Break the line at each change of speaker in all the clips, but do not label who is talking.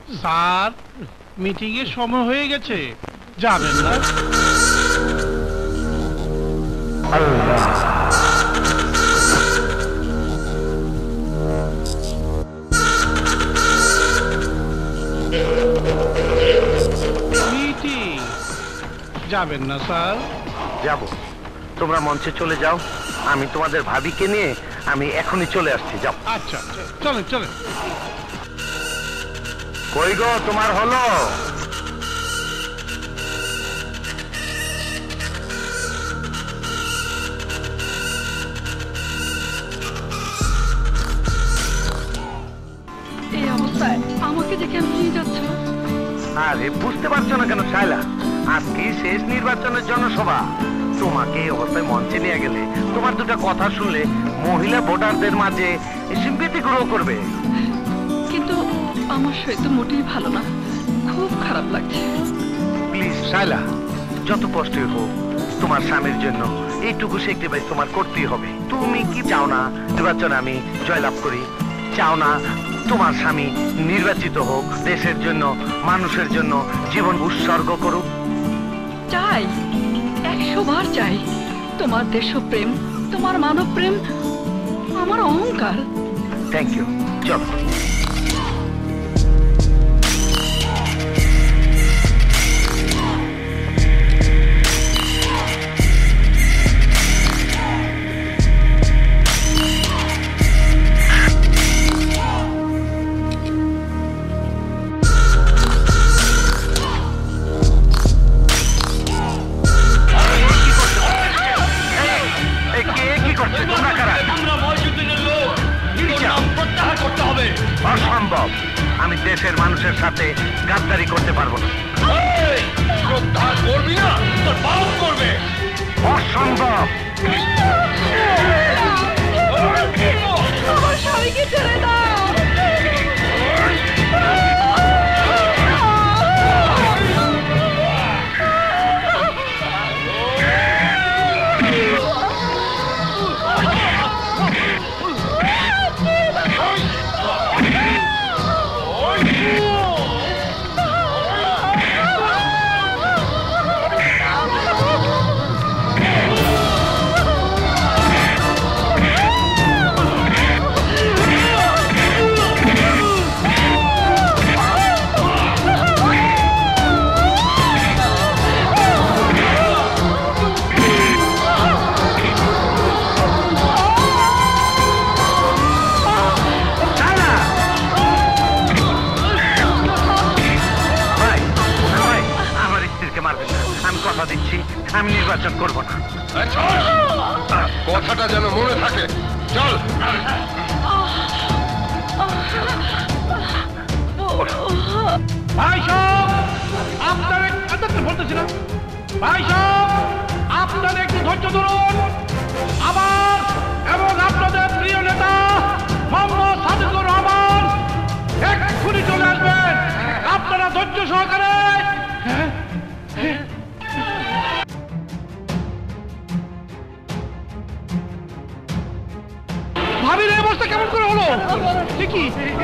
Sir, meeting এর সময় হয়ে গেছে, যাবেন না? মিটিং যাবেন না স্যার?
যাব। তোমরা মঞ্চে চলে যাও, আমি তোমাদের ভাবিকে নিয়ে আমি এখনই চলে আসছি। যাও।
আচ্ছা, চলেন চলেন।
কই গো, তোমার হলো?
এই অবস্থায় আমাকে যে কেন নিয়ে যাচ্ছ?
আরে বুঝতে পারছো না কেন শায়লা? আজকে শেষ নির্বাচনের জনসভা। তোমাকে এই অবস্থায় মঞ্চে নিয়ে গেলে তোমার দুটো কথা শুনলে মহিলা ভোটারদের মাঝে সিম্পেথি গ্রো করবে।
কিন্তু আমার শরীর তো মোটেই ভালো না, খুব খারাপ লাগছে।
প্লিজ শায়লা, যত কষ্টই হোক তোমার স্বামীর জন্য এইটুকু স্যাক্রিফাইস তোমার করতেই হবে। তুমি কি চাও না নির্বাচনে আমি জয়লাভ করি? চাও না তোমার স্বামী নির্বাচিত হোক, দেশের জন্য মানুষের জন্য জীবন উৎসর্গ করুক?
চাই, 100 বার চাই। তোমার দেশপ্রেম, তোমার মানব প্রেম আমার অহংকার।
Thank you. চলো। অসম্ভব, আমি দেশের মানুষের সাথে গাদ্দারি করতে পারবো না। করবি না, তোর বাপ করবে। অসম্ভব।
আমার স্বামীকে ছেড়ে দাও।
আমি নির্বাচন করব না।
কথাটা যেন মনে থাকে। চল।
ভাই সাহেব, আপনাদের বলতেছিলাম, ভাই সাহেব আপনাদের একটু ধৈর্য ধরুন। আমার এবং আপনাদের প্রিয় নেতা মোহাম্মদ সাদিকুর রহমান এক্ষুনি চলে আসবেন। আপনারা ধৈর্য সহকারে। ভাবির এই অবস্থা কেমন করে হলো? দেখি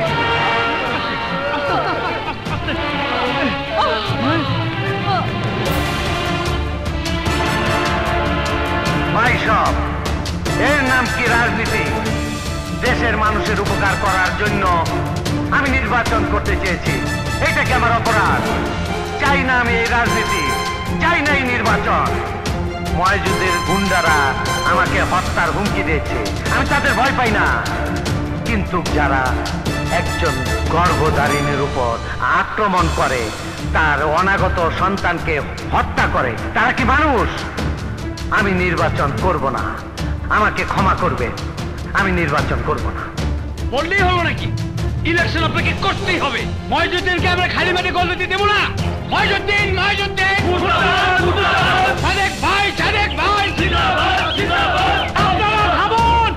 ভাই সব, এর নাম কি রাজনীতি? দেশের মানুষের উপকার করার জন্য আমি নির্বাচন করতে চেয়েছি, এটা কি আমার অপরাধ? চাই না আমি এই রাজনীতি, চাই না এই নির্বাচন। ময়জুদের গুন্ডারা আমাকে হত্যার হুমকি দিয়েছে, আমি তাদের ভয় পাই না। কিন্তু যারা একজন গর্ভধারিণীর উপর আক্রমণ করে, তার অনাগত সন্তানকে হত্যা করে, তারা কি মানুষ? আমি নির্বাচন করব না, আমাকে ক্ষমা করবে, আমি নির্বাচন করব না।
বললেই হলো নাকি? ইলেকশন আপনাকে করতেই হবে। ময়জুদ্দিনকে আমরা খালি মাঠে গোল দিতে দেবো না। ময়জুদ্দিন, ময়জুদ্দিন, সাদেক ভাই, সাদেক ভাই, আপনারা ভাবুন।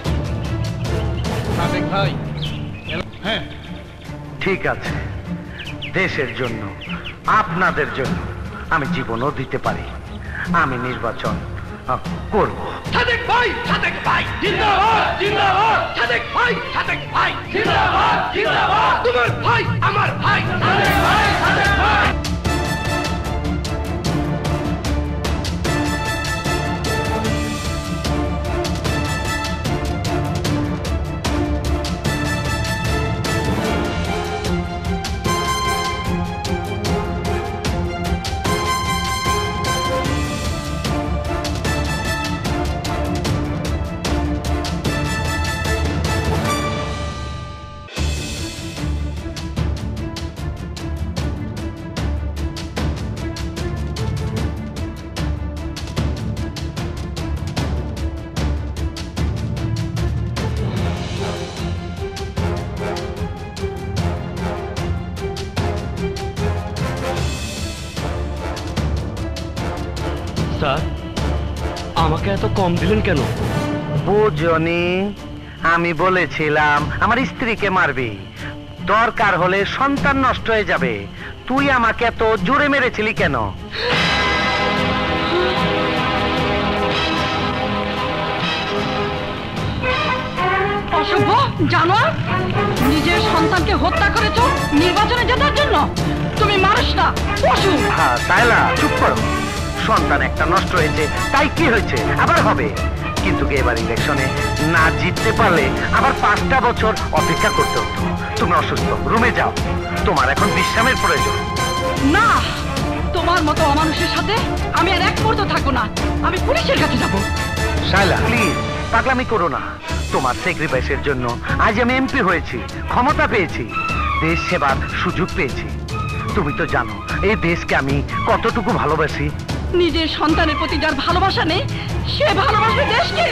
সাদেক ভাই, হ্যাঁ
ঠিক আছে, দেশের জন্য, আপনাদের জন্য আমি জীবনও দিতে পারি, আমি নির্বাচন করব।
সাদেক ভাই, সাদেক ভাই, জিন্দাবাদ, জিন্দাবাদ, সাদেক ভাই, সাদেক ভাই, জিন্দাবাদ, জিন্দাবাদ, তোমার ভাই আমার ভাই।
স্যার আমাকে এত কম দিলেন কেন?
বুঝনি, আমি বলেছিলাম আমার স্ত্রীকে মারবি, দরকার হলে সন্তান নষ্ট হয়ে যাবে। তুই আমাকে এত জোরে মেরেছিলি কেন?
অসভ্য জানোয়ার, নিজের সন্তানকে হত্যা করেছো নির্বাচনে জেতার জন্য। তুমি মানুষ না, পশু।
হ্যাঁ সায়লা, চুপ করো। সন্তান একটা নষ্ট হয়েছে, তাই কি হয়েছে, আবার হবে। কিন্তু এবার ইলেকশনে না জিততে পারলে আবার 5টা বছর অপেক্ষা করতে হতো। তুমি অসুস্থ, রুমে যাও, তোমার এখন বিশ্রামের প্রয়োজন।
না, তোমার মতো অমানুষের সাথে আমি আর এক মুহূর্ত থাকবো না। আমি পুলিশের কাছে যাব।
শায়লা প্লিজ, পাগলামি করো না। তোমার স্যাক্রিফাইসের জন্য আজ আমি এমপি হয়েছি, ক্ষমতা পেয়েছি, দেশ সেবার সুযোগ পেয়েছি। তুমি তো জানো এই দেশকে আমি কতটুকু ভালোবাসি।
নিজের সন্তানের প্রতি যার ভালোবাসা নেই, সে ভালোবাসবে দেশকে।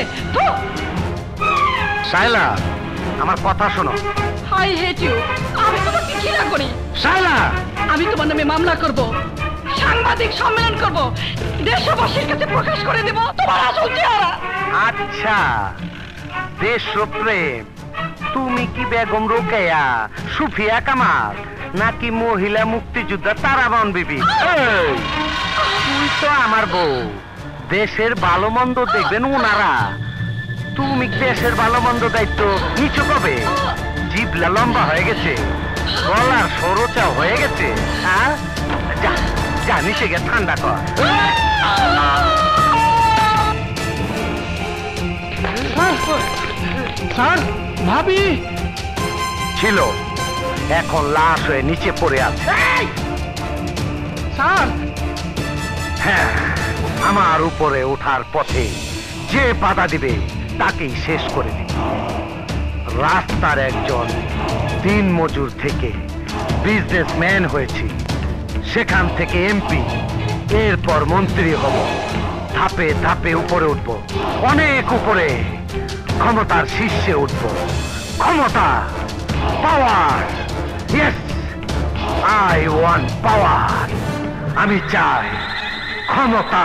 শায়লা, আমার কথা শোনো।
I hate you. আমি তোমাকে ঘৃণা করি।
শায়লা,
আমি তোমার নামে মামলা করব, সাংবাদিক সম্মেলন করব, দেশবাসীর কাছে প্রকাশ করে দেব তোমার আসল চেহারা।
আচ্ছা, দেশপ্রেম। তুমি কি বেগম রোকেয়া, সুফিয়া কামাল, নাকি মহিলা মুক্তিযোদ্ধা তারাবান বিবি? এই, তুই তো আমার বউ, দেশের ভালো মন্দ দেখবেন ওনারা। তুমি দেশের ভালো মন্দ দায়িত্ব নিচু কবে? জিভলা লম্বা হয়ে গেছে, গলার সরোচা হয়ে গেছে। হ্যাঁ, যা যা নিচে গিয়ে ঠান্ডা কর।
স্যার, ভাবি
ছিল, এখন লাশ হয়ে নিচে পড়ে আছে।
স্যার,
হ্যাঁ, আমার উপরে ওঠার পথে যে বাধা দিবে তাকেই শেষ করে দিবে। রাস্তার একজন দিন মজুর থেকে বিজনেসম্যান হয়েছি, সেখান থেকে এমপি, এরপর মন্ত্রী হব। ধাপে ধাপে উপরে উঠব, অনেক উপরে, ক্ষমতার শীর্ষে উঠব। ক্ষমতা, power, yes, I want power. আমি চাই ক্ষমতা।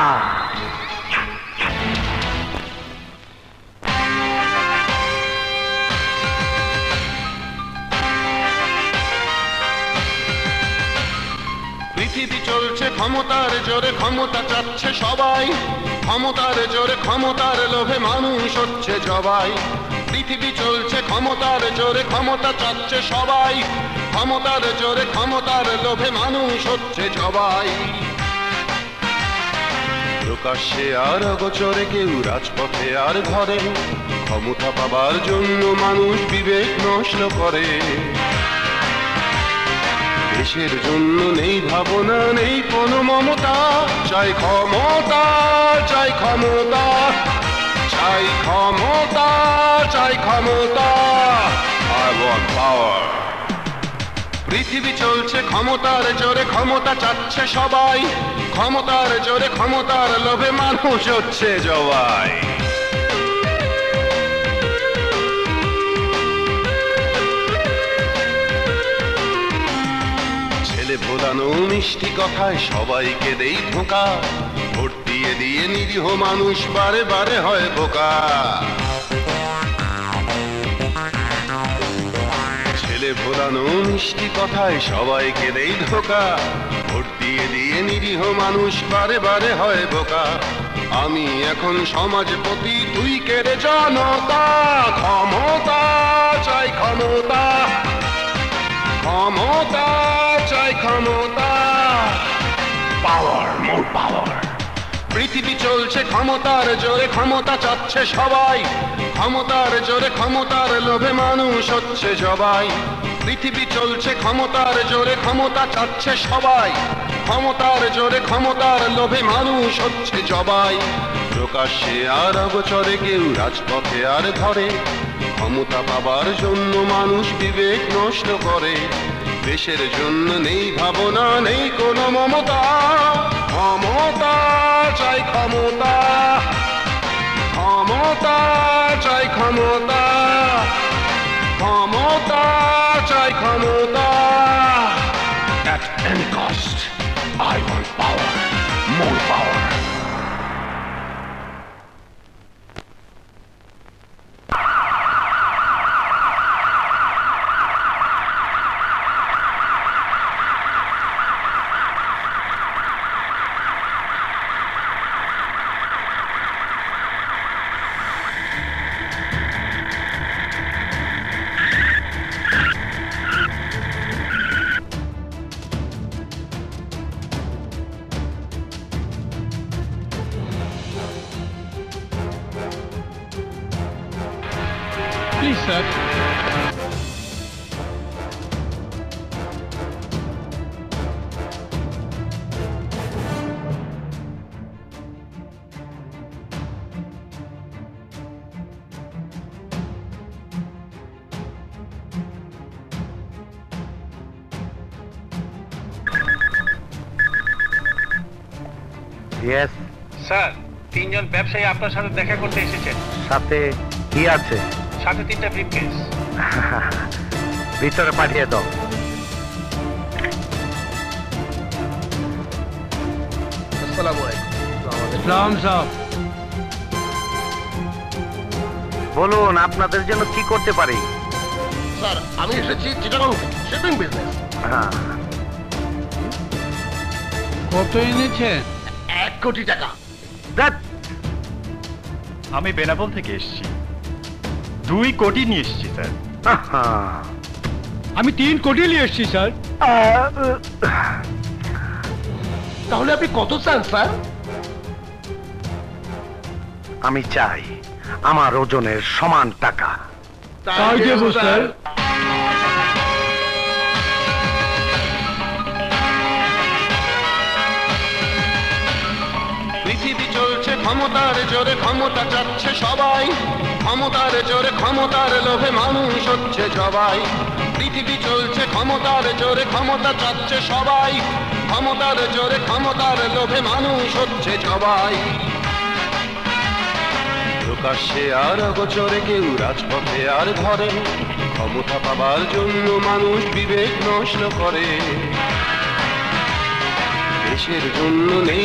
পৃথিবী চলছে ক্ষমতার জোরে, ক্ষমতা চাচ্ছে সবাই। ক্ষমতার জোরে, ক্ষমতার লোভে মানুষ হচ্ছে জবাই। পৃথিবী চলছে ক্ষমতার জোরে, ক্ষমতা চাচ্ছে সবাই। ক্ষমতার জোরে, ক্ষমতার লোভে মানুষ হচ্ছে জবাই। প্রকাশ্যে আর অগোচরে কেউ রাজপথে আর ঘরে, ক্ষমতা পাবার জন্য মানুষ বিবেক নষ্ট করে। দেশের জন্য নেই ভাবনা, নেই কোনো মমতা, চাই ক্ষমতা, চাই ক্ষমতা, চাই ক্ষমতা, চাই ক্ষমতা। I want power. পৃথিবী চলছে ক্ষমতার জোরে, ক্ষমতা চাচ্ছে সবাই। ক্ষমতার জোরে, ক্ষমতার লোভে মানুষ হচ্ছে জবাই। ছেলে ভোলানো মিষ্টি কথায় সবাইকে দেই ধোঁকা, ভোট দিয়ে দিয়ে নিরীহ মানুষ বারে বারে হয় বোকা। ছেলে ভোলানো মিষ্টি কথায় সবাইকে দেই ধোঁকা, ভোট দিয়ে দিয়ে নিরীহ মানুষ বারে বারে হয় বোকা। আমি এখন সমাজপতি, তুই কেড়ে জনতা। ক্ষমতা চাই ক্ষমতা, ক্ষমতা চাই ক্ষমতা। পাওয়ার, মোর পাওয়ার। পৃথিবী চলছে ক্ষমতার জোরে, ক্ষমতা চাচ্ছে সবাই। ক্ষমতার জোরে, ক্ষমতার লোভে মানুষ হচ্ছে জবাই। পৃথিবী চলছে ক্ষমতার জোরে, ক্ষমতা চাচ্ছে সবাই। ক্ষমতার জোরে, ক্ষমতার লোভে মানুষ হচ্ছে জবাই। প্রকাশ্যে আর অগোচরে কেউ রাজপথে আর ঘরে, ক্ষমতা পাবার জন্য মানুষ বিবেক নষ্ট করে। দেশের জন্য নেই ভাবনা, নেই কোনো মমতা। ক্ষমতা চাই ক্ষমতা, ক্ষমতা চাই ক্ষমতা, ক্ষমতা চাই ক্ষমতা। At any cost, I want power, more power.
Please sir.
Yes.
Sir, তিনজন ব্যবসায়ী আপনার সাথে দেখা করতে এসেছেন।
সাথে কি আছে?
সাথে 3টা ব্রিফকেস।
ভিতরে পাঠিয়ে দাও। বলুন আপনাদের জন্য কি করতে পারি?
স্যার, আমি এসেছি চিটাগং থেকে, শিপিং বিজনেস।
হ্যাঁ,
কত এনেছেন?
1 কোটি টাকা।
ধ্যাৎ,
আমি বেনাপোল থেকে এসেছি, 2 কোটি নিয়ে এসেছি স্যার।
আহা,
আমি 3 কোটি নিয়ে এসেছি স্যার।
তাহলে আপনি কত চান স্যার?
আমি চাই আমার ওজনের সমান টাকা।
তাই দেবো স্যার।
পৃথিবী চলছে ক্ষমতার জোরে, ক্ষমতা চাচ্ছে সবাই। ক্ষমতার জোরে, ক্ষমতার লোভে মানুষ হচ্ছে সবাই। পৃথিবী চলছে ক্ষমতার জোরে, ক্ষমতা চাচ্ছে সবাই। ক্ষমতার জোরে, ক্ষমতার লোভে মানুষ হচ্ছে সবাই। প্রকাশ্যে আর অগোচরে কেউ রাজপথে আর ধরে, ক্ষমতা পাবার জন্য মানুষ বিবেক নষ্ট করে। দেশের জন্য নেই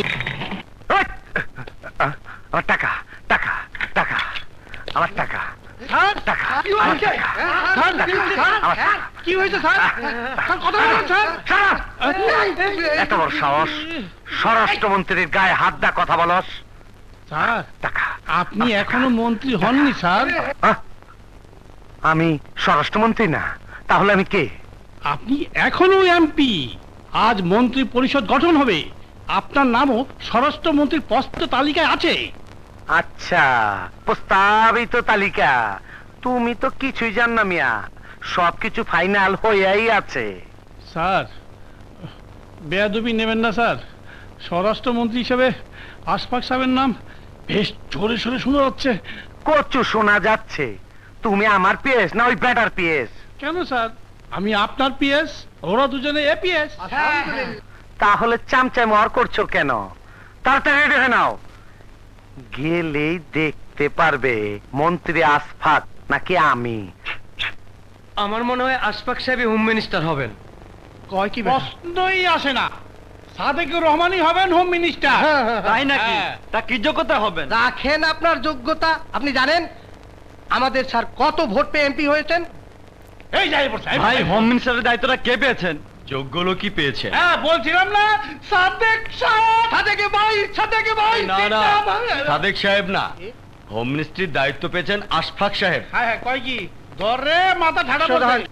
আমার টাকা, টাকা, টাকা, আমার টাকা, টাকা, আমার টাকা, আমার টাকা।
কি হয়েছে স্যার? স্যার, কথা বলুন স্যার।
এত বড় সাহস, স্বরাষ্ট্রমন্ত্রীর গায়ে হাত দা কথা বলস?
স্যার,
টাকা।
আপনি এখনো মন্ত্রী হননি স্যার।
আহ, আমি স্বরাষ্ট্রমন্ত্রী না, তাহলে আমি কে?
আপনি এখনো এমপি। আজ মন্ত্রী পরিষদ গঠন হবে, আপনার নামও স্বরাষ্ট্রমন্ত্রীর প্রস্তুত তালিকায় আছে।
আচ্ছা, প্রস্তাবিত তালিকা। তুমি তো কিছুই জান না মিয়া, সবকিছু ফাইনাল হয়েই আছে।
স্যার, বেয়াদবি নেবেন না স্যার। স্বরাষ্ট্রমন্ত্রী হিসেবে আশফাক সাহেবের নাম বেশ জোরে সোরে শোনা যাচ্ছে।
কচু শোনা যাচ্ছে। তুমি আমার পিএস না ওই ব্যাটার পিএস?
কেন স্যার, আমি আপনার পিএস, ওরা দুজনে এপিএস।
তাহলে চামচাম আর করছো কেন? তাড়াতাড়ি রেডি হয়ে নাও। গেলেই দেখতে পারবে মন্ত্রী আশফাক নাকি আমি।
আমার মনে হয় আশফাক সাহেব হোম মিনিস্টার হবেন।
কয় কি প্রশ্নই আসে না। সাদেকুর রহমানই হবেন হোম মিনিস্টার।
তাই নাকি?
হ্যাঁ।
তা কি যোগ্যতা হবেন?
রাখেন আপনার যোগ্যতা। আপনি জানেন আমাদের স্যার কত ভোট পেয়ে এমপি হয়েছেন?
এই যাই বলছে
ভাই, হোম মিনিস্টারের দায়িত্বটা কে পেয়েছেন? যোগ্য লোকই পেয়েছে।
হ্যাঁ, বলছিলাম না সাদেক সাহেব। সাদেকে ভাই, সাদেকে ভাই।
না না, সাদেক সাহেব না, হোম মিনিস্ট্রির দায়িত্ব পেয়েছেন আশফাক সাহেব।
হ্যাঁ হ্যাঁ, কয় কি ধরে মাথা ঠাডা করছে।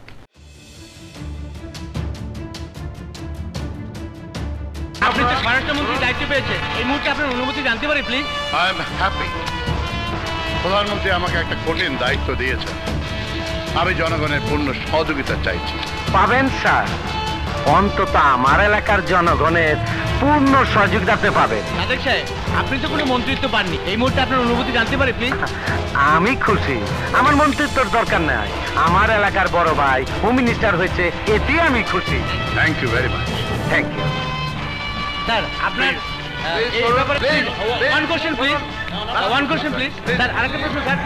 আপনি তো স্বরাষ্ট্রমন্ত্রীর দায়িত্ব পেয়েছে, এই মুহূর্তে আপনার অনুমতি জানতে পারি প্লিজ?
I am happy. প্রধানমন্ত্রী আমাকে একটা কঠিন দায়িত্ব দিয়েছেন। আমি জনগণের পূর্ণ সহযোগিতা চাইছি।
পাবেন স্যার, অন্তত আমার এলাকার জনগণের পূর্ণ সহযোগিতা পাবেন।
সাদেক সাহেব, আপনি তো কোনো মন্ত্রিত্ব পাননি, এই মুহূর্তে আপনার অনুমতি জানতে পারি প্লিজ?
আমি খুশি, আমার মন্ত্রিত্বর দরকার নাই। আমার এলাকার বড় ভাই হোম মিনিস্টার হয়েছে, এতে আমি খুশি।
Thank you very much.
Thank you.
Sir, আপনার এই ব্যাপারে one question please, one question please. Sir, আরেকটা প্রশ্ন স্যার।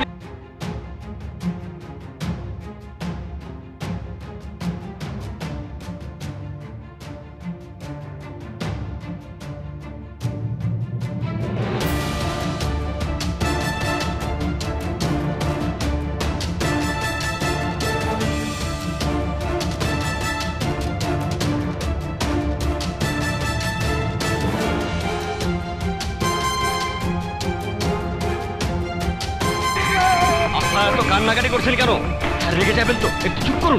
আপনারা এত কান্নাকাটি করছেন কেন? রেগে যাবেন তো, একটু চুপ করুন।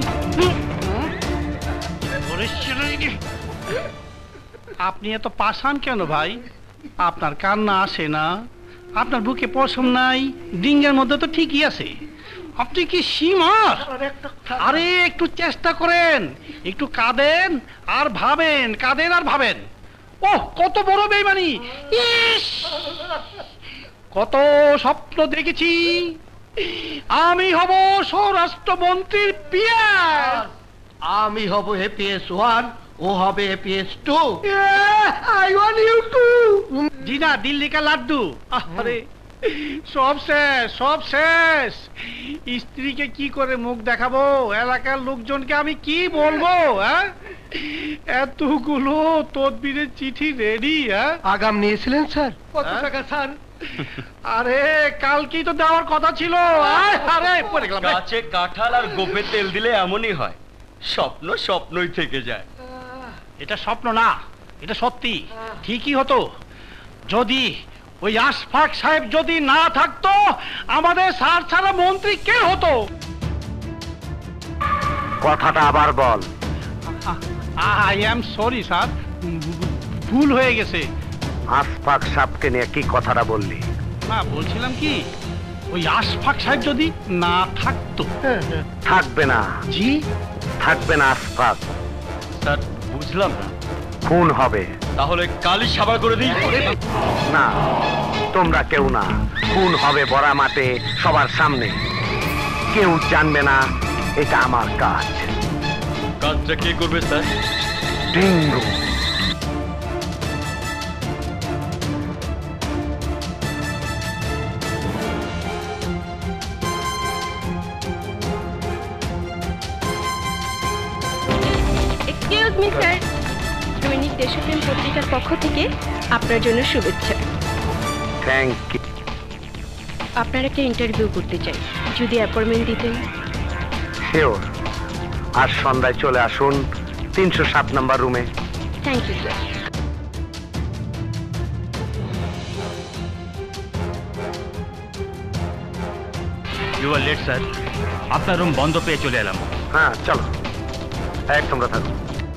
আপনি এত পাষাণ কেন ভাই? আপনার কান্না আসে না? আপনার বুকে পশম নাই, ডিঙ্গের মধ্যে তো ঠিকই আছে। আপনি কি সীমার? আরে একটু চেষ্টা করেন, একটু কাঁদেন আর ভাবেন, কাঁদেন আর ভাবেন। ওহ, কত বড় বেইমানি! ইস, কত স্বপ্ন দেখেছি। আমি হব স্বরাষ্ট্রমন্ত্রীর পিএস।
আমি হব এপিএস 1, ও হবে APS 2।
I want you to. জি না, দিল্লি কা লাড্ডু। আরে সব শেষ, সব শেষ। স্ত্রীকে কি করে মুখ দেখাবো, এলাকার লোকজনকে আমি কি বলবো? হ্যাঁ, এতগুলো তদবিরের চিঠি রেডি। হ্যাঁ,
আগাম নিয়েছিলেন স্যার? কত টাকা স্যার?
আরে কালকেই তো দেওয়ার কথা ছিল। আরে পড়ে গেলাম।
গাছে কাঁঠাল আর গোপে তেল দিলে এমনই হয়, স্বপ্ন স্বপ্নই থেকে যায়।
এটা স্বপ্ন না, এটা সত্যি। ঠিকই হতো যদি ওই আশফাক সাহেব যদি না থাকতো, আমাদের স্যার ছাড়া মন্ত্রী কে হতো?
কথাটা আবার বল।
আই এম সরি স্যার, ভুল হয়ে গেছে।
আশফাক সাহেবকে নিয়ে কি কথাটা বললি?
না, বলছিলাম কি, ওই আশফাক সাহেব যদি না থাকতো।
থাকবে না।
জি,
থাকবে না আশফাক।
স্যার বুঝলাম না,
খুন হবে।
তাহলে কালই সাবার করে দিই।
না, তোমরা কেউ না, খুন হবে বড়া মাঠে সবার সামনে। কেউ জানবে না এটা আমার কাজ।
কাজটা কে করবে sir?
Dingu.
Excuse me sir, দৈনিক দেশপ্রেম পত্রিকার পক্ষ থেকে আপনার জন্য শুভেচ্ছা।
Thank you.
আপনার একটা ইন্টারভিউ করতে চাই, যদি অ্যাপয়েন্টমেন্ট দিতেন।
শিওর। আজ সন্ধ্যায় চলে আসুন 307 নম্বর রুমে।
Thank you sir.
You are late sir, আপনার রুম বন্ধ পেয়ে চলে এলাম।
হ্যাঁ চলো, এক তোমরা থাকো।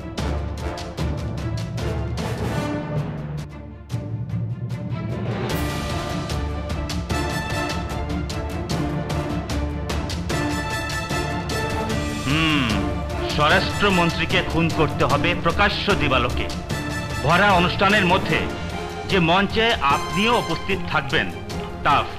স্বরাষ্ট্রমন্ত্রীকে খুন করতে হবে প্রকাশ্য দিবালোকে। ভরা অনুষ্ঠানের মধ্যে যে মঞ্চে আপনিও উপস্থিত থাকবেন, টাফ,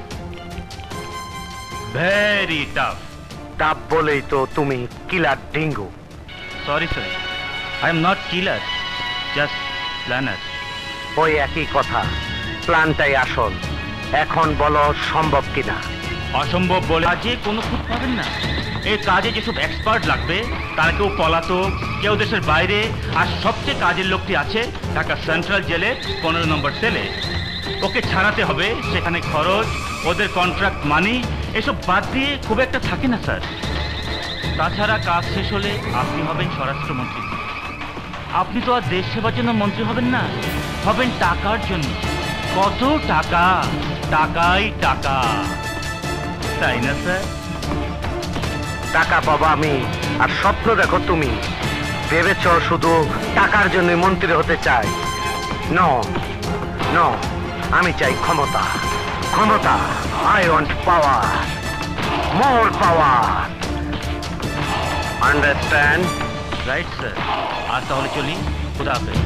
ভেরি টাফ।
টাপ বলেই তো তুমি killer Dingu.
Sorry sir, I am not killer, just planner.
ওই একই কথা, প্ল্যানটাই আসল। এখন বলো সম্ভব কিনা?
অসম্ভব বলে কাজে কোনো খুঁত পাবেন না। এই কাজে যেসব এক্সপার্ট লাগবে তারা কেউ পলাতক, কেউ দেশের বাইরে, আর সবচেয়ে কাজের লোকটি আছে ঢাকা সেন্ট্রাল জেলে 15 নম্বর সেলে। ওকে ছাড়াতে হবে, সেখানে খরচ, ওদের কন্ট্রাক্ট মানি, এসব বাদ দিয়ে খুব একটা থাকে না স্যার। তাছাড়া কাজ শেষ হলে আপনি হবেন স্বরাষ্ট্রমন্ত্রী। আপনি তো আর দেশ সেবার জন্য মন্ত্রী হবেন না, হবেন টাকার জন্য। কত টাকা, টাকাই টাকা, তাই না স্যার?
টাকা পাবা আমি, আর স্বপ্ন দেখো তুমি। ভেবেছ শুধু টাকার জন্য মন্ত্রী হতে চাই? নো নো, আমি চাই ক্ষমতা। ক্ষমতা, I want power, more power. Understand?
Right sir. আর তাহলে চলি, খুদা হাফেজ।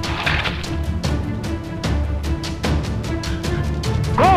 গো।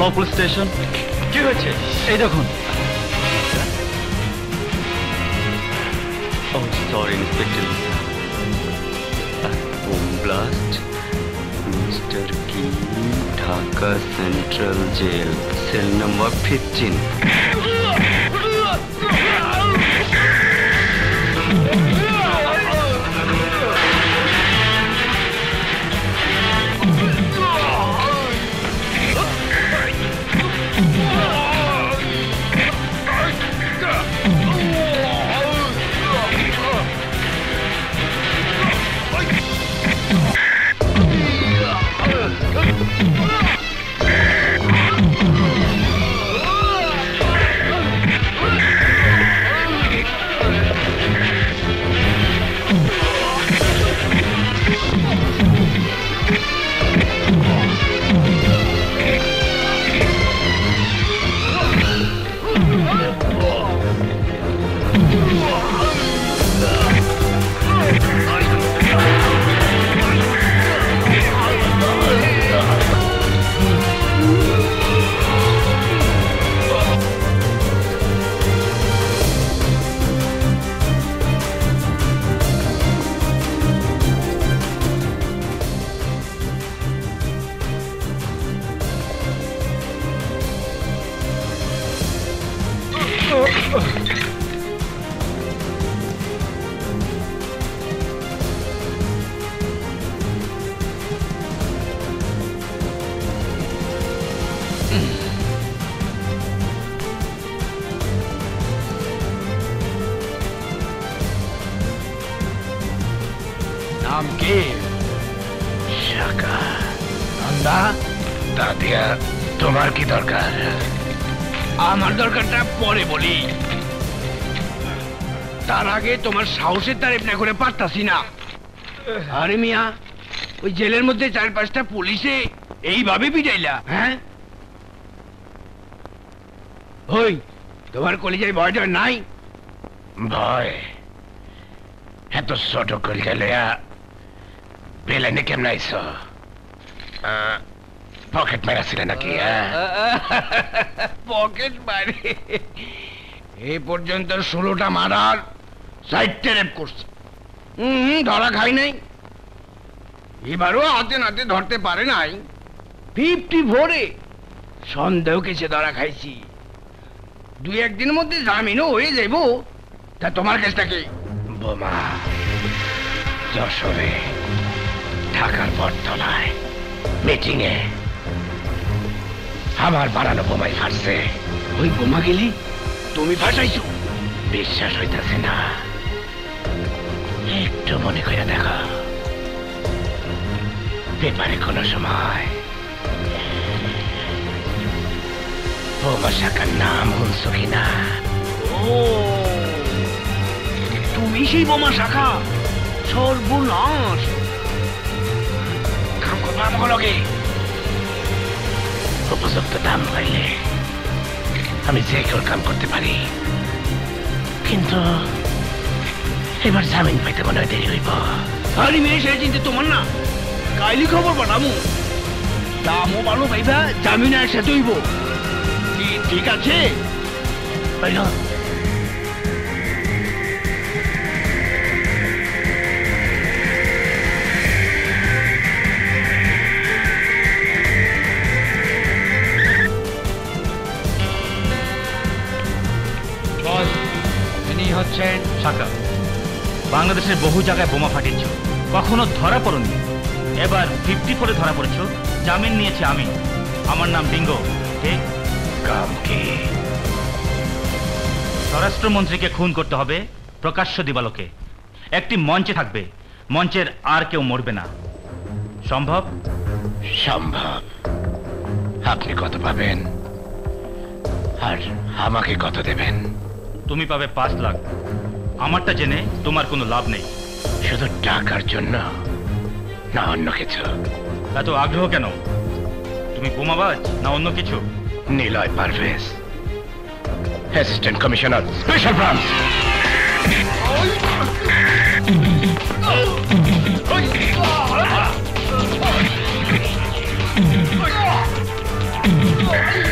No police station. কি হয়েছে? এই দেখুন। Oh sorry inspector. Bomb blast, mister কি, Dhaka central jail, cell number 15।
নাম কি?
শাকা। নন্দা, দাদিয়া, তোমার কি দরকার?
আমার দরকারটা পরে বলি, তার আগে তোমার সাহসের তারিফ না করে পারতাছি না। আরে মিয়া, ওই জেলের মধ্যে 4-5টা পুলিশে এইভাবে পিটাইলা? হ্যাঁ, ওই তোমার কলিজায় ভয়টা নাই?
ভয়? এত ছোট কলিজা লইয়া বেলাইনে কেমন আইস? পকেট মেরাছিলে নাকি?
পকেট মারে? এই পর্যন্ত 16টা মারার, 4টে রেপ করছে। ধরা খাই নাই, এবারও হাতে নাতে ধরতে পারে নাই। 54-এ সন্দেহ কেসে ধরা খাইছি। 2-1 দিনের মধ্যে জামিনও হয়ে যাইব। তা তোমার কেসটা কি?
বোমা যশোরে, ঢাকার বটতলায় মিটিং এ আমার বানানো বোমাই ফাটছে।
ওই বোমা গেলি তুমি ফাটাইছো?
বিশ্বাস হইতাছে না, একটু মনে করে দেখো। পেপারে কোনো সময় বোমা শাখার নাম শুনছো কিনা?
ও, তুমি সেই বোমা শাখা? সর্বনাশ!
কাম করবো আমাকে লগে। উপযুক্ত দাম পাইলে আমি যে কেউ কাম করতে পারি, কিন্তু এবার জামিন পাইতে মনে হয় দেরি হইব।
আরে মেয়ে, সে চিন্তা তোমার না, কাইলি খবর পাঠামু। দামও ভালো পাইবা, জামিন একসাথে হইব। ঠিক আছে?
পাইল
হচ্ছেন শাকা। বাংলাদেশের বহু জায়গায় বোমা ফাটিয়েছ, কখনো ধরা পড়নি। এবার 54 ধরা পড়েছ। জামিন নিয়েছি আমি, আমার নাম ডিঙ্গো। ঠিক?
কাম কি?
স্বরাষ্ট্রমন্ত্রীকে খুন করতে হবে প্রকাশ্য দিবালোকে। একটি মঞ্চে থাকবে, মঞ্চের আর কেউ মরবে না। সম্ভব?
সম্ভব। আপনি কত পাবেন আর আমাকে কত দেবেন?
তুমি পাবে 5 লাখ। আমারটা জেনে তোমার কোনো লাভ নেই।
শুধু টাকার জন্য না অন্য কিছু?
এত আগ্রহ কেন? তুমি বোমাবাজ না অন্য কিছু?
Niloy Parvez, assistant commissioner, special branch.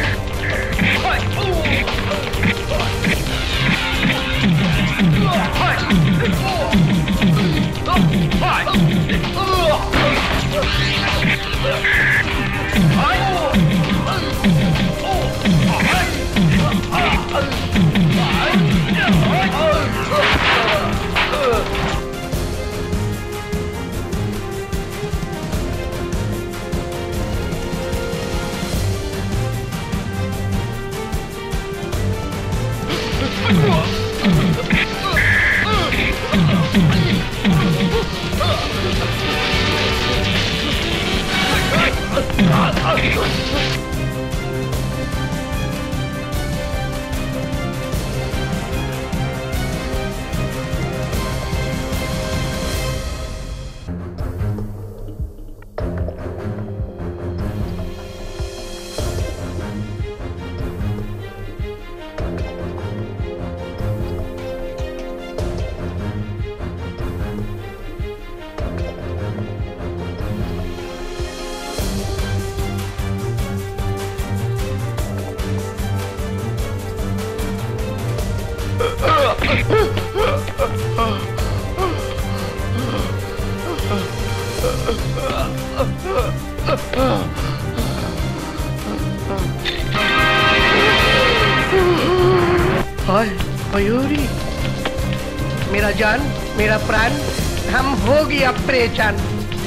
Hi Mayuri, मेरा जान, मेरा प्राण, हम हो गया परेशान।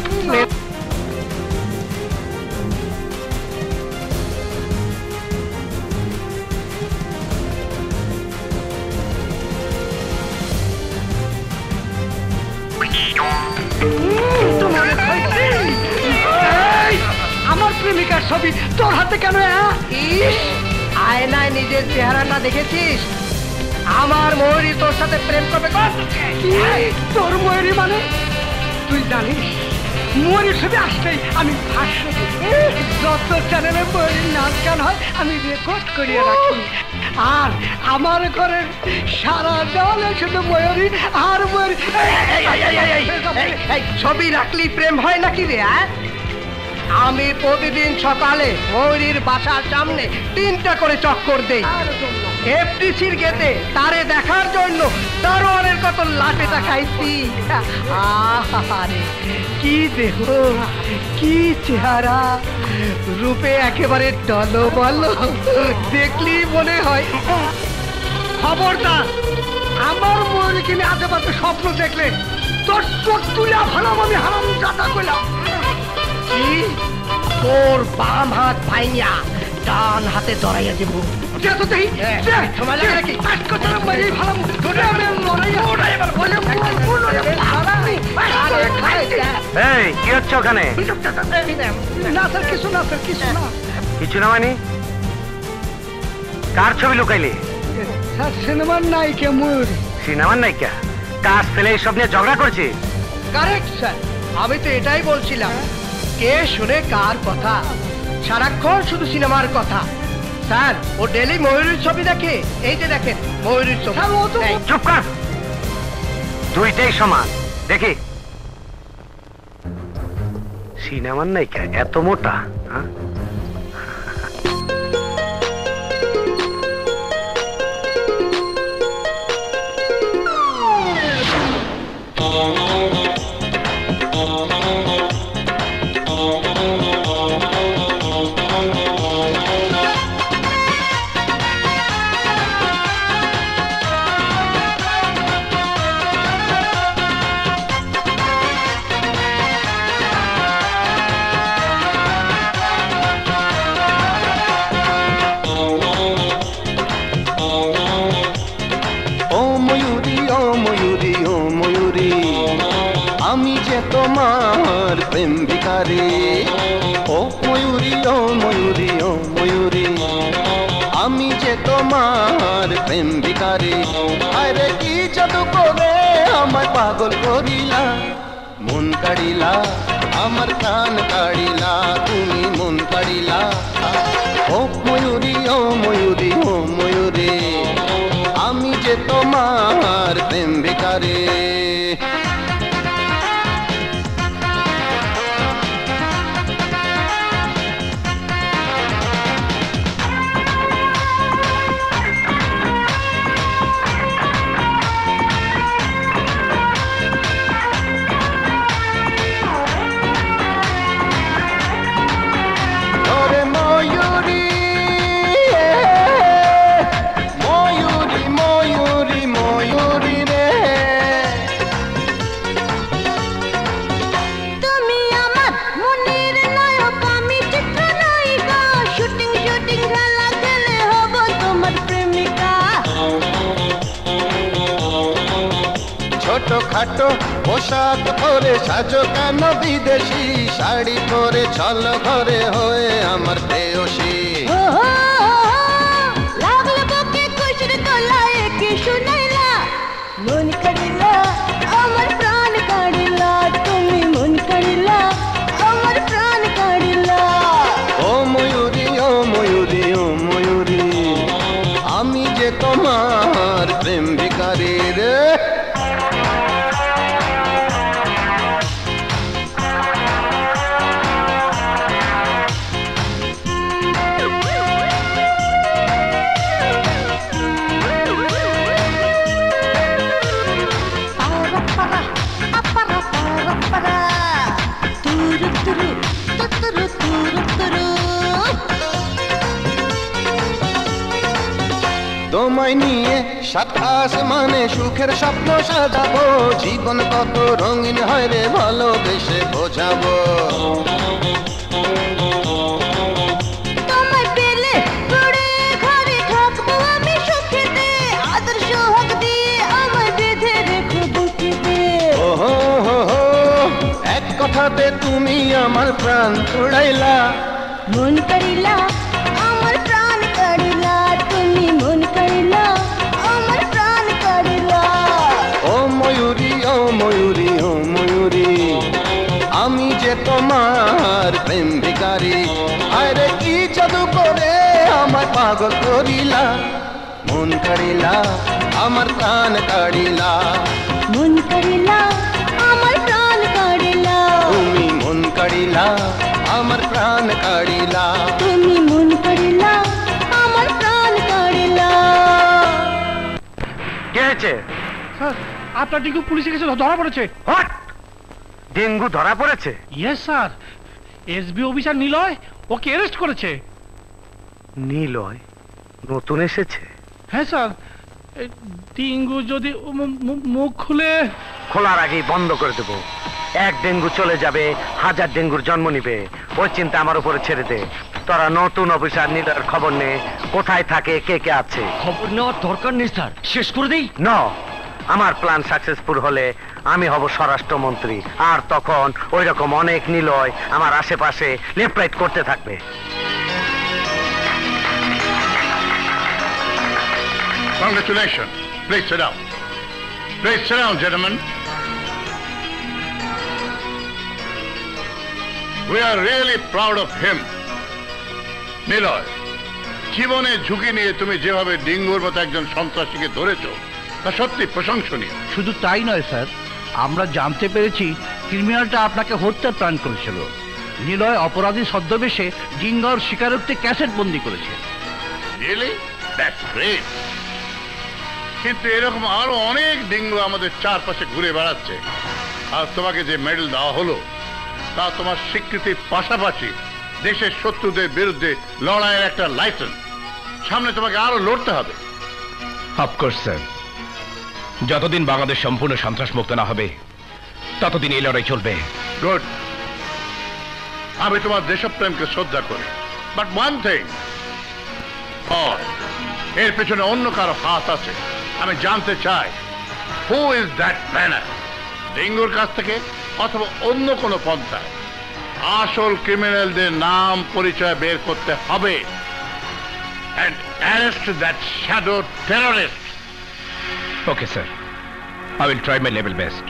আমার প্রেমিকার ছবি তোর হাতে কেন?
আয়নায় নিজের চেহারা না দেখেছিস? আমার ময়ূরী তোর সাথে প্রেম করবে।
তোর ময়ূরী মানে? তুই জানিস ময়ূরীর ছবি আসলেই আমি ভাষ্য দিই। যত চ্যানেলে ময়ূরীর নাচ গান হয় আমি রেকর্ড করিয়ে রাখি। আর আমার ঘরের সারা দেওয়ালে শুধু ময়ূরী আর ময়ূরী।
ছবি রাখলি প্রেম হয় নাকি রে? আমি প্রতিদিন সকালে ময়ূরীর বাসার সামনে 3টা করে চক্কর দেই। এফটিসির গেটে তারে দেখার জন্য দারোয়ানের কত লাটে দেখাইছি। আহারে কি দেহ, কি চেহারা, রূপে একেবারে টলমল, দেখলি মনে হয়।
খবরদার আমার ময়ূরীকে নিয়ে আজেবাজে স্বপ্ন দেখলে তোর চোখ তুলে ভালো আমি হারাম জাদা করলাম।
কি তোর বাম হাত ভাইয়া ডান হাতে ধরাইয়া দেব।
কি হচ্ছে ওখানে?
না স্যার, কিছু না স্যার, কিছু না।
কিছু না মানে? কার ছবি লুকাইলে?
স্যার সিনেমার নায়িকা ময়ূরী।
সিনেমার নায়িকা? কাজ ফেলে এইসব নিয়ে ঝগড়া করছে?
কারেক্ট স্যার, আমি তো এটাই বলছিলাম। কে শুনে কার কথা? সারাক্ষণ শুধু সিনেমার কথা। স্যার ও ডেলি ময়ূরীর ছবি দেখে। এই যে দেখেন ময়ূরীর ছবি।
চুপ কর, দুইটাই সমান। দেখি সিনেমার নায়িকা এত মোটা? হ্যাঁ,
তোমার প্রেম ভিখারি। ও ময়ূরী, ও ময়ূরী, ও ময়ূরী, আমি যে তোমার প্রেম ভিখারি। আরে কি জাদু করে আমায় পাগল করিলা, মন কাড়িলা, আমার প্রাণ কাড়িলা, তুমি মন কাড়িলা। ও ময়ূরী, ও ময়ূরী, ও ময়ূরী, আমি যে তোমার প্রেম ভিখারি। খাটো পোশাক পরে সাজো কেন বিদেশি শাড়ি পরে চলো ঘরে হয়ে আমার প্রেয়সী
লাগলো বুকে কুশর তোলায় কি শুনাইলা মন করিলা আমার প্রাণ কাড়িলা তুমি মন করিলা আমার প্রাণ কাড়িলা
ও ময়ূরী ও ময়ূরী ও ময়ূরী আমি যে তোমার প্রেম ভিখারি রে তোমায় নিয়ে সাত আসমানে সুখের স্বপ্ন সাজাবো জীবন কত রঙিন হয় রে ভালোবেসে বোঝাবো
তোমায় পেলে পড়ে ঘরে থাকবো আমি সুখেতে আদর সোহাগ দিয়ে আমায় বেঁধে রেখো বুকেতে
ওহো হো হো এক কথাতে তুমি আমার প্রাণ ছুড়াইলা
মন করিলা আমার প্রাণ কাড়িলা তুমি মন করিলা আমার প্রাণ কাড়িলা
ও ময়ূরী ও ময়ূরী ও ময়ূরী আমি যে তোমার প্রেম ভিখারি আরে কি জাদু করে আমার পাগল করিলা মন কাড়িলা আমার প্রাণ কাড়িলা
মন করিলা আমার প্রাণ কাড়িলা
তুমি মন কাড়িলা আমার প্রাণ কাড়িলা
তুমি মন করিলা আমার প্রাণ কাড়িলা
কে হয়েছে?
স্যার আপনার ডেঙ্গু পুলিশের কাছে ধরা পড়েছে।
হোয়াট? ডেঙ্গু ধরা পড়েছে?
Yes sir, SB officer Niloy ওকে অ্যারেস্ট করেছে।
নিলয় নতুন এসেছে?
হ্যাঁ স্যার, এই ডেঙ্গু যদি মুখ খুলে
খোলার আগেই বন্ধ করে দেবো। এক ডেঙ্গু চলে যাবে, হাজার ডেঙ্গুর জন্ম নিবে। ওই চিন্তা আমার উপরে ছেড়ে দে। তোরা নতুন অফিসার নিলয়ের খবর নে, কোথায় থাকে, কে কে আছে।
খবর নেওয়ার দরকার নেই স্যার, শেষ করে দেই।
ন আমার প্ল্যান সাকসেসফুল হলে আমি হব স্বরাষ্ট্রমন্ত্রী, আর তখন ওই রকম অনেক নিলয় আমার আশেপাশে লেফট রাইট করতে থাকবে।
Congratulations. Please sit down. Please sit down, gentlemen. We are really proud of him. Niloy, জীবনে ঝুঁকি নিয়ে তুমি যেভাবে ডেঙ্গুর মতো একজন সন্ত্রাসীকে ধরেছো তা সত্যি প্রশংসনীয়।
শুধু তাই নয় স্যার, আমরা জানতে পেরেছি ক্রিমিনালটা আপনাকে হত্যা প্ল্যান করেছিল। নিলয় অপরাধী ছদ্মবেশে জিঙ্গার স্বীকারোক্তি ক্যাসেট বন্দি করেছে।
Really? That's great. কিন্তু এরকম আরো অনেক ডেঙ্গু আমাদের চারপাশে ঘুরে বেড়াচ্ছে, আর তোমাকে যে মেডেল দেওয়া হলো তা তোমার স্বীকৃতির পাশাপাশি দেশের শত্রুদের বিরুদ্ধে লড়াইয়ের একটা লাইসেন্স। সামনে তোমাকে আরো লড়তে হবে।
অফকোর্স স্যার, যতদিন বাংলাদেশ সম্পূর্ণ সন্ত্রাস মুক্ত না হবে ততদিন এই লড়াই চলবে।
গুড, আমি তোমার দেশপ্রেমকে শ্রদ্ধা করি, বাট ওয়ান থিং, এর পেছনে অন্য কারো হাত আছে। আমি জানতে চাই, হু ইজ দ্যাট ম্যানার? ডেঙ্গুর কাছ থেকে অথবা অন্য কোনো পন্থায় আসল ক্রিমিনালদের নাম পরিচয় বের করতে হবে and arrest that shadow terrorist.
Okay sir, I will try my level best.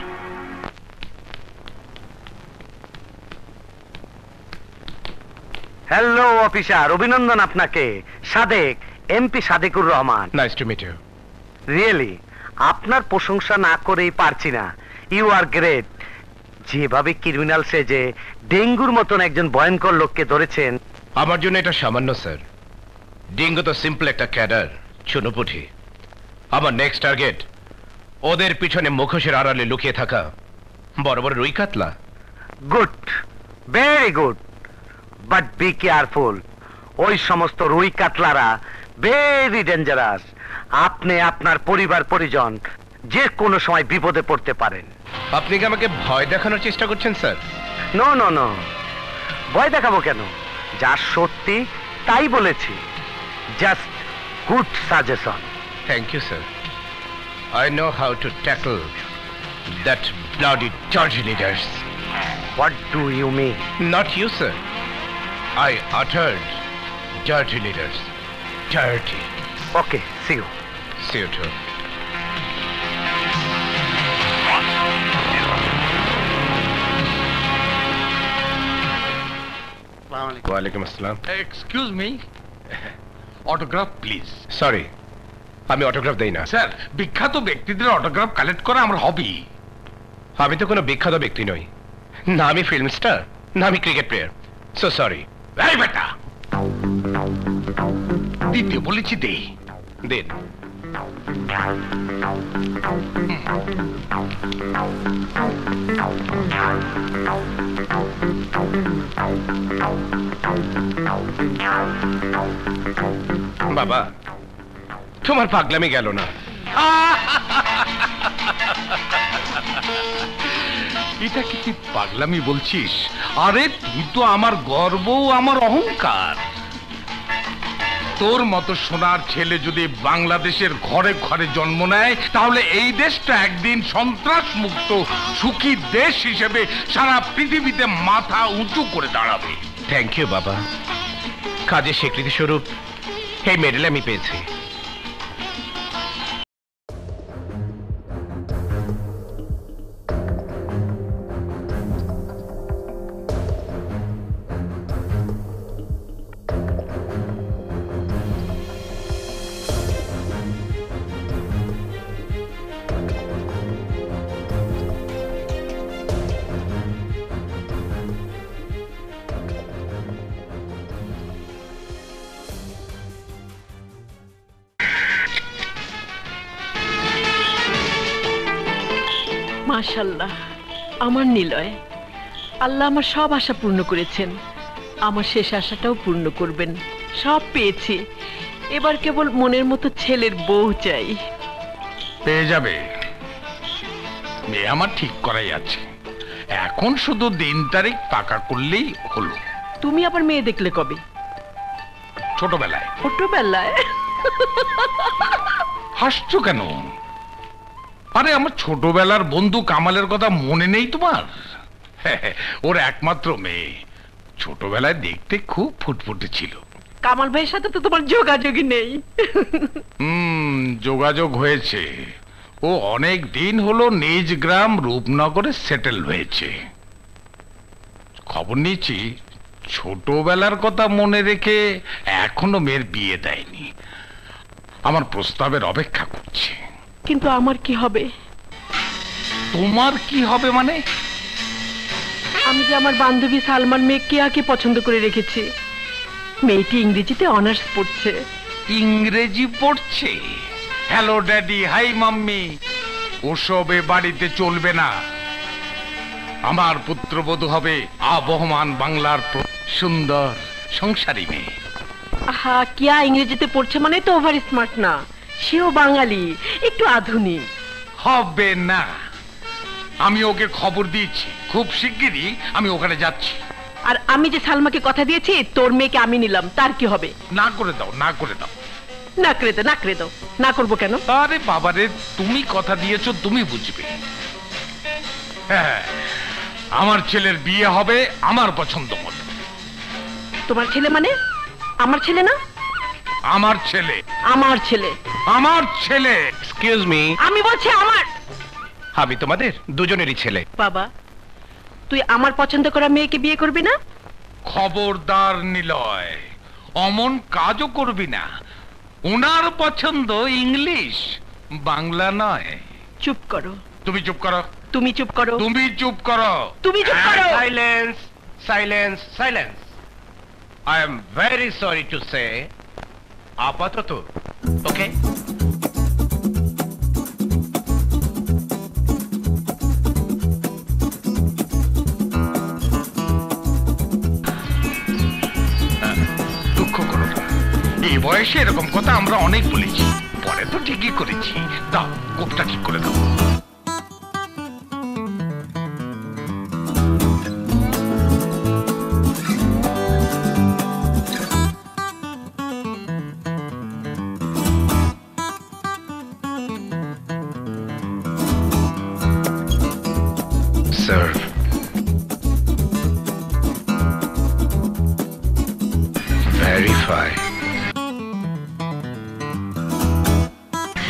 Hello officer, অভিনন্দন আপনাকে। Sadek, MP Sadekur Rahman.
Nice to meet you.
Really আপনার প্রশংসা না করেই পারছি না। You are great. যেভাবে ক্রিমিনাল সেজে ডেঙ্গুর মতন একজন ভয়ঙ্কর লোককে ধরেছেন।
আমার জন্য এটা সামান্য স্যার। ডেঙ্গু তো সিম্পল একটা ক্যাডার, চুনোপুটি। আমার নেক্সট টার্গেট ওদের পিছনে মুখোশের আড়ালে লুকিয়ে থাকা বড় বড় রুই কাতলা।
Good, very good, but be careful. ওই সমস্ত রুই কাতলারা ভেরি ডেঞ্জারাস। আপনি আপনার পরিবার পরিজন যে কোনো সময় বিপদে পড়তে পারেন।
আপনি কি আমাকে ভয় দেখানোর চেষ্টা করছেন স্যার?
নো নো নো, ভয় দেখাবো কেন? যা সত্যি তাই বলেছি। Just good suggestion.
Thank you sir. I know how to tackle That bloody dirty leaders.
What do you mean?
Not you, sir. I uttered dirty leaders. Dirty.
Okay, see you.
See you too. ওয়ালাইকুম আসসালাম।
Excuse me, autograph please.
Sorry, আমি autograph দেই না।
Sir, বিখ্যাত ব্যক্তিদের autograph collect করা আমার হবি।
আমি তো কোনো বিখ্যাত ব্যক্তি নই, না আমি ফিল্ম স্টার, না আমি ক্রিকেট প্লেয়ার। So sorry.
এই বেটা, দিতে বলেছি দে।
দিন। বাবা, তোমার পাগলামি গেল না।
এটা কি তুই পাগলামি বলছিস? আরে তুই তো আমার গর্ব, আমার অহংকার। তোর মতো সোনার ছেলে যদি বাংলাদেশের ঘরে ঘরে জন্ম নেয়, তাহলে এই দেশটা একদিন সন্ত্রাস মুক্ত সুখী দেশ হিসেবে সারা পৃথিবীতে মাথা উঁচু করে দাঁড়াবে।
থ্যাংক ইউ বাবা। কাজের স্বীকৃতি স্বরূপ এই মেডেল আমি পেয়েছি।
মাশাআল্লাহ, আমার নিলয়, আল্লাহ আমার সব আশা পূর্ণ করেছেন, আমার শেষ আশাটাও পূর্ণ করবেন। সব পেয়েছি, এবার কেবল মনের মতো ছেলের বউ চাই।
পেয়ে যাবে, মেয়ে আমার ঠিক করাই আছে, এখন শুধু দিন তারিখ পাকা করলেই হলো।
তুমি আবার মেয়ে দেখলে কবে?
ছোটবেলায়।
ছোটবেলায়?
হাসছো কেন? আরে আমার ছোটবেলার বন্ধু কামালের কথা মনে নেই তোমার? ওর একমাত্র মেয়ে, ছোটবেলায় দেখতে খুব ফুটফুটে ছিল।
কামাল ভাইয়ের সাথে তো তোমার যোগাযোগই নেই।
যোগাযোগ হয়েছে, ও অনেক দিন হলো নিজ গ্রাম রূপনগরে সেটেল হয়েছে। খবর নিয়েছি ছোটবেলার কথা মনে রেখে এখনো মেয়ের বিয়ে দেয়নি, আমার প্রস্তাবের অপেক্ষা করছে।
কিন্তু আমার কি হবে?
তোমার কি হবে মানে?
আমি যে আমার বান্ধবী সালমান মেয়ে কেয়াকে পছন্দ করে রেখেছি। মেয়েটি ইংরেজিতে অনার্স পড়ছে।
ইংরেজি পড়ছে? হ্যালো ড্যাডি, হাই মাম্মি, ওসবে বাড়িতে চলবে না। আমার পুত্রবধূ হবে আবহমান বাংলার সুন্দর সংসারী মেয়ে।
আহা, কিয়া ইংরেজিতে পড়ছে মানে তো ওভার স্মার্ট না, সেও বাঙালি, একটু আধুনিক।
হবে না, আমি ওকে খবর দিয়েছি, খুব শিগগিরই আমি ওখানে যাচ্ছি।
আর আমি যে সালমাকে কথা দিয়েছি তোর মেয়েকে আমি নিলাম, তার কি হবে?
না করে দাও, না করে দাও।
না করে দাও, না করে দাও। না করবো কেন?
আরে বাবারে, তুমি কথা দিয়েছো, তুমি বুঝবে। হ্যাঁ, আমার ছেলের বিয়ে হবে আমার পছন্দ মতো।
তোমার ছেলে মানে? আমার ছেলে না?
আমার ছেলে।
আমার ছেলে।
আমার ছেলে।
এক্সকিউজ মি,
আমি বলছি আমার।
আমি তোমাদের দুজনেরই ছেলে।
বাবা, তুই আমার পছন্দ করা মেয়েকে বিয়ে করবি না?
খবরদার নিলয়, অমন কাজও করবি না। ওনার পছন্দ ইংলিশ, বাংলা নয়।
চুপ করো।
তুমি চুপ করো।
তুমি চুপ করো।
তুমি চুপ করো।
তুমি চুপ করো।
Silence, silence, silence. I am very sorry to say, আপাতত, ওকে?
দুঃখ করো না, এই বয়সে এরকম কথা আমরা অনেক বলেছি, পরে তো ঠিকই করেছি। দাও, কোপটা ঠিক করে দাও।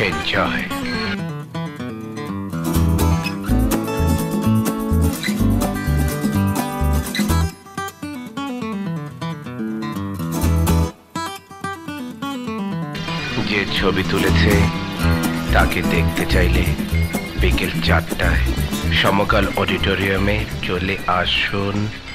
এনজয়। যে ছবি তুলেছে তাকে দেখতে চাইলে বিকেল 4টায় সমকাল অডিটোরিয়ামে চলে আসুন।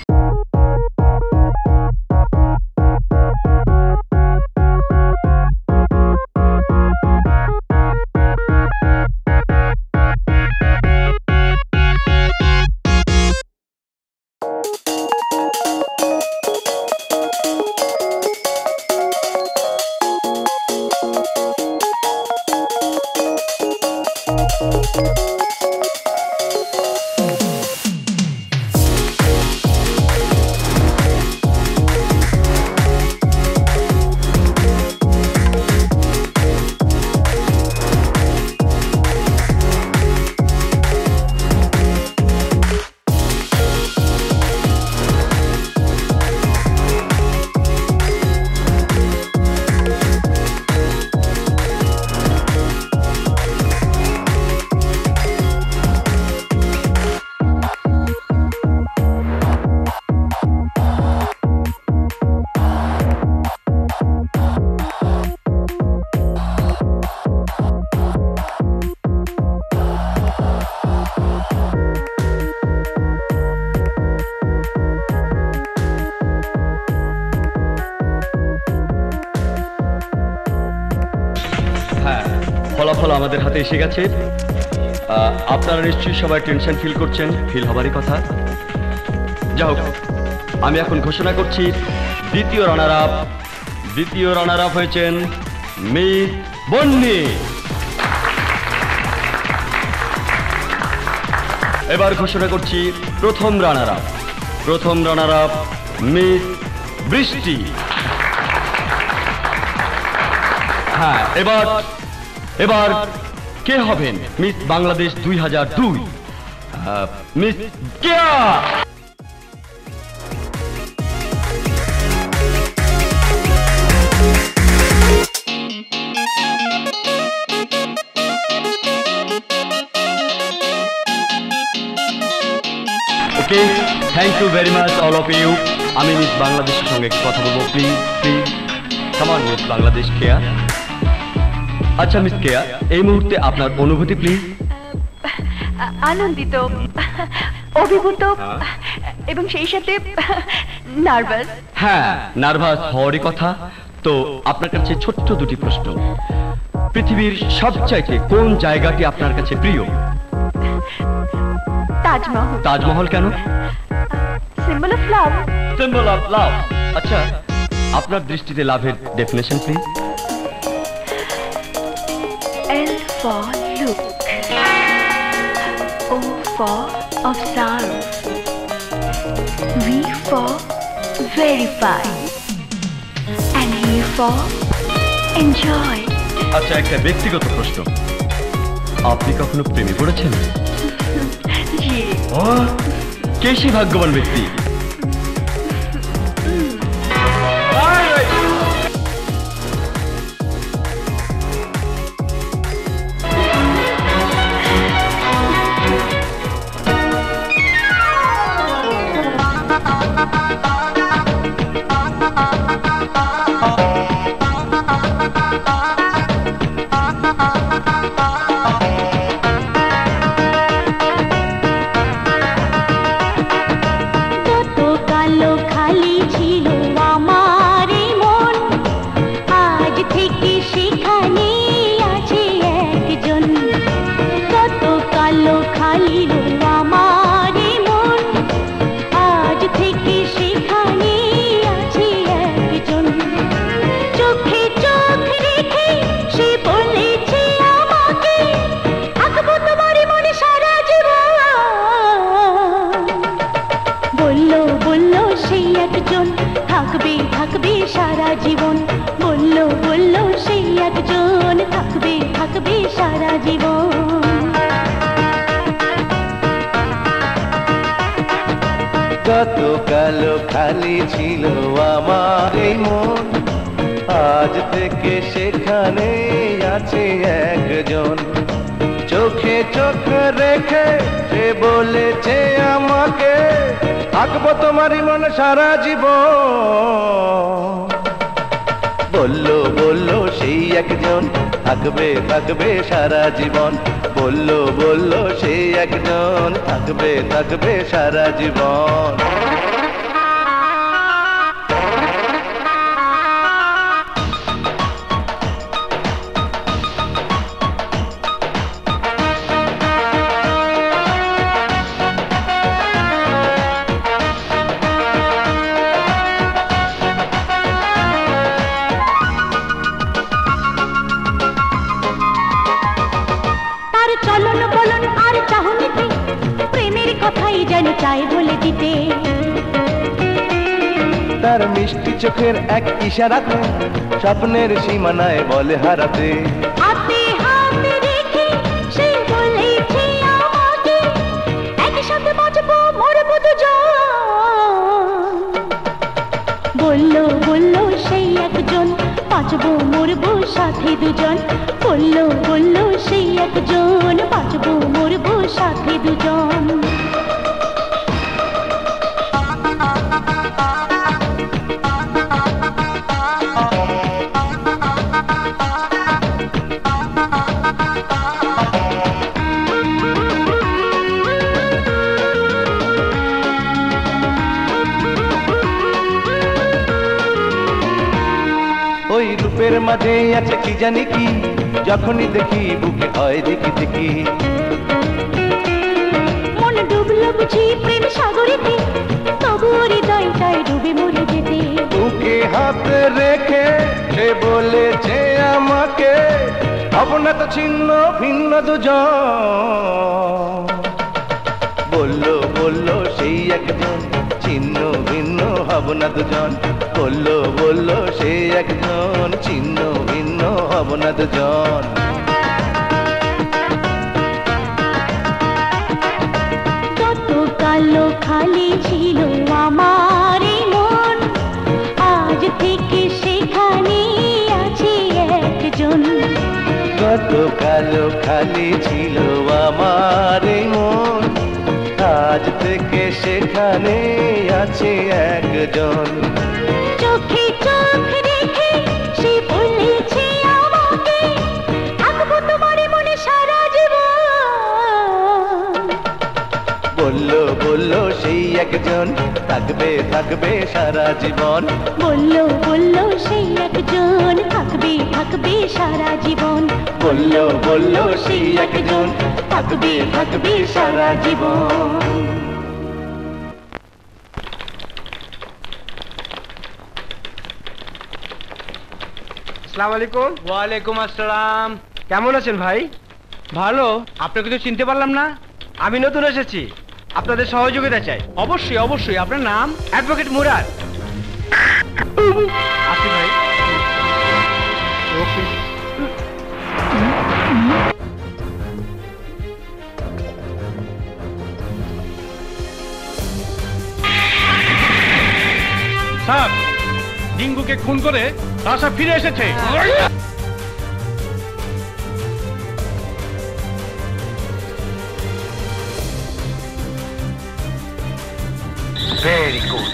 ফলাফল আমাদের হাতে এসে গেছে। আপনারা নিশ্চয়ই সবাই টেনশন ফিল করছেন, ফিল হবারই কথা। যাই হোক, আমি এখন ঘোষণা করছি দ্বিতীয় রানার আপ হয়েছেন মিস বন্নি। এবার ঘোষণা করছি প্রথম রানার আপ মিস বৃষ্টি। হ্যাঁ, এবার কে হবেন miss Bangladesh 2002? Miss Keya. Okay, thank you very much all of you. আমি মিস বাংলাদেশের সঙ্গে কথা বলবো, please come on miss Bangladesh Keya. আচ্ছা মিস কেয়া, এই মুহূর্তে আপনার অনুভূতি প্লিজ।
আনন্দিত, অভিভূত এবং সেই সাথে নার্ভাস।
হ্যাঁ, নার্ভাস হওয়ারই কথা। তো আপনার কাছে ছোট্ট দুটি প্রশ্ন। পৃথিবীর সবচাইতে কোন জায়গাটি আপনার কাছে প্রিয়?
তাজমহল।
তাজমহল কেন?
Symbol of love.
Symbol of love. আচ্ছা, আপনার দৃষ্টিতে লাভের definition please.
L for look, O for observe, V for verify, and E for enjoy.
আচ্ছা, একটা ব্যক্তিগত প্রশ্ন, আপনি কখনো প্রেমে পড়েছেন?
জি।
কে সেই ভাগ্যবান ব্যক্তি?
সারা জীবন বললো বললো সেই একজন থাকবে থাকবে সারা জীবন।
গতকাল খালি ছিল আমার এই মন, আজ থেকে সেখানে আছে একজন, চোখে চোখ রেখে সে বলেছে আমাকে থাকবো তোমারই মনে সারা জীবন। বললো বললো সেই একজন থাকবে থাকবে সারা জীবন, বললো বললো সেই একজন থাকবে থাকবে সারা জীবন। তার মিষ্টি চোখের এক ইশারাতে স্বপ্নের সীমানায় বলে হারাতে।
হাতে হাতে রেখে সে বলেছে আমাকে একসাথে বাঁচবো মরবো দুজন। বললো বললো সেই একজন বাঁচবো মরবো সাথে দুজন, বললো বললো সেই একজন বাঁচবো মরবো সাথে দুজন।
ওই রূপের মাঝে আছে কি জানি কি, যখনই দেখি বুকে হয় দেখি দেখি।
মন ডুবলো বুঝি প্রেম সাগরেতে, তবু হৃদয়টাই ডুবে মরে যেতে।
বুকে হাত রেখে সে বলেছে আমাকে ভাবনা তো ছিন্ন ভিন্ন দুজন। বললো বললো সেই একজন ছিন্ন ভিন্ন হব না দুজন, বললো বললো সেই একজন ছিন্ন ভিন্ন হব না দুজন।
কত কালো খালি ছিল আমার মন, আজ থেকে সেখানে আছে একজন।
কত কালো খালি ছিল আমার মন, আজ থেকে সেখানে আছে একজন।
চোখে চোখ রেখে সে বলেছে আমাকে থাকবো তোমার মনে সারা জীবন।
বললো বললো সেই একজন থাকবে থাকবে সারা জীবন,
বললো বললো সেই একজন থাকবে থাকবে সারা জীবন।
বললো বললো সেই একজন থাকবে থাকবে সারা জীবন।
আসসালামু আলাইকুম। ওয়ালাইকুম আসসালাম। কেমন আছেন ভাই? ভালো। আপনাকে তো চিনতে পারলাম না। আমি নতুন এসেছি, আপনাদের সহযোগিতা চাই। অবশ্যই অবশ্যই। আপনার নাম? অ্যাডভোকেট মুরাদ। আসি ভাই। ওকে।
স্যার, ডিঙ্গুকে খুন করে রাশা ফিরে এসেছে।
Very good.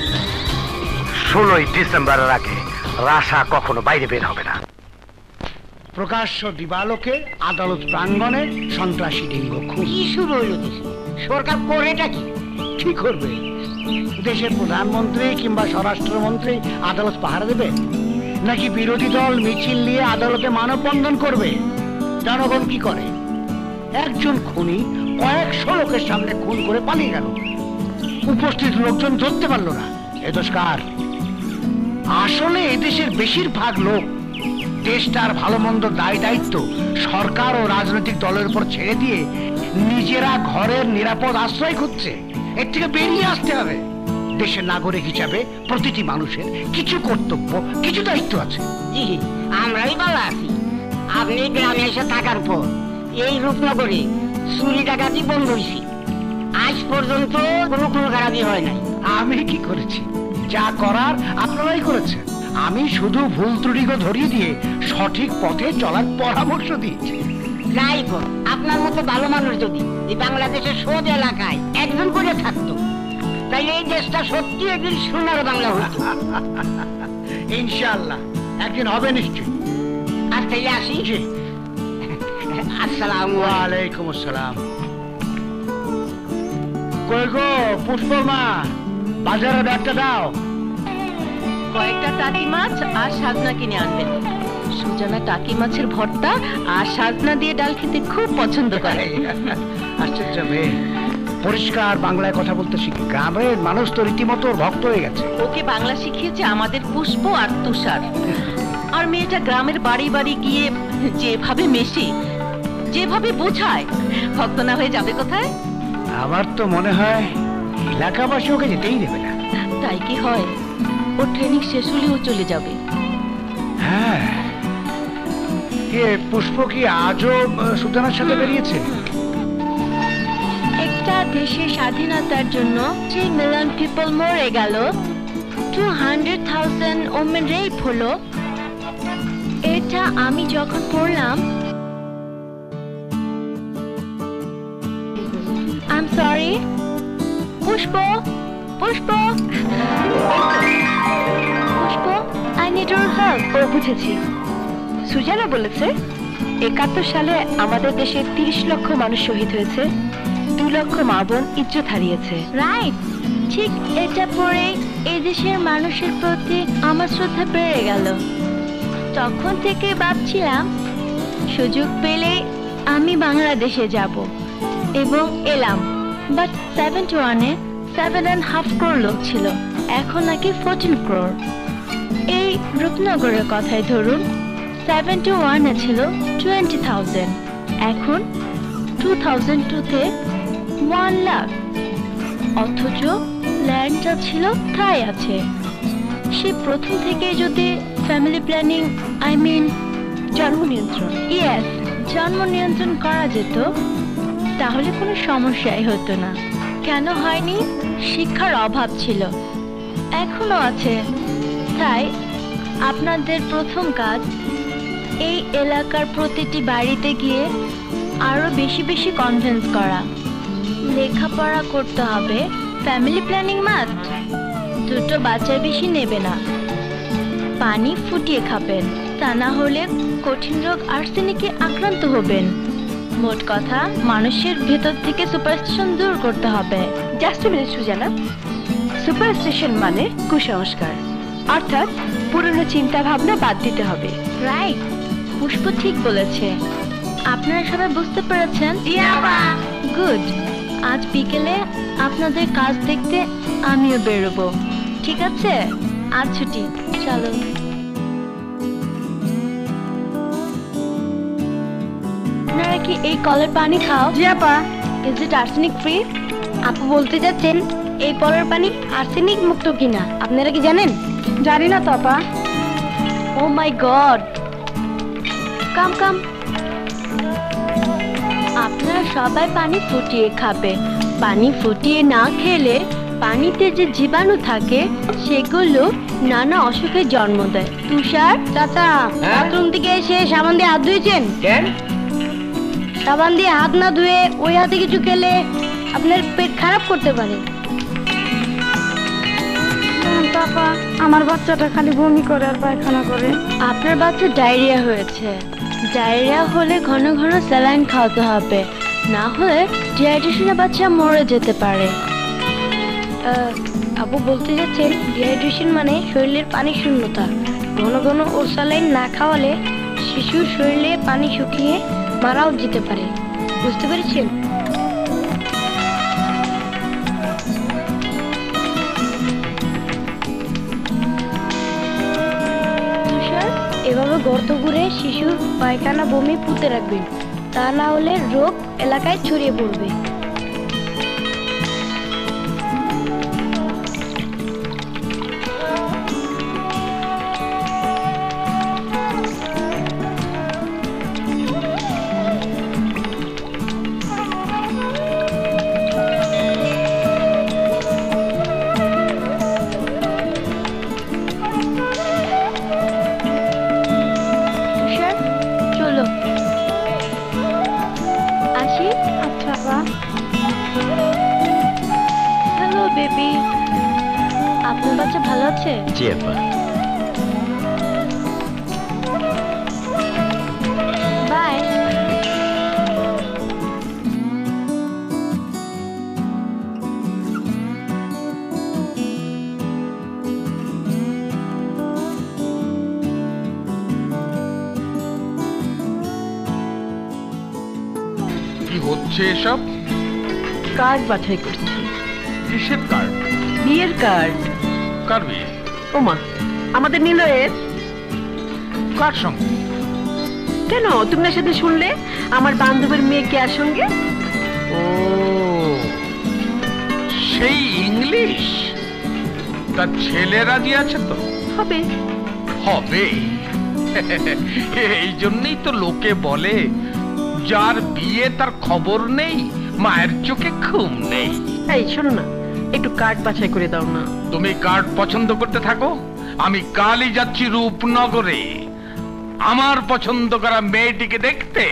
16ই ডিসেম্বরের আগে রাশা কখনো বাইরে বের হবে না।
প্রকাশ্য দিবালোকে আদালত প্রাঙ্গণে সন্ত্রাসী ডিঙ্গু খুন। কি শুরু হইল দেশে? সরকার করেটা কি? কি করবে? দেশের প্রধানমন্ত্রী কিংবা স্বরাষ্ট্রমন্ত্রী আদালত পাহারা দেবে, নাকি বিরোধী দল মিছিল নিয়ে আদালতে মানববন্ধন করবে? জনগণ কি করে? একজন খুনি কয়েকশো লোকের সামনে খুন করে পালিয়ে গেল, উপস্থিত লোকজন ধরতে পারল না। এ দোষ কার? আসলে এদেশের বেশিরভাগ লোক দেশটার ভালো মন্দ দায় দায়িত্ব সরকার ও রাজনৈতিক দলের উপর ছেড়ে দিয়ে নিজেরা ঘরের নিরাপদ আশ্রয় খুঁজছে। এর থেকে বেরিয়ে আসতে হবে। দেশের নাগরিক হিসাবে প্রতিটি মানুষের কিছু কর্তব্য, কিছু দায়িত্ব আছে।
জি, আমরাই ভালো আছি। আপনি গ্রামে এসে থাকার পর এই রূপনগরে চুরি ডাকাতি বন্ধ হয়েছে। আজ পর্যন্ত কোনো খুন খারাপি হয় নাই।
আমি কি করেছি? যা করার আপনারাই করেছেন। আমি শুধু ভুল ত্রুটিকে ধরিয়ে দিয়ে সঠিক পথে চলার পরামর্শ দিয়েছি।
রাইট, আপনার মতো ভালো মানুষ যদি এই বাংলাদেশের সব এলাকায় একজন করে থাকতো, তাই এই দেশটা সত্যি একদিন সোনার বাংলা হতো।
ইনশাআল্লাহ একদিন হবে নিশ্চয়ই।
আর তাইলে আসি। আসসালামু
আলাইকুম আসসালাম। কই গো পুষ্পর মা, বাজারে ব্যাগটা দাও।
কয়েকটা টাকি মাছ আর সাজনা কিনে আনবেন। সুজানা টাকি মাছের ভর্তা আর সাজনা দিয়ে ডাল খেতে খুব পছন্দ করে।
আশ্চর্য মেয়ে, পরিষ্কার বাংলায় কথা বলতে শিখে। গ্রামের মানুষ তো রীতিমতো ভক্ত হয়ে গেছে।
ওকে বাংলা শিখিয়েছে আমাদের পুষ্প আর তুষার। আর মেয়েটা গ্রামের বাড়ি বাড়ি গিয়ে যেভাবে মেশে, যেভাবে বোঝায়, ভক্ত না হয়ে যাবে কোথায়?
আমার তো মনে হয় এলাকাবাসী ওকে যেতেই দেবে না।
তাই কি হয়? ও ট্রেনিং শেষ হলেও চলে যাবে।
হ্যাঁ, পুষ্প কি আজও সুজানার সাথে বেরিয়েছে?
একটা দেশের স্বাধীনতার জন্য 3 মিলিয়ন পিপল মরে গেল, 200,000 ওমেন রেপ হলো। এটা আমি যখন পড়লাম, I'm sorry, Pushpa, Pushpa, Pushpa, I need your help.
ও বুঝেছি, সুজানা বলেছে 71 সালে আমাদের দেশে 30 লক্ষ মানুষ শহীদ হয়েছে, 2 লক্ষ মা বোন ইজ্জত হারিয়েছে।
রাইট, ঠিক এটা পড়ে এই দেশের মানুষের প্রতি আমার শ্রদ্ধা বেড়ে গেল। তখন থেকে ভাবছিলাম সুযোগ পেলে আমি বাংলাদেশে যাব, এবং এলাম। বাট 71-এ 7.5 crore লোক ছিল, এখন নাকি 14 crore। এই রূপনগরের কথাই ধরুন, 71-এ ছিল 20,000, এখন 2002-তে 1 লাখ। অথচ ল্যান্ডটা ছিল তাই আছে। সে প্রথম থেকে যদি ফ্যামিলি প্ল্যানিং, আই মিন
জন্ম নিয়ন্ত্রণ,
ইয়েস, জন্ম নিয়ন্ত্রণ করা যেত, তাহলে কোনো সমস্যাই হতো না। কেন হয়নি? শিক্ষার অভাব ছিল, এখনো আছে। তাই আপনাদের প্রথম কাজ এই এলাকার প্রতিটি বাড়িতে গিয়ে আরো বেশি বেশি কনভিন্স করা। লেখাপড়া করতে হবে, ফ্যামিলি প্ল্যানিং মাস্ট, 2টো বাচ্চা বেশি নেবে না, পানি ফুটিয়ে খাবেন, তা না হলে কঠিন রোগ আর্সেনিকে আক্রান্ত হবেন। মোট কথা, মানুষের ভেতর থেকে সুপারস্টিশন দূর করতে হবে।
Just a minute Sujana, superstition মানে কুসংস্কার, অর্থাৎ পুরনো চিন্তা ভাবনা বাদ দিতে হবে।
রাইট, পুষ্প ঠিক বলেছে। আপনারা সবাই বুঝতে পেরেছেন? গুড। আজ বিকেলে আপনাদের কাজ দেখতে আমিও বেরোবো, ঠিক আছে? আজ ছুটি, চলো। আপনারা কি এই কলের পানি খাও?
জি আপা।
Is it arsenic free?
আপু বলতে যাচ্ছেন এই কলের পানি আর্সেনিক মুক্ত কিনা, আপনারা কি জানেন? জানি না তো আপা।
Oh my God, come come. আপনারা সবাই পানি ফুটিয়ে খাবে। পানি ফুটিয়ে না খেলে পানিতে যে জীবাণু থাকে সেগুলো নানা অসুখের জন্ম দেয়। তুষার
চাচা, বাথরুম থেকে এসে সাবান দিয়ে হাত ধুয়েছেন?
কেন?
সাবান দিয়ে হাত না ধুয়ে ওই হাতে কিছু খেলে আপনার পেট খারাপ করতে পারে।
পাপা, আমার বাচ্চাটা খালি বমি করে আর পায়খানা করে।
আপনার বাচ্চা ডায়রিয়া হয়েছে। ডায়রিয়া হলে ঘন ঘন স্যালাইন খাওয়াতে হবে, না হলে ডিহাইড্রেশনে বাচ্চা মরে যেতে পারে।
আপু বলতে যাচ্ছেন ডিহাইড্রেশন মানে শরীরের পানি শূন্যতা। ঘন ঘন ওর স্যালাইন না খাওয়ালে শিশুর শরীরে পানি শুকিয়ে মারাও যেতে পারে। বুঝতে পেরেছেন? এভাবে গর্ত ঘুরে শিশুর পায়খানা বমি পুঁতে রাখবেন, তা না হলে রোগ এলাকায় ছড়িয়ে পড়বে। আপনার বাচ্চা ভালো আছে?
জি আপা।
বাই।
কি হচ্ছে এসব?
কার্ড বাছাই করছি।
কিসের কার্ড?
বিয়ের কার্ড।
কার বিয়ে?
ওমা, আমাদের নিলয়ের।
কার সঙ্গে?
কেন, তুমি না সাথে শুনলে আমার বান্ধবীর মেয়ে কেয়ার সঙ্গে?
ও, সেই ইংলিশ। তার ছেলে রাজি আছে তো?
হবে।
হবে। এই জন্যই তো লোকে বলে যার বিয়ে তার খবর নেই, মায়ের চোখে ঘুম নেই।
এই শোনো না, একটু কার্ড বাছাই করে দাও না।
তুমি কার্ড পছন্দ করতে থাকো, আমি কালই যাচ্ছি রূপনগরে আমার পছন্দ করা মেয়েটিকে দেখতে।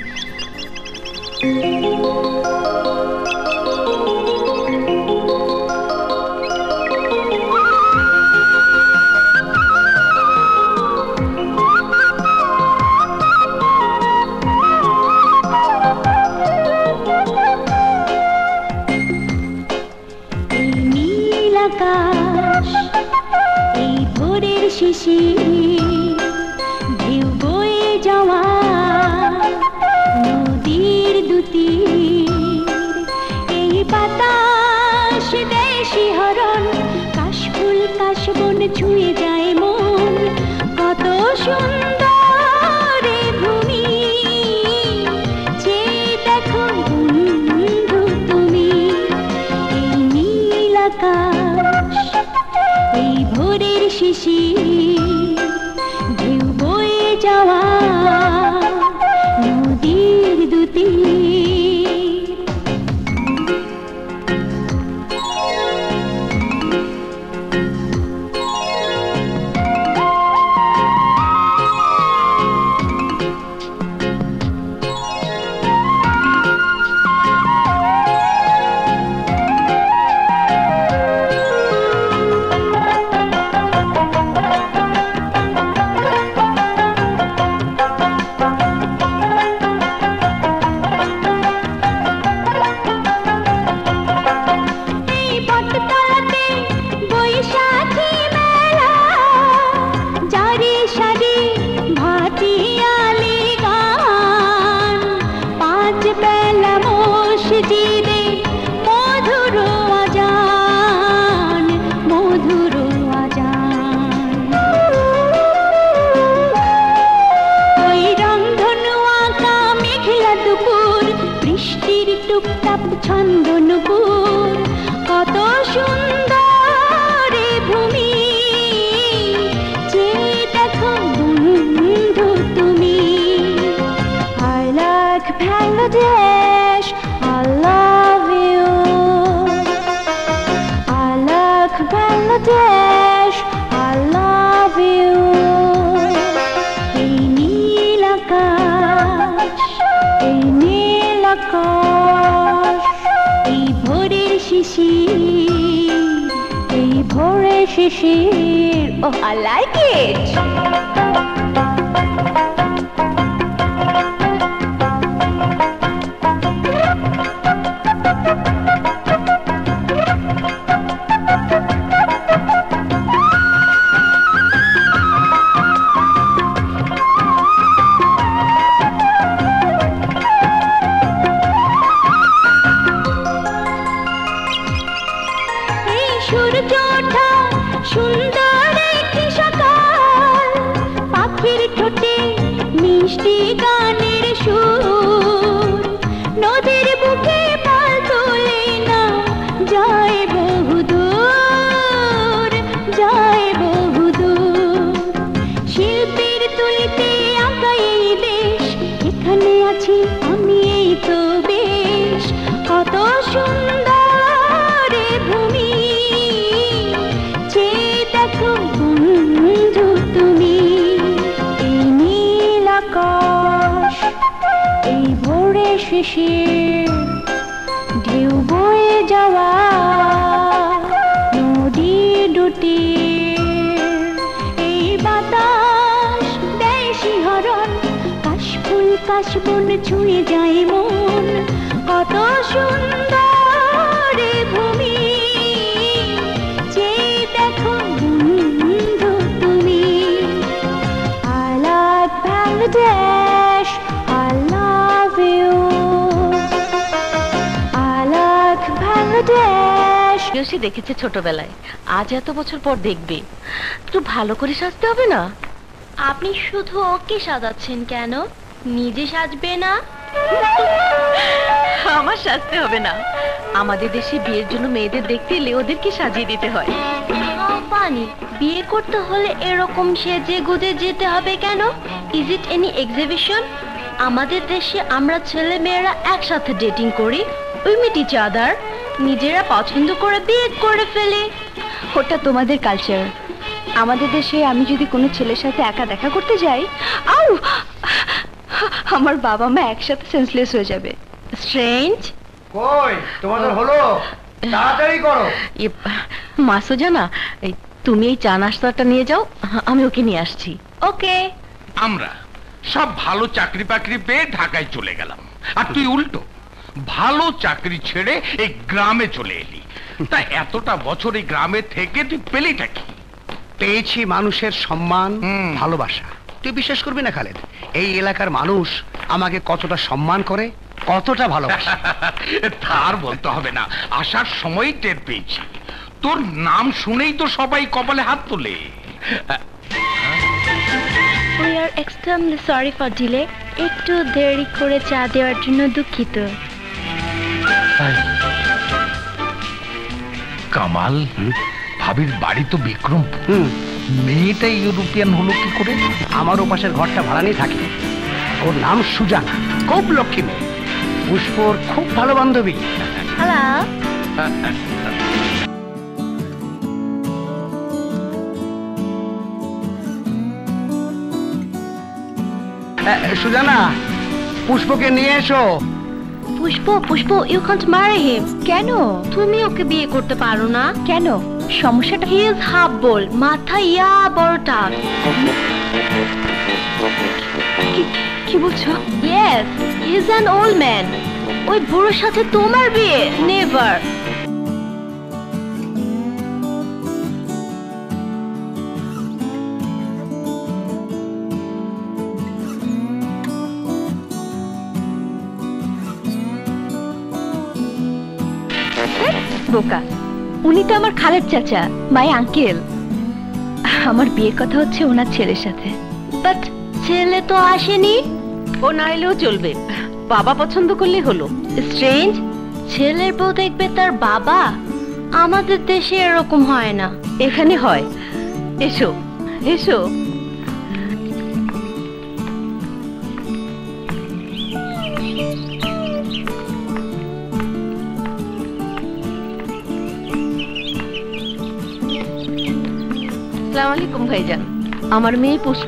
আকাশ, এই ভোরের শিশির, ঢেউ বয়ে যাওয়া নদীর দুতীর, এই বাতাস দেয় শিহরণ, কাশফুল কাশবন ছুঁয়ে যায় মন, কত সুন্দর এ ভূমি, যে দেখো বন্ধু তুমি, এই নীল আকাশ, এই ভোরের শিশির, ঢেউ বয়ে যাওয়া নদীর দুতীর। ছন্দনপুর, কত সুন্দর এ ভূমি, যে দেখো বন্ধু তুমি। I like Bangladesh, I love you. I like Bangladesh, I love you. এই নীল আকাশ, এই নীল আকাশ, এই ভোরের শিশির, এই ভোরের শিশির। Oh, I like it. সূর্য ওঠা সুন্দর একটি সকাল, পাখির ঠোঁটে মিষ্টি গানের সুর, নদীর বুকে পাল তোলে না যায় বহুদূর, যায় বহুদূর। শিল্পীর তুলিতে আঁকা এই দেশ, এখানে আছি আমি এই তো বেশ, কত সুন্দর এ ভূমি, যে দেখো বন্ধু তুমি। এই নীল আকাশ, এই ভোরের শিশির, ঢেউ বয়ে যাওয়া নদী দুটি, কাশবন ছুঁয়ে যায় মন, কত সুন্দর এ ভূমি, যে দেখো বন্ধু তুমি। I like Bangladesh, I love you, I like Bangladesh.
সে দেখেছে ছোটবেলায়, আজ এত বছর পর দেখবে, একটু ভালো করে সাজতে হবে না?
আপনি শুধু ওকে সাজাচ্ছেন কেন, নিজে সাজবে না?
আমার সাজতে হবে না, আমাদের দেশে বিয়ের জন্য মেয়েদের দেখতে এলে ওদেরকে সাজিয়ে দিতে হয়।
পানি বিয়ে করতে হলে এরকম সেজে গুজে যেতে হবে কেন? Is it any exhibition? আমাদের দেশে আমরা ছেলে মেয়েরা একসাথে ডেটিং করি, উই মিট ইচ আদার, নিজেরা পছন্দ করে বিয়ে করে ফেলি।
ওটা তোমাদের কালচার। আমাদের দেশে আমি যদি কোনো ছেলের সাথে একা দেখা করতে যাই, আউ, আমার বাবা মা একসাথে সেন্সলেস হয়ে যাবে।
স্ট্রেঞ্জ।
কই তোমাদের হলো? তাড়াতাড়ি করো।
মাসুজানা, তুমি এই চা নাস্তাটা নিয়ে যাও, আমি ওকে নিয়ে আসছি।
ওকে। আমরা সব ভালো চাকরি বাকরি পেয়ে ঢাকায় চলে গেলাম, আর তুই উল্টো ভালো চাকরি ছেড়ে এই গ্রামে চলে এলি। তা এতটা বছর এই গ্রামে থেকে তুই পেলিটা কি?
পেয়েছি মানুষের সম্মান, ভালোবাসা। তুই বিশ্বাস করবি না খালেদ, এই এলাকার মানুষ আমাকে কতটা সম্মান করে, কতটা ভালোবাসে।
তার বলতে হবে না, আসার সময় টের পেয়েছি। তোর নাম শুনেই তো সবাই কপালে হাত তোলে।
We are extremely sorry for delay. একটু দেরি করে চা দেওয়ার জন্য দুঃখিত।
কামাল, ভাবির বাড়ি তো বিক্রমপুর, মেয়েটা ইউরোপিয়ান হলো কি করে?
আমার ওপাশের ঘরটা ভাড়া নিয়ে থাকে। ওর নাম সুজানা, খুব লক্ষ্মী মেয়ে, পুষ্পর খুব ভালো বান্ধবী।
হ্যালো।
সুজানা, পুষ্পকে নিয়ে এসো।
Pushpa, Pushpa, you can't marry him. কেন? তুমি ওকে বিয়ে করতে পারো না? কেন? সমস্যাটা? হি ইজ হাফ বোল, মাথা ইয়া বড় টাক।
কি বলছো?
Yes, he is an old man. ওই বুড়োর সাথে তোমার বিয়ে? নেভার।
বোকা, উনি তো আমার খালের চাচা, মাই আঙ্কেল। আমার বিয়ের কথা হচ্ছে ওনার ছেলের সাথে।
বাট ছেলে তো আসেনি।
ও না এলেও চলবে, বাবা পছন্দ করলে হলো।
স্ট্রেঞ্জ, ছেলের বউ দেখবে তার বাবা? আমাদের দেশে এরকম হয় না।
এখানে হয়। এসো এসো। আসসালামু আলাইকুম ভাইজান, আমার মেয়ে পুষ্প।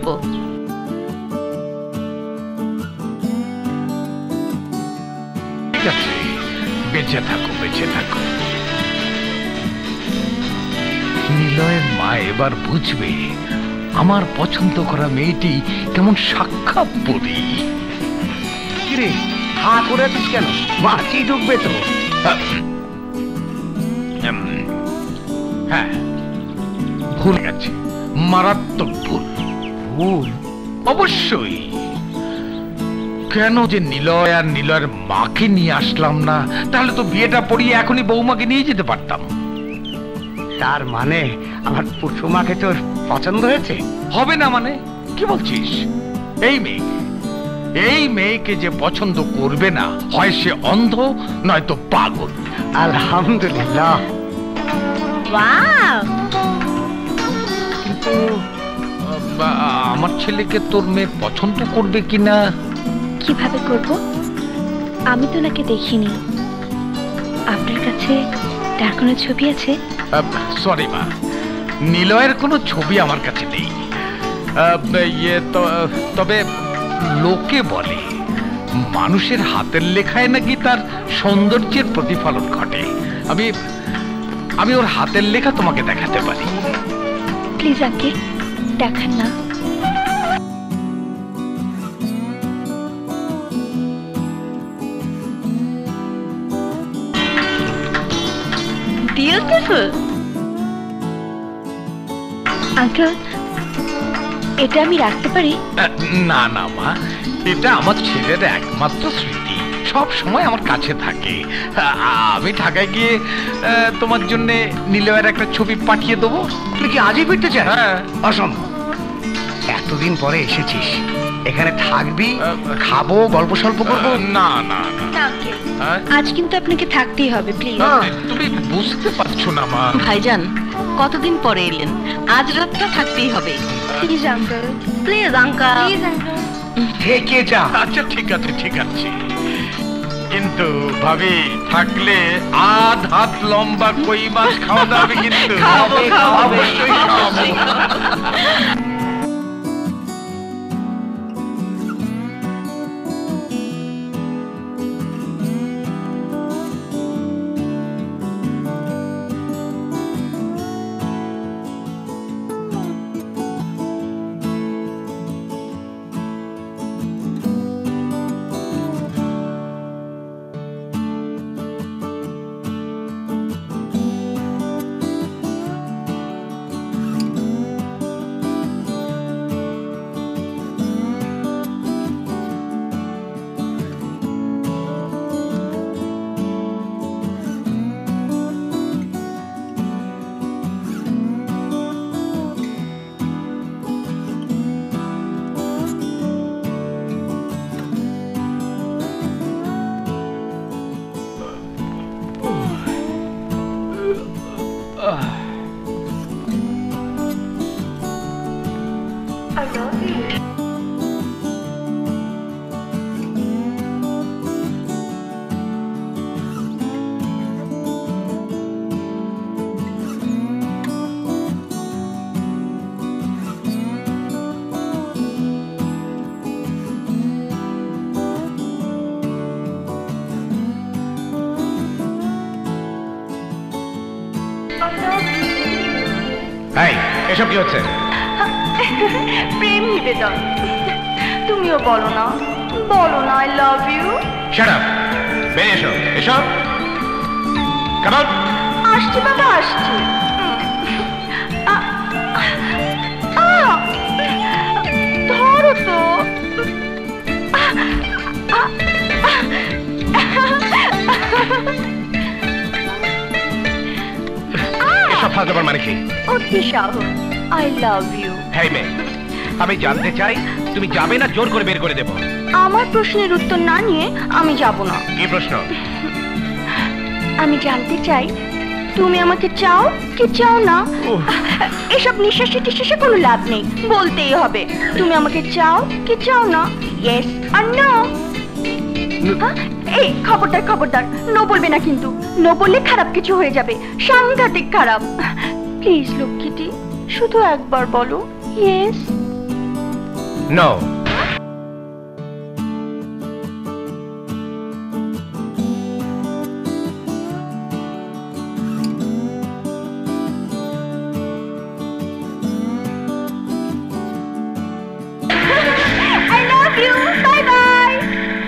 ঠিক আছে, বেঁচে থাকো, বেঁচে থাকো। নিলয়ের মা এবার বুঝবে আমার পছন্দ করা মেয়েটি কেমন সাক্ষাৎ পরি।
কিরে, হা করে আছিস কেন? মাছি ঢুকবে তো।
হ্যাঁ, ভুল গেছে, মারাত্মক ভুল।
ভুল?
অবশ্যই। কেন যে নিলয় আর নিলয়ের মাকে নিয়ে আসলাম না? তাহলে তো বিয়েটা পড়িয়ে এখনই বৌমাকে নিয়ে যেতে পারতাম।
তার মানে আমার পুষ্পমাকে তোর পছন্দ হয়েছে?
হবে না মানে? কি বলছিস? এই মেয়েকে যে পছন্দ করবে না, হয় সে অন্ধ নয়তো পাগল।
আলহামদুলিল্লাহ।
কিন্তু আমার ছেলেকে তোর মেয়ে পছন্দ করবে কিনা?
কিভাবে করব? আমি তো ওনাকে দেখিনি। আপনার কাছে তার কোনো ছবি আছে?
সরি মা, নিলয়ের কোনো ছবি আমার কাছে নেই। তবে লোকে বলে মানুষের হাতের লেখায় নাকি তার সৌন্দর্যের প্রতিফলন ঘটে। আমি ওর হাতের লেখা তোমাকে দেখাতে পারি।
প্লিজ আঙ্কেল, দেখান না।
বিউটিফুল। আঙ্কেল, এটা আমি রাখতে পারি?
না না মা, এটা আমার ছেলের একমাত্র স্মৃতি, সব সময় আমার কাছে থাকে। আমি ঢাকায় গিয়ে তোমার জন্য নীলয়ের একটা ছবি পাঠিয়ে দেবো।
তুই কি আজই ফিরতে চাস?
হ্যাঁ।
অসম্ভব, এতদিন পরে এসেছিস, এখানে থাকবি, খাবো, গল্প সল্প করবো।
না না
আঙ্কেল, আজ কিন্তু আপনাকে থাকতেই হবে, প্লিজ।
তুমি বুঝতে পারছো না মা।
ভাইজান, কতদিন পরে এলেন, আজ রাতটা থাকতেই হবে।
Please uncle,
please uncle,
please uncle.
থেকে যা।
আচ্ছা ঠিক আছে ঠিক আছে, কিন্তু ভাবি থাকলে আধ হাত লম্বা কই মাছ খাওয়া যাবে কিন্তু। অবশ্যই খাওয়াবো। এসব কি হচ্ছে?
প্রেম নিবেদন। তুমিও বলো না, বলো না I love you.
Shut up, বেরিয়ে এসো। এসো, কাম আউট।
আসছি বাবা, আসছি। ধরো তো।
এসব ফাজলাবার মানে কি?
অতি সাহস। I love you.
হ্যাঁ মেয়ে, আমি জানতে চাই তুমি যাবে না জোর করে বের করে দেবো?
আমার প্রশ্নের উত্তর না নিয়ে আমি যাব না।
কি প্রশ্ন?
আমি জানতে চাই তুমি আমাকে চাও কি চাও না। এসব নিঃশ্বাসে টিশ্বাসে কোনো লাভ নেই, বলতেই হবে তুমি আমাকে চাও কি চাও না। Yes or no. এই খবরদার খবরদার, নো বলবে না কিন্তু। নো বললে খারাপ কিছু হয়ে যাবে, সাংঘাতিক খারাপ। প্লিজ লক্ষ্মীটি, শুধু একবার বলো yes.
No.
I love you. Bye bye.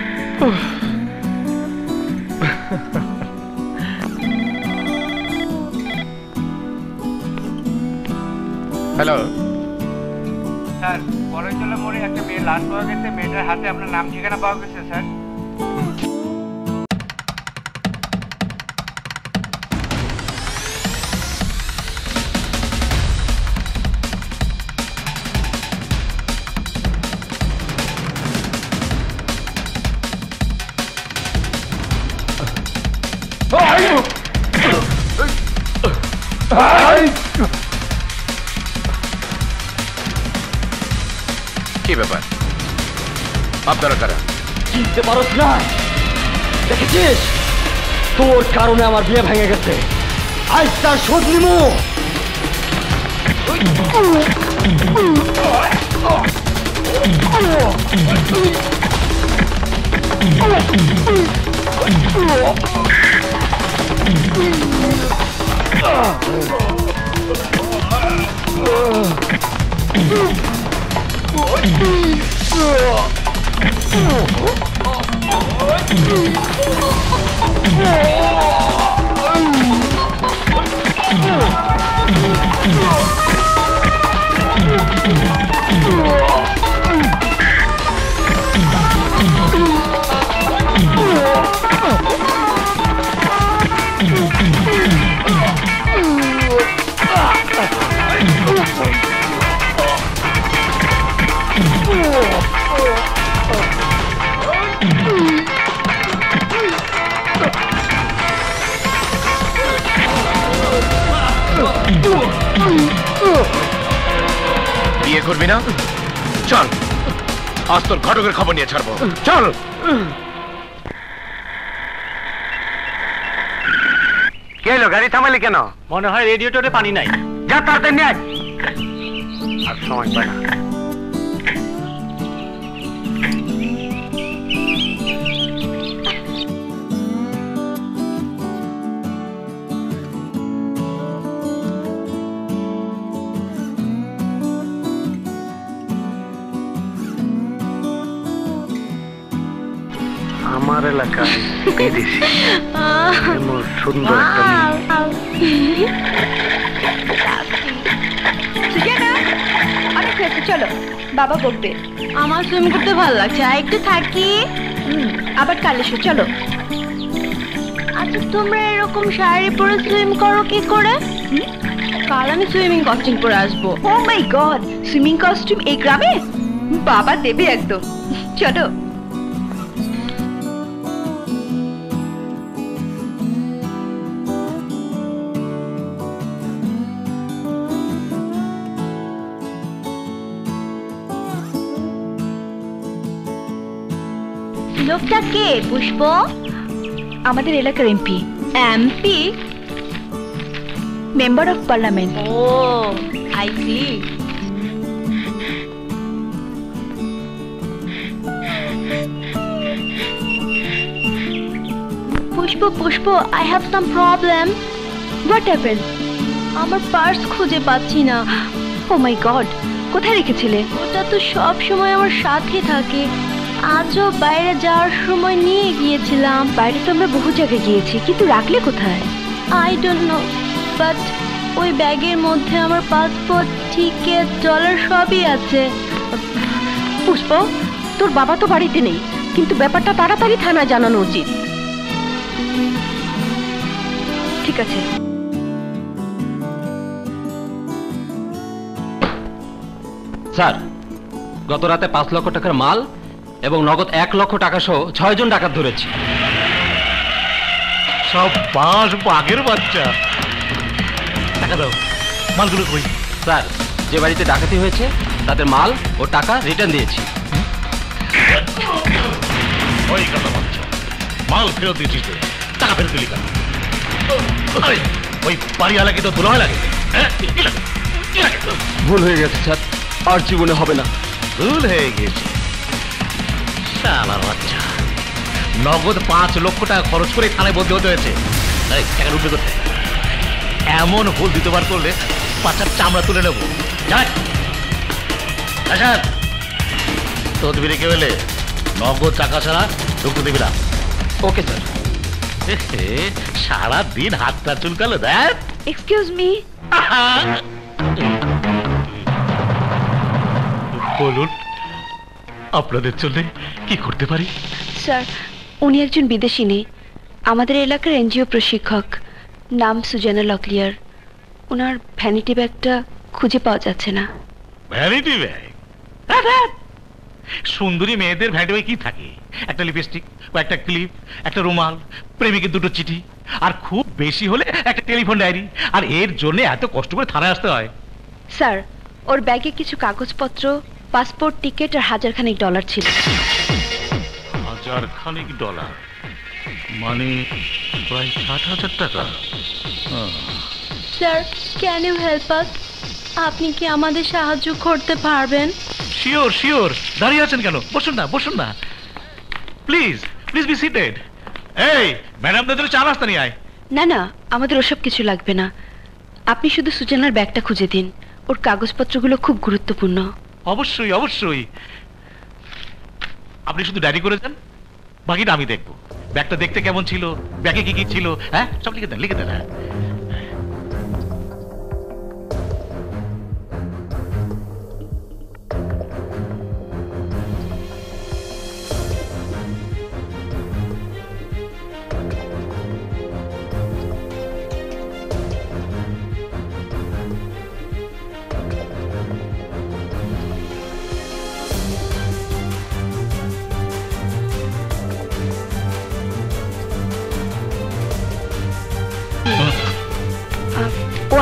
Hello
sir, বড়জলা মোড়ে একটা মেয়ে লাশ পাওয়া গেছে। মেয়েটার হাতে আপনার নাম ঠিকানা পাওয়া গেছে স্যার।
কি ব্যাপার? আপনারা কারা?
চিনতে পারস না? দেখেছিস, তোর কারণে আমার বিয়ে ভেঙে গেছে, আজ তার শোধ নিমু।
করবি না? চল, আজ তোর ঘটকের খবর নিয়ে ছাড়বো। চল।
কে এলো? গাড়ি থামালি কেন?
মনে হয় রেডিয়েটরে পানি নাই।
যা তাড়াতাড়ি নিয়ে আয়। আর সময় পাই না। আমার এলাকায় বিদেশি এমন সুন্দর একটা মেয়ে।
অনেক হয়েছে, চলো, বাবা বকবে। আমার সুইমিং করতে ভালো লাগছে, আর একটু থাকি। আবার কাল এসো, চলো। আচ্ছা, তোমরা এরকম শাড়ি পরে সুইম করো কি করে? কাল আমি সুইমিং কস্টিউম পরে আসবো। Oh my God, swimming costume এই গ্রামে? বাবা দেবে একদম। চলো। লোকটা কে পুষ্প? আমাদের এলাকার MP. MP? Member of parliament. Oh I see. Pushpa Pushpa, I have some problem. What happened? আমার পার্স খুঁজে পাচ্ছি না। ও মাই গড, কোথায় রেখেছিলে? ওটা তো সব সময় আমার সাথে থাকে। আজও বাইরে যাওয়ার সময় নিয়ে গিয়েছিলাম। বাইরে তো আমরা বহু জায়গায় গিয়েছি, কিন্তু রাখলে কোথায়? আই ডোন্ট নো, বাট ওই ব্যাগের মধ্যে আমার পাসপোর্ট, টিকিট, ডলার সবই আছে।
পুষ্প, তোর বাবা তো বাড়িতে নেই, কিন্তু ব্যাপারটা তাড়াতাড়ি থানায় জানানো উচিত।
ঠিক আছে।
স্যার, গত রাতে 5 লক্ষ টাকার মাল এবং নগদ 1 লক্ষ টাকা সহ 6 জন ডাকাত ধরেছি।
সব বাস বাঘের বাচ্চা। টাকা দাও, মালগুলো কই?
স্যার, যে বাড়িতে ডাকাতি হয়েছে তাদের মাল ও টাকা রিটার্ন দিয়েছি।
ওই কথা বাচ্চা, মাল ফেরত দিয়েছিস, টাকা ফেরত দিলি কেন? আরে ওই বাড়িওয়ালা কি তো ধুলো হয় লাগে?
ভুল হয়ে গেছে স্যার, আর জীবনে হবে না।
ভুল হয়ে গেছে? শালার বাচ্চা, নগদ 5 লক্ষ টাকা খরচ করে থানায় বদলি হতে হয়েছে। টাকা রুপে করতে এমন ভুল দ্বিতীয়বার করলে বাচ্চার চামড়া তুলে নেবো। তো তুমি রেখে হলে নগদ টাকা ছাড়া ঢুকতে দিবি না।
Okay sir.
সারা দিন হাতটা চুলকালো। দেখ,
এক্সকিউজ মি।
বলুন, আপনাদের জন্য কি করতে পারি?
স্যার, উনি একজন বিদেশি নেই, আমাদের এলাকার এনজিও প্রশিক্ষক, নাম সুজানা লকলিয়ার। ওনার ভ্যানিটি ব্যাগটা খুঁজে পাওয়া যাচ্ছে না।
Vanity bag? সুন্দরী মেয়েদের ভ্যানিটি ব্যাগে কি থাকে? একটা লিপস্টিক, কয়েকটা ক্লিপ, একটা রুমাল, প্রেমিকের 2টো চিঠি, আর খুব বেশি হলে একটা টেলিফোন ডায়েরি। আর এর জন্য এত কষ্ট করে থানায় আসতে হয়?
স্যার, ওর ব্যাগে কিছু কাগজপত্র, পাসপোর্ট, টিকিট আর $1000 ছিল।
$1000 মানে প্রায় 60,000 টাকা।
Sir, can you help us? আপনি কি আমাদের সাহায্য করতে পারবেন?
Sure sure. দাঁড়িয়ে আছেন কেন? বসুন না, বসুন না, প্লিজ প্লিজ বি সিটেড। এই ম্যাডামদের জন্য চা নাস্তা নিয়ে আয়।
না না, আমাদের ওসব কিছু লাগবে না। আপনি শুধু সুজানার ব্যাগটা খুঁজে দিন, ওর কাগজপত্রগুলো খুব গুরুত্বপূর্ণ।
অবশ্যই অবশ্যই, আপনি শুধু ডায়েরি করে দেন, বাকিটা আমি দেখবো। ব্যাগটা দেখতে কেমন ছিল, ব্যাগে কি কি ছিল, হ্যাঁ সব লিখে দেন, লিখে দেন। হ্যাঁ,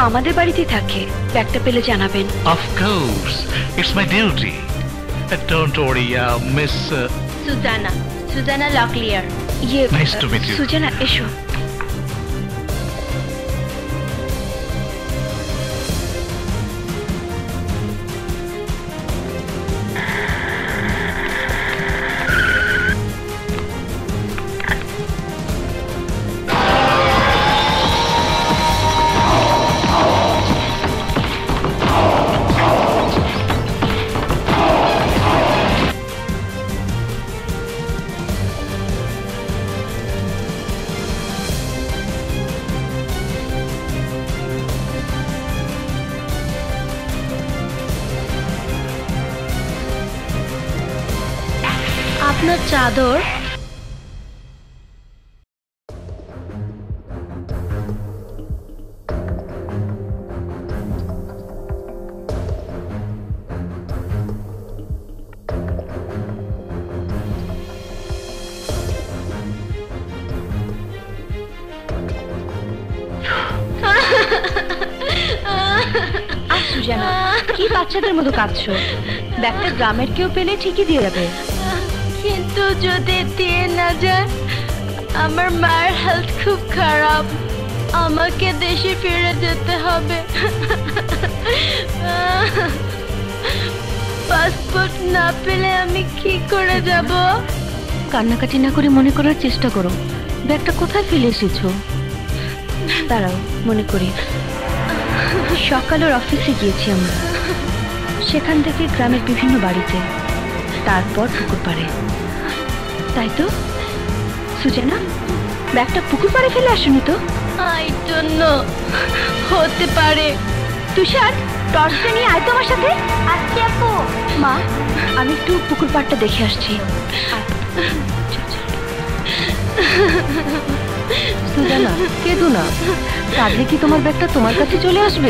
আমাদের বাড়িতেই থাকে, ব্যাগটা পেলে জানাবেন।
Of course, it's my duty. Don't worry, Miss.
Sujana লকলিয়ার।
Nice to meet you.
Sujana এসো।
আপনার চাদর।
সুজানা, কি বাচ্চাদের মতো কাঁদছো? ব্যাগটা গ্রামের কেউ পেলে ঠিকই দিয়ে যাবে।
কিন্তু যদি দিয়ে না যায়, আমার মায়ের হেলথ খুব খারাপ, আমাকে দেশে ফিরে যেতে হবে। পাসপোর্ট না পেলে আমি কি করে যাব?
কান্নাকাটি না করে মনে করার চেষ্টা করো, ব্যাগটা কোথায় ফেলে এসেছো। দাঁড়াও, মনে করি। সকালের অফিসে গিয়েছি আমরা, সেখান থেকে গ্রামের বিভিন্ন বাড়িতে, তারপর পুকুর পাড়ে। তাই তো সুজানা, ব্যাগটা পুকুর পাড়ে ফেলে আসুনি তো?
আই ডোন্ট নো, হতে পারে।
তুষার, টর্চটা নিয়ে আয় তো আমার সাথে।
আচ্ছা আপু।
মা, আমি একটু পুকুর পাড়টা দেখে আসছি। সুজানা, কেঁদো না, কাঁদলে কি তোমার ব্যাগটা তোমার কাছে চলে আসবে?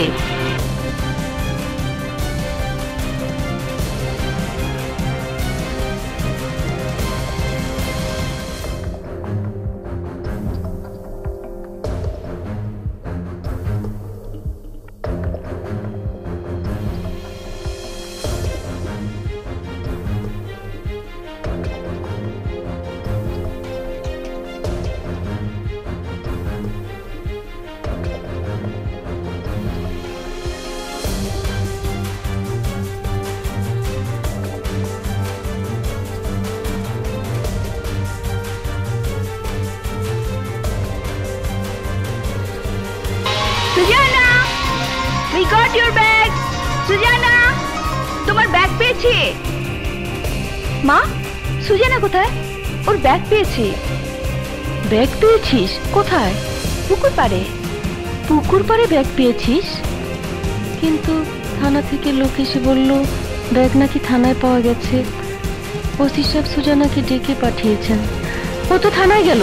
Sujana, we got your bag. Sujana, তোমার ব্যাগ পেয়েছি। মা, সুজানা কোথায়? ওর ব্যাগ পেয়েছি। ব্যাগ পেয়েছিস কোথায়? পুকুর পাড়ে। পুকুর পাড়ে ব্যাগ পেয়েছিস? কিন্তু থানা থেকে লোক এসে বলল ব্যাগ নাকি থানায় পাওয়া গেছে। ওসি সাহেব সুজানাকে ডেকে পাঠিয়েছেন। ও তো থানায় গেল।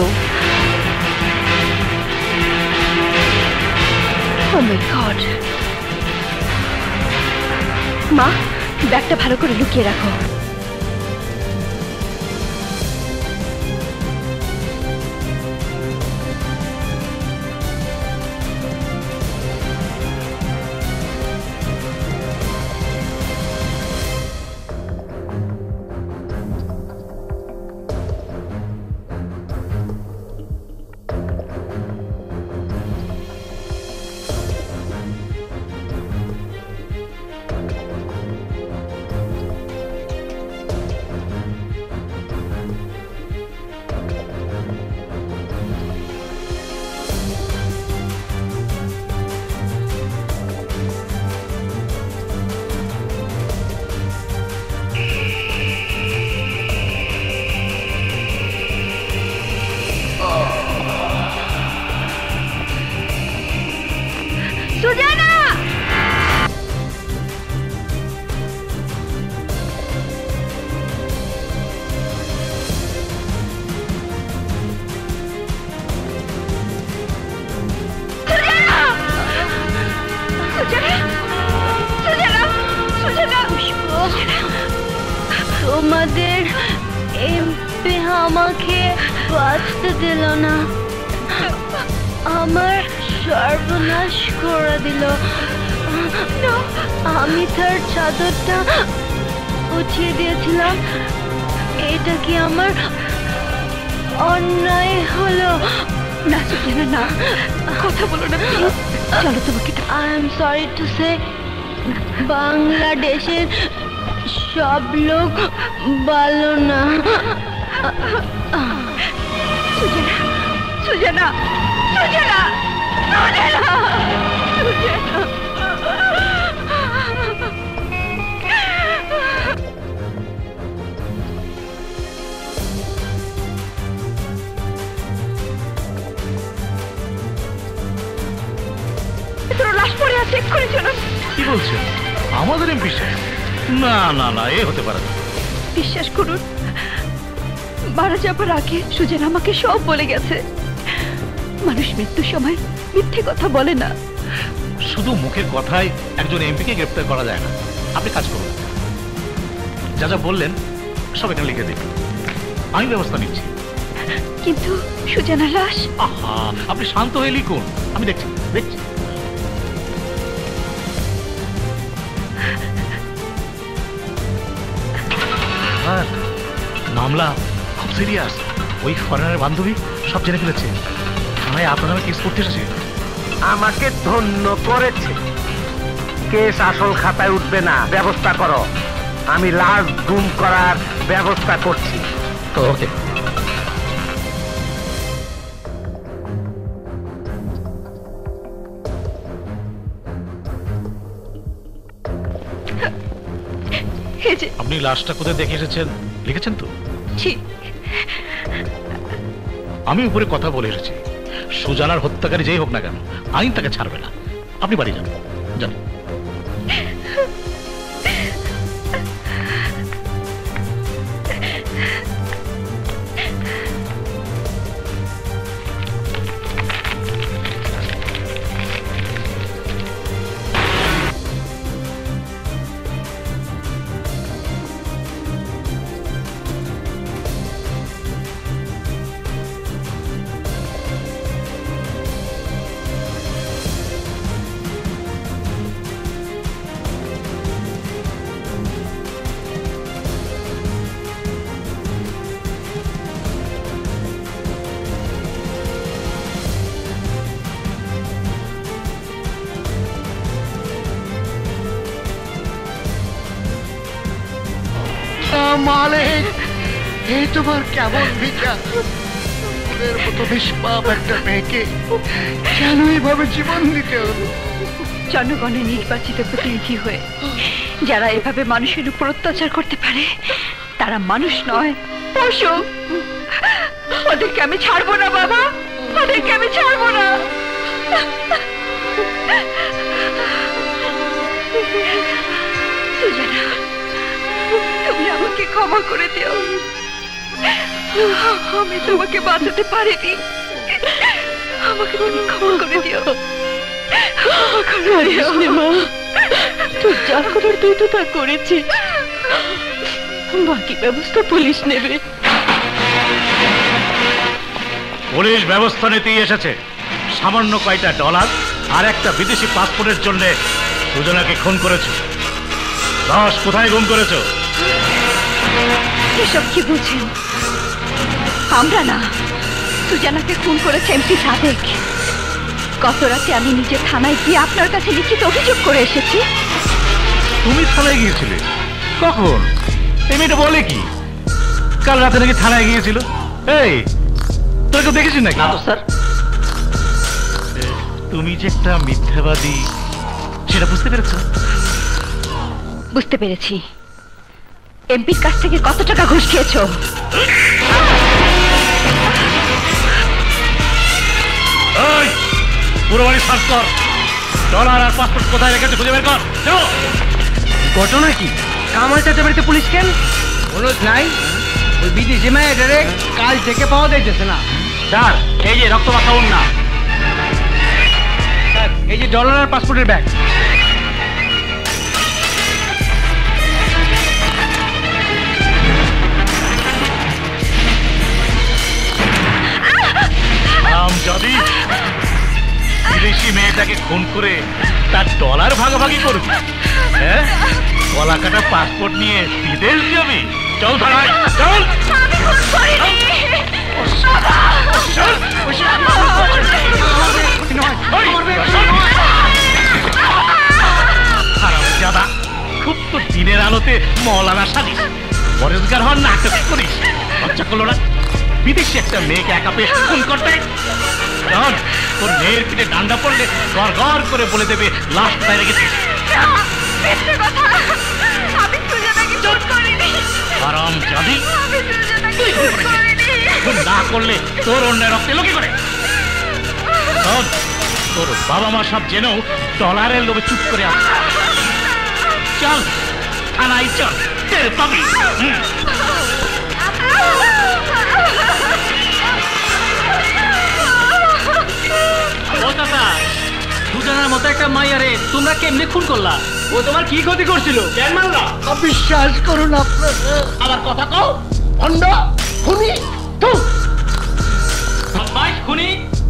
Oh my God! মা, ব্যাগটা ভালো করে লুকিয়ে রাখো।
তোমাদের এমপি আমাকে বাঁচতে দিল না। আমার সর্বনাশ করে দিল। আমি তার চাদরটা উঠিয়ে দিয়েছিলাম। এটা কি আমার অন্যায় হলো?
না সুজানা, না, কথা বলো না প্লিজ। চলো তোমাকে।
I am sorry to say, বাংলাদেশের সব লোক ভালো না।
সুজানা, সুজানা, সুজানা, সুজানা, সুজানা। লাশ পড়ে আছে, এক্ষুনি চলুন।
কি বলছেন? আমাদের এমপি সাহেব? না না না, এ হতে পারে না।
বিশ্বাস করুন, মারা যাবার আগে সুজন আমাকে সব বলে গেছে। মানুষ মৃত্যুর সময় মিথ্যে কথা বলে না।
শুধু মুখের কথায় একজন এমপিকে গ্রেফতার করা যায় না। আপনি কাজ করুন, যা যা বললেন সব এখানে লিখে দিন, আমি ব্যবস্থা নিচ্ছি।
কিন্তু সুজানার লাশ?
আহা, আপনি শান্ত হয়ে লিখুন, আমি দেখছি দেখছি। মামলা খুব সিরিয়াস। ওই ফরেনারের বান্ধবী সব জেনে ফেলেছে, থানায় আপনার নামে কেস করতে এসেছে।
আমাকে ধন্য করেছে। কেস আসল খাতায় উঠবে না, ব্যবস্থা করো। আমি লাশ গুম করার ব্যবস্থা করছি।
ওকে। আপনি লাশটা কোথায় দেখে এসেছেন লিখেছেন তো? আমি উপরে কথা বলে এসেছি, সুজানার হত্যাকারী যেই হোক না কেন আইন তাকে ছাড়বে না। আপনি বাড়ি যান, যান।
মালিক, এই তোমার কেমন বিচার? ফুলের মতো নিষ্পাপ একটা মেয়েকে কেন এইভাবে জীবন দিতে হলো?
জনগণের নির্বাচিত প্রতিনিধি হয়ে যারা এভাবে মানুষের উপর অত্যাচার করতে পারে তারা মানুষ নয়, পশু। ওদেরকে আমি ছাড়বো না বাবা, ওদেরকে আমি ছাড়বো না। সুজানা, তুমি আমাকে ক্ষমা করে দিও। আমি তোমাকে বাঁচাতে পারিনি, আমাকে তুমি ক্ষমা করে দিও।
তুই যা করার তুই তো তা করেছিস, বাকি ব্যবস্থা পুলিশ নেবে।
পুলিশ ব্যবস্থা নিতেই এসেছে। সামান্য কয়টা ডলার আর একটা বিদেশি পাসপোর্টের জন্য সুজনাকে খুন করেছে। লাশ কোথায় গুম করেছো?
এসব কি বুঝেন? আমরা না, সুজানাকে খুন করেছে এমপি সাদেক। গত রাতে আমি নিজে থানায় গিয়ে আপনার কাছে লিখিত অভিযোগ করে এসেছি।
তুমি থানায় গিয়েছিলে? কখন? এই মেয়েটা বলে কি কাল রাতে নাকি থানায় গিয়েছিল? এই তোকে দেখেছিস নাকি?
স্যার,
তুমি যে একটা মিথ্যাবাদী সেটা বুঝতে পেরেছো?
বুঝতে পেরেছি। এমপির কাছ থেকে কত টাকা ঘুষ খেয়েছো?
পুরো বাড়ি সার্চ কর। ডলার আর পাসপোর্ট কোথায় রেখেছে খুঁজে বের কর।
ঘটনা কি? কামাল চাচা বাড়িতে পুলিশ কেন? বলছ নাই ওই বিদেশি মেয়েটারে কাল থেকে পাওয়া যাইতেছে না।
স্যার, এই যে রক্ত মাখা উন্না,
এই যে ডলার আর পাসপোর্টের ব্যাগ।
বিদেশি মেয়েটাকে খুন করে তার ডলার ভাগাভাগি করবি? হ্যাঁ, কলা কাটা পাসপোর্ট নিয়ে বিদেশ যাবি? চল থানায়, চল। হারামজাদা, খুব তো দিনের আলোতে মৌলানা সাজিস, পরেশগার হওয়ার নাটক করিস। লজ্জা করলো না বিদেশি একটা মেয়েকে একা পেয়ে খুন করতে? চল, তোর মেয়ের পিঠে ডান্ডা পড়লে গড় গড় করে বলে দেবে লাশ কোথায় রেখেছিস। হারামজাদি, খুন না করলে তোর অন্যের রক্তে লোকে করে। তোর বাবা মা সব জেনেও ডলারের লোভে চুপ করে আছে। চল থানায়, চল, টের পাবি।
ও চাচা, সুজানার মতো একটা মাইয়ারে তোমরা কেমনে খুন করলা? ও তোমার কি ক্ষতি করছিল?
বিশ্বাস করুন আপনার
আমার কথা কও, ভণ্ড খুনি খুনি।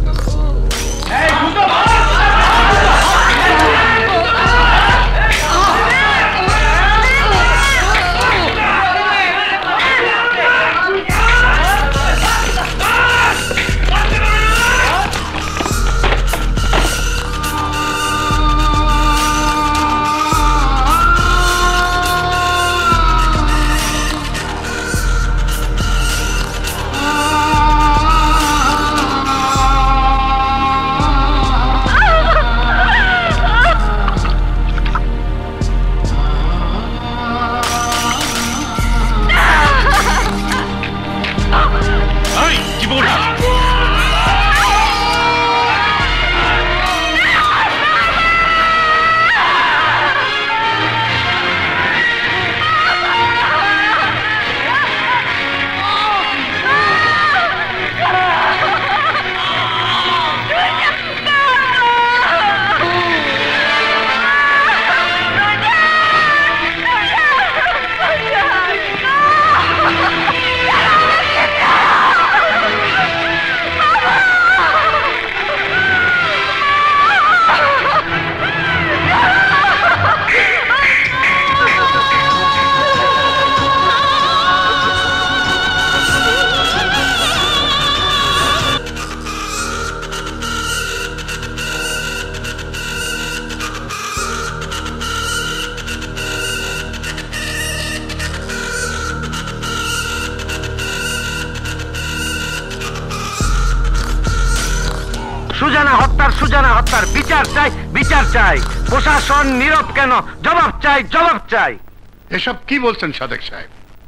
সুজানা হত্যার বিচার চাই, বিচার চাই। প্রশাসন নীরব কেন? জবাব চাই, জবাব চাই।
এসব কি বলছেন সাদেক সাহেব?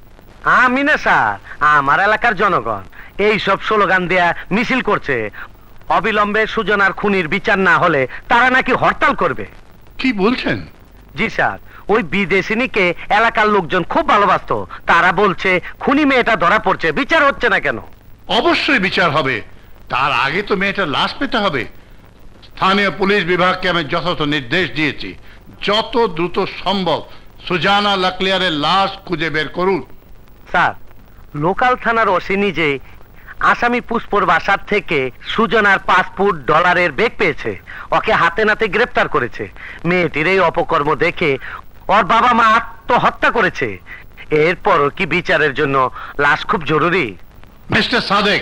আমি না স্যার, আমার এলাকার জনগণ এই সব স্লোগান দেয়া মিছিল করছে। অবিলম্বে সুজানার খুনির বিচার না হলে তারা নাকি হরতাল করবে।
কি বলছেন?
জি স্যার, ওই বিদেশিনীকে এলাকার লোকজন খুব ভালোবাসতো। তারা বলছে খুনি মেয়েটা ধরা পড়ছে, বিচার হচ্ছে না কেন?
অবশ্যই বিচার হবে, তার আগে তো মেয়েটার লাশ পেতে হবে। স্থানীয় পুলিশ বিভাগকে আমি যথাযথ নির্দেশ দিয়েছি, যত দ্রুত সম্ভব সুজানা লাকলিয়ারের লাশ খুঁজে বের করুন।
স্যার, লোকাল থানার ওসি নিজে আসামি পুষ্পর বাসার থেকে সুজনার পাসপোর্ট ডলারের ব্যাগ পেয়েছে, ওকে হাতে নাতে গ্রেফতার করেছে। মেয়েটির এই অপকর্ম দেখে ওর বাবা মা আত্মহত্যা করেছে। এরপরও কি বিচারের জন্য লাশ খুব জরুরি?
মিস্টার সাদেক,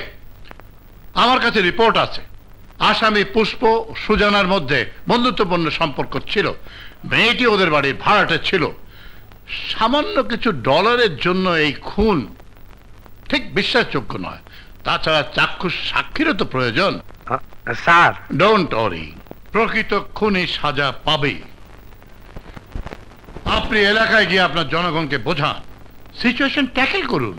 আমার কাছে রিপোর্ট আছে আসামি পুষ্প সুজানার মধ্যে বন্ধুত্বপূর্ণ সম্পর্ক ছিল। মেয়েটি ওদের বাড়ির ভাড়াটে ছিল। সামান্য কিছু ডলারের জন্য এই খুন ঠিক বিশ্বাসযোগ্য নয়। তাছাড়া চাক্ষুষ সাক্ষীরও তো প্রয়োজন।
স্যার,
ডোন্ট ওয়ারি, প্রকৃত খুনি সাজা পাবে। আপনি এলাকায় গিয়ে আপনার জনগণকে বোঝান, সিচুয়েশন ট্যাকেল করুন।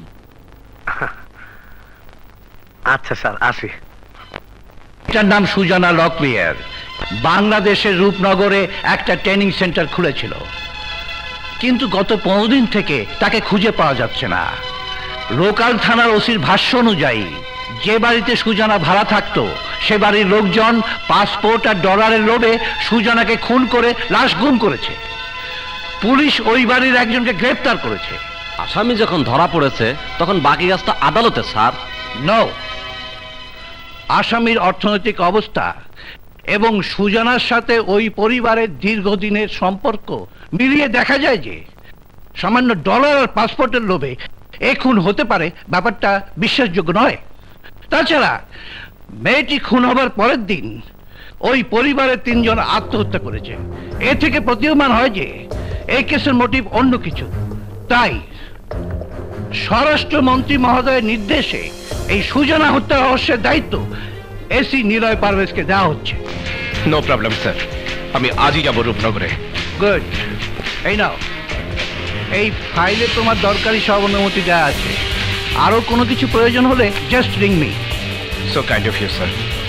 আচ্ছা স্যার, আসি।
এটার নাম সুজানা লকলিয়ার। বাংলাদেশের রূপনগরে একটা ট্রেনিং সেন্টার খুলেছিল, কিন্তু গত 15 দিন থেকে তাকে খুঁজে পাওয়া যাচ্ছে না। লোকাল থানার ওসির ভাষ্য অনুযায়ী যে বাড়িতে সুজানা ভাড়া থাকতো সে বাড়ির লোকজন পাসপোর্ট আর ডলারের লোভে সুজানাকে খুন করে লাশ গুম করেছে। পুলিশ ওই বাড়ির একজনকে গ্রেফতার করেছে।
আসামি যখন ধরা পড়েছে তখন বাকি কাজটা আদালতে স্যার।
নো, আসামির অর্থনৈতিক অবস্থা এবং সুজানার সাথে ওই পরিবারের দীর্ঘদিনের সম্পর্ক মিলিয়ে দেখা যায় যে সামান্য ডলার আর পাসপোর্টের লোভে এ খুন হতে পারে, ব্যাপারটা বিশ্বাসযোগ্য নয়। তাছাড়া মেয়েটি খুন হবার পরের দিন ওই পরিবারের 3 জন আত্মহত্যা করেছে। এ থেকে প্রতীয়মান হয় যে এই কেসের মোটিভ অন্য কিছু। তাই স্বরাষ্ট্রমন্ত্রী মহোদয়ের নির্দেশে এই সুজানা হত্যা রহস্যের দায়িত্ব এসি নিলয় পারভেজকে দেওয়া হচ্ছে।
নো প্রবলেম স্যার, আমি আজই যাব রূপনগরে।
গুড। এই নাও, এই ফাইলে তোমার দরকারি সব অনুমতি দেওয়া আছে। আরো কোনো কিছু প্রয়োজন হলে just ring me.
So kind of you sir.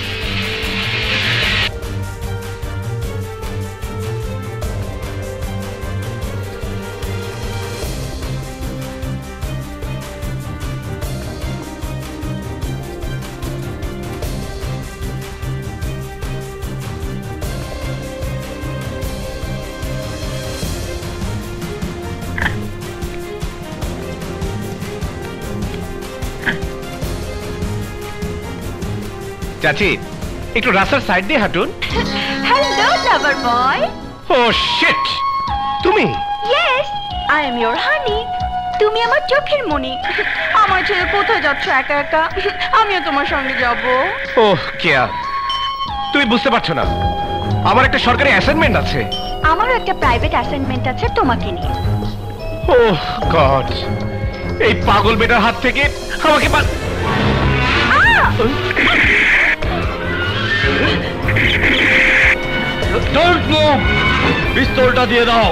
চাচি, একটু রাস্তার সাইড দিয়ে হাঁটুন।
Hello lover boy.
Oh shit, তুমি?
Yes, I am your honey. তুমি আমার চোখের মণি। আমার ছেলে কোথায় যাচ্ছ একা একা? আমিও তোমার সঙ্গে যাব।
ওহ কেয়া, তুমি বুঝতে পারছো না, আমার একটা সরকারি অ্যাসাইনমেন্ট আছে।
আমারও একটা প্রাইভেট অ্যাসাইনমেন্ট আছে তোমাকে নিয়ে।
ওহ গড, এই পাগল বেটার হাত থেকে আমাকে
ডোন্ট মুভ, পিস্তলটা দিয়ে দাও।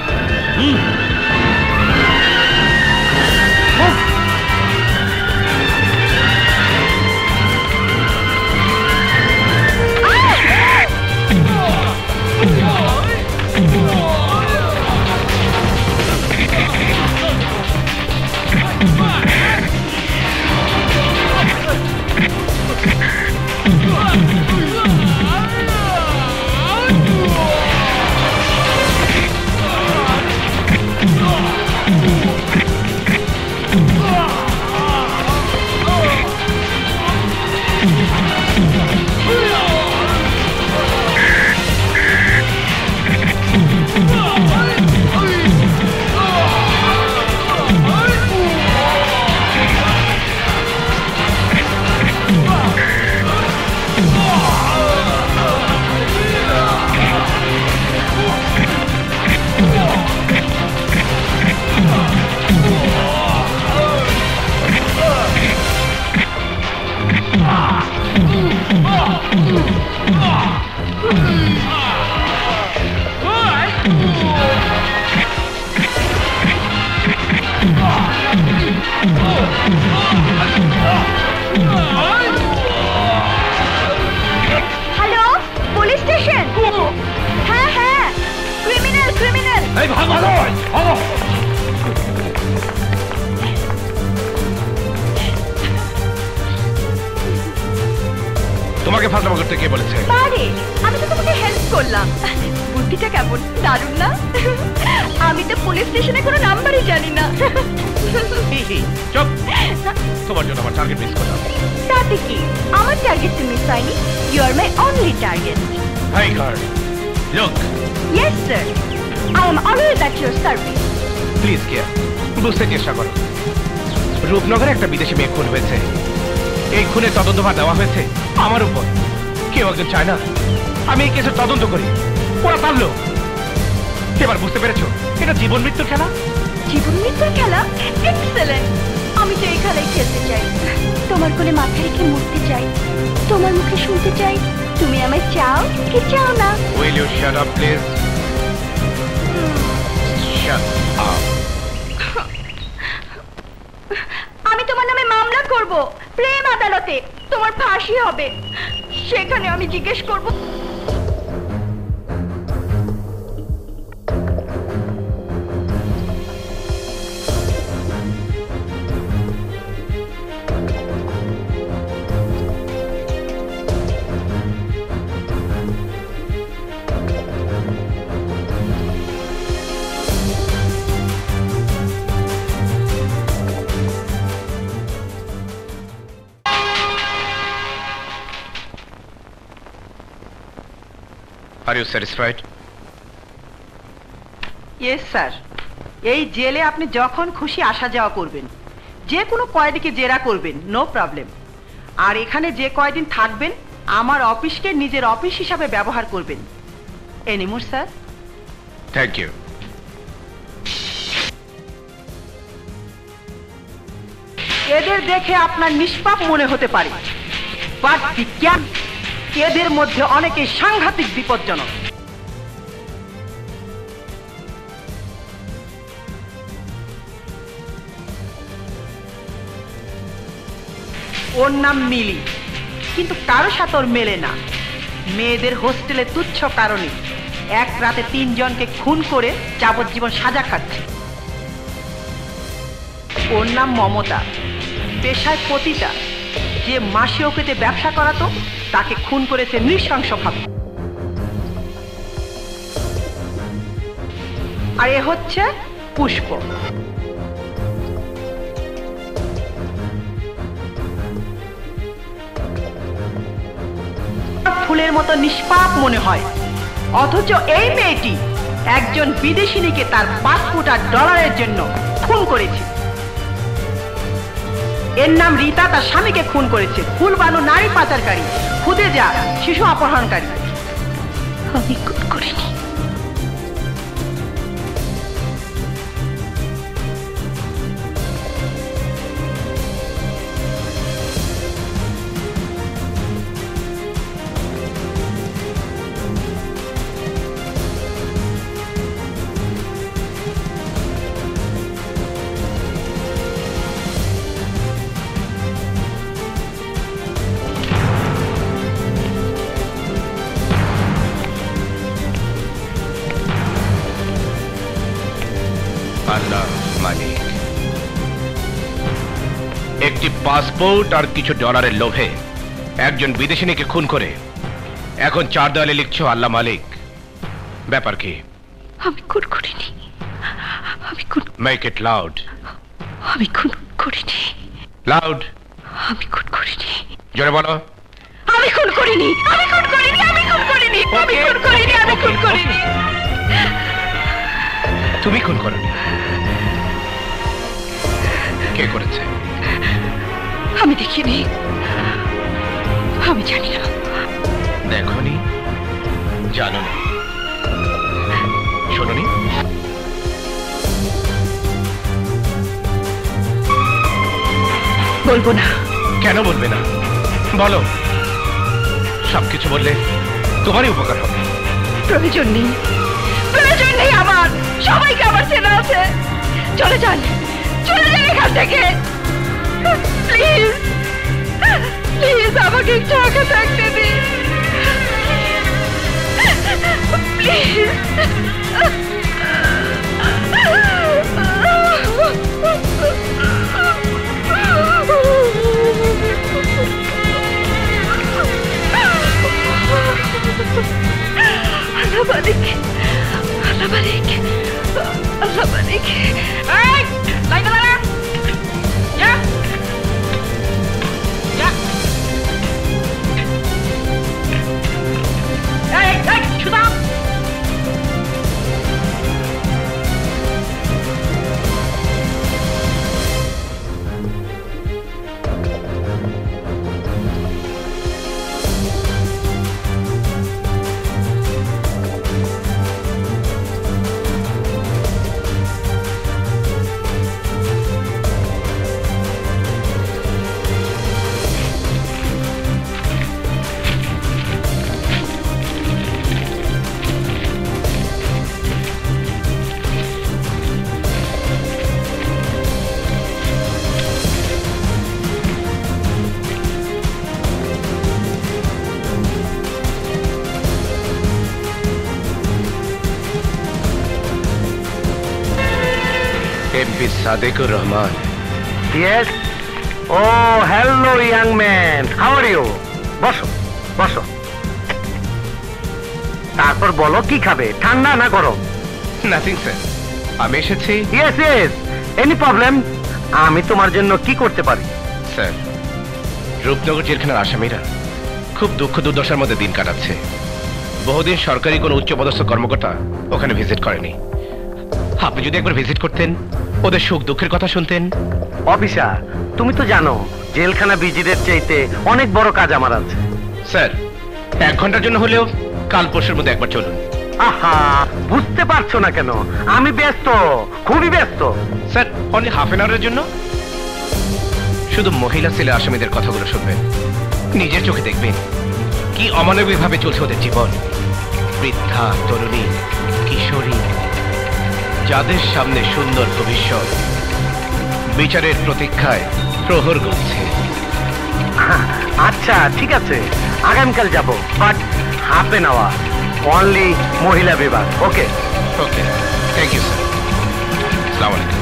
Hello, police station? হ্যাঁ হ্যাঁ, ক্রিমিনাল ক্রিমিনাল।
এই ভাগো ভাগো। তোমাকে ফাজলামো করতে কে বলেছে?
আরে আমি তো তোমাকে হেল্প করলাম। বুদ্ধিটা কেমন দারুণ না? আমি তো পুলিশ স্টেশনে কোনো নাম্বারই জানি না।
চুপ, তোমার জন্য আমার টার্গেট মিস করলাম।
তাতে কি, আমার টার্গেট তুমি মিস হয়নি। You are my only target.
Hi guard, look.
Yes sir, I am always at your service.
Please Keya, বুঝতে চেষ্টা করো। রূপনগরে একটা বিদেশি মেয়ে খুন হয়েছে। এই খুনের তদন্তভার দেওয়া হয়েছে আমার উপর। কেউ একজন চায় না আমি এই কেসের তদন্ত করি, ওরা পারলো। এবার বুঝতে পেরেছো এটা জীবন মৃত্যুর খেলা।
জীবন মৃত্যুর খেলা? এক্সেলেন্ট। আমি তো এই খেলায় খেলতে চাই। তোমার কোলে মাথা রেখে মরতে চাই। তোমার মুখে শুনতে চাই তুমি আমায় চাও কি চাও না।
Will you shut up please? Shut up.
আমি তোমার নামে মামলা করব প্রেম আদালতে। তোমার ফাঁসি হবে। সেখানে আমি জিজ্ঞেস করব
are you satisfied?
Yes sir. এই জেলে আপনি যখন খুশি আসা যাওয়া করবেন, যে কোনো কয়েদিকে জেরা করবেন, নো প্রবলেম। আর এখানে যে কয়দিন থাকবেন আমার অফিসকে নিজের অফিস হিসাবে ব্যবহার করবেন। Anymore sir?
Thank you.
এদের দেখে আপনার নিষ্পাপ মনে হতে পারে, বাট বিজ্ঞান এদের মধ্যে অনেকে সাংঘাতিক বিপজ্জনক। ওর নাম মিলি, কিন্তু কারো সাথে ওর মেলে না। মেয়েদের হোস্টেলে তুচ্ছ কারণে এক রাতে 3 জনকে খুন করে যাবজ্জীবন সাজা খাচ্ছে। ওর নাম মমতা, পেশায় পতিতা। যে মাসে ওকেতে ব্যবসা করাতো তাকে খুন করেছে নৃশংসভাবে। আর এ হচ্ছে পুষ্প। ফুলের মতো নিষ্পাপ মনে হয়, অথচ এই মেয়েটি একজন বিদেশিনীকে তার $5,000 জন্য খুন করেছে। এর নাম রীতা, তার স্বামীকে খুন করেছে। ফুলবানু নারী পাচারকারী, খুদে যা শিশু অপহরণকারী।
আমি খুন করিনি।
আল্লাহ মালিক, একটি পাসপোর্ট আর কিছু ডলারের লোভে একজন বিদেশিনীকে খুন করে এখন 4 দেয়ালে লিখছো আল্লাহ মালিক। ব্যাপার কি?
আমি খুন করিনি। আমি খুন।
Make it loud.
আমি খুন করিনি।
লাউড।
আমি খুন করিনি।
জোরে বলো।
আমি খুন করিনি। আমি খুন করিনি। আমি খুন করিনি। আমি খুন করিনি। আমি খুন করিনি।
তুমি খুন করনি? কে করেছে?
আমি দেখিনি। আমি জানি না।
দেখনি? জানো না? শোনোনি?
বলবো না।
কেন বলবে না? বলো। সবকিছু বললে তোমারই উপকার হবে।
প্রয়োজন নেই। প্রয়োজন নেই আমার। সবাইকে আমার চেনা আছে। চলে যান। চলে যান এখান থেকে। প্লিজ প্লিজ আমাকে একটু একা থাকতে দিন। প্লিজ। আল্লাহ মালিক, আল্লাহ মালিক, আল্লাহ মালিক। এই লাইনে দাঁড়া। যা যা। এই সুদা।
MP Sadiqur Rahman.
Yes. Oh, hello, young man. How are you? বসো বসো। তারপর বলো কি খাবে, ঠান্ডা না গরম?
নাথিং স্যার, আমি এসেছি।
Yes yes, any problem? আমি তোমার জন্য কি করতে পারি?
স্যার, রূপনগর জেলখানার আসামিরা খুব দুঃখ দুর্দশার মধ্যে দিন কাটাচ্ছে। বহুদিন সরকারি কোনো উচ্চপদস্থ কর্মকর্তা ওখানে ভিজিট করেনি। আপনি যদি একবার ভিজিট করতেন, ওদের সুখ দুঃখের কথা শুনতেন।
অফিসার, তুমি তো জানো জেলখানা ভিজিটের চাইতে অনেক বড় কাজ আমার আছে।
স্যার, 1 ঘন্টার জন্য হলেও কাল পরশুর মধ্যে একবার চলুন।
আহা, বুঝতে পারছো না কেন? আমি ব্যস্ত, খুবই ব্যস্ত।
স্যার, অনলি হাফ এন আওয়ারের জন্য। শুধু মহিলা ছেলে আসামিদের কথাগুলো শুনবেন, নিজের চোখে দেখবেন কি অমানবিক ভাবে চলছে ওদের জীবন। বৃদ্ধা, তরুণী, কিশোরী, যাদের সামনে সুন্দর ভবিষ্যৎ, বিচারের প্রতীক্ষায় প্রহর গুনছে।
আচ্ছা ঠিক আছে, আগামীকাল যাব, but half an hour, only মহিলা বিভাগ। Okay
okay, thank you sir. আসসালামু আলাইকুম।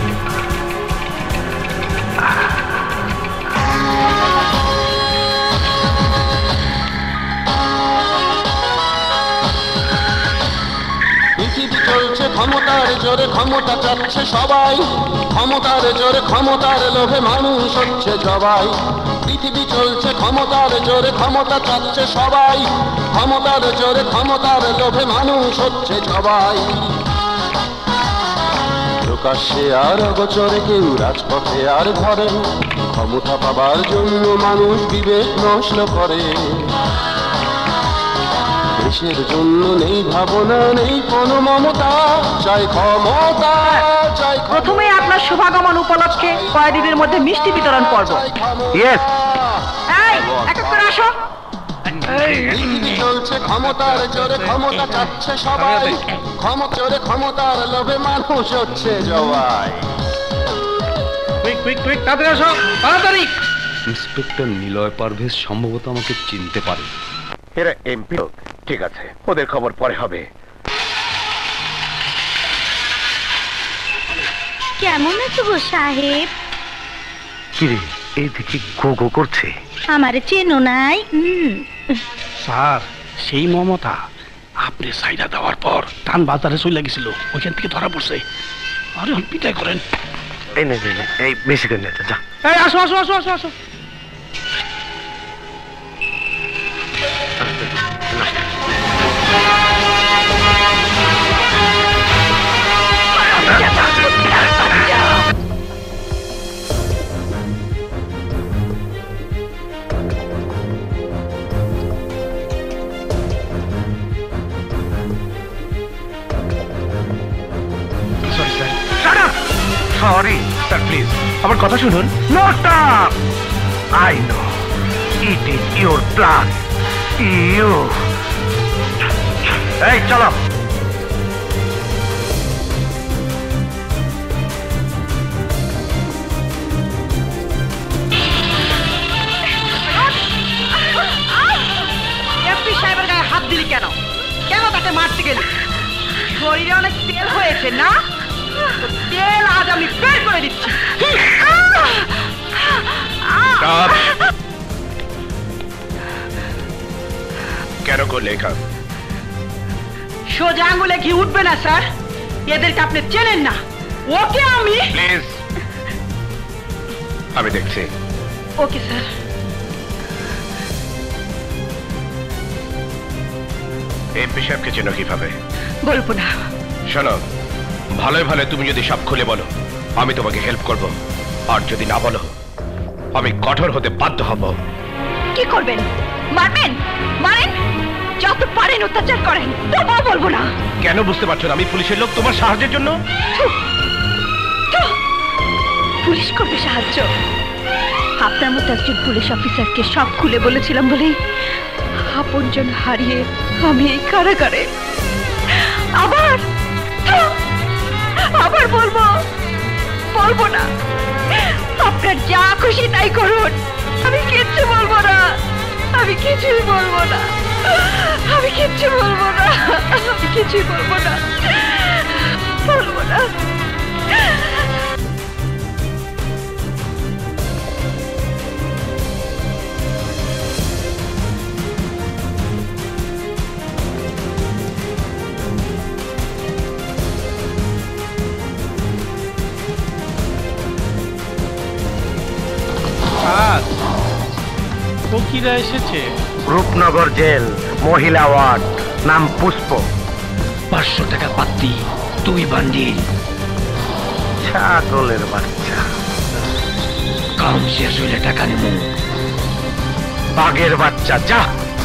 পৃথিবী চলছে ক্ষমতার জোরে, ক্ষমতা চাচ্ছে সবাই, ক্ষমতার জোরে ক্ষমতার লোভে মানুষ হচ্ছে জবাই। পৃথিবী চলছে ক্ষমতার জোরে, ক্ষমতা চাচ্ছে সবাই, ক্ষমতার জোরে ক্ষমতার লোভে মানুষ হচ্ছে জবাই। প্রকাশ্যে আর অগোচরে কেউ রাজপথে আর ধরে, ক্ষমতা পাবার জন্য মানুষ বিবেক নষ্ট করে। দেশের জন্য নেই ভাবনা, নেই কোনো মমতা, চাই ক্ষমতা, চাই।
প্রথমে আপনার শুভাগমন উপলক্ষে কয়েদিদের মধ্যে মিষ্টি বিতরণ পর্ব।
ইয়েস।
এই, এক এক করে আসো।
পৃথিবী চলছে ক্ষমতার জোরে, ক্ষমতা চাচ্ছে সবাই, ক্ষমতা জোরে ক্ষমতার লোভে মানুষ হচ্ছে জবাই।
তাড়াতাড়ি আসো, তাড়াতাড়ি।
ইন্সপেক্টর নিলয় পারভেজ সম্ভবত আমাকে চিনতে পারে।
এরা এমপি লোক, ঠিক আছে, ওদের খবর পরে হবে।
কেমন আছো গো সাহেব?
কিরে, এই দেখি গো গো করছে।
আমারে চেনো নাই?
স্যার, সেই মমতা আপনি সাইডা দেওয়ার পর টান বাজারে চলে গেছিল, ওইখান থেকে ধরা পড়ছে। আরে পিটাই করেন।
এই নে, এই বেশি করে নে, যা।
এই আসো আসো আসো আসো আসো।
সরি
স্যার, প্লিজ আমার কথা শুনুন।
No stop, I know it is your plan. You, এই চলো।
এমপি সাহেবের গায়ে হাত দিলি কেন? কেন তাকে মারতে গেলি? শরীরে অনেক তেল হয়েছে না? তেল আজ আমি বের করে দিচ্ছি।
কেন করলে কাজ?
সোজা আঙুলে ঘি উঠবে না স্যার, এদেরকে আপনি চেনেন না। ওকে আমি,
প্লিজ, আমি দেখছি।
Okay sir.
এমপি সাহেবকে চেনো কিভাবে?
বলবো না।
শোনো, ভালোই ভালো তুমি যদি সব খুলে বলো, আমি তোমাকে হেল্প করব, আর যদি না বলো, আমি কঠোর হতে বাধ্য হব।
কি করবেন? মারবেন? মারেন, যত পারেন অত্যাচার করেন, তবুও বলবো না।
কেন বুঝতে পারছো না আমি পুলিশের লোক তোমার সাহায্যের জন্য?
পুলিশ করবে সাহায্য? আপনার মতো একজন পুলিশ অফিসারকে সব খুলে বলেছিলাম বলেই আপনজন হারিয়ে আমি এই কারাগারে। আবার আবার বলবো? বলবো না। আপনার যা খুশি তাই করুন, আমি কিচ্ছু বলবো না। আমি কিছুই বলবো না। আমি কিচ্ছু বলবো না। আমি কিছুই বলবো না। বলবো না।
ফকিরা এসেছে।
রূপনগর জেল, মহিলা ওয়ার্ড। নাম পুষ্প।
500 টাকা পাত্তি, 2 বান্ডিল।
ছাগলের বাচ্চা।
কাম শেষ হইলে টাকা নেব।
বাঘের বাচ্চা, যা।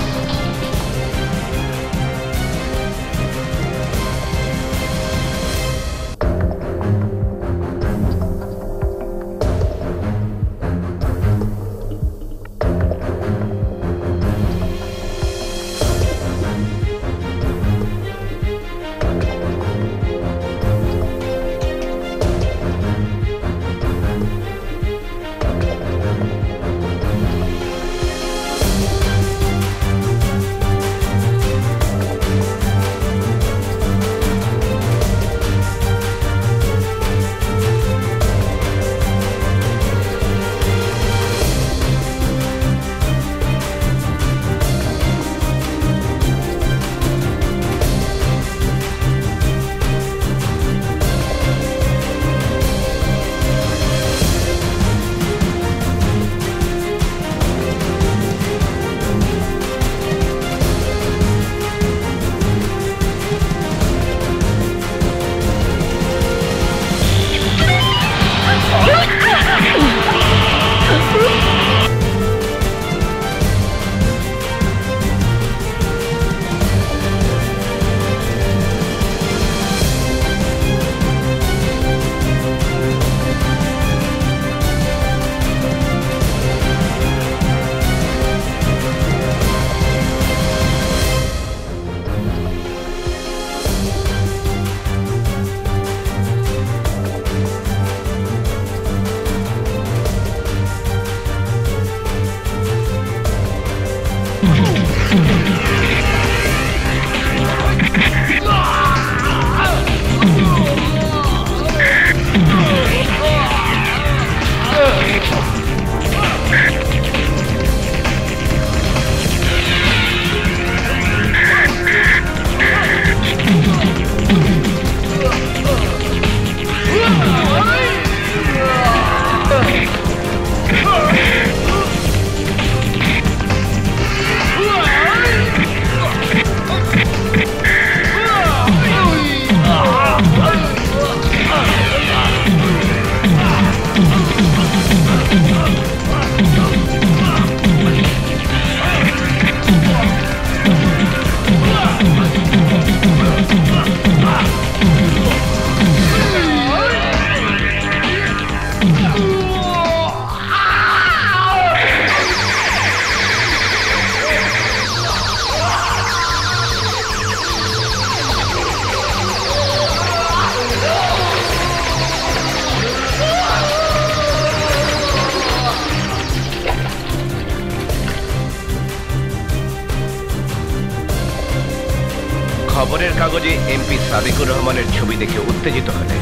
খবরের কাগজে এমপি সাদিকুর রহমানের ছবি দেখে উত্তেজিত হলে,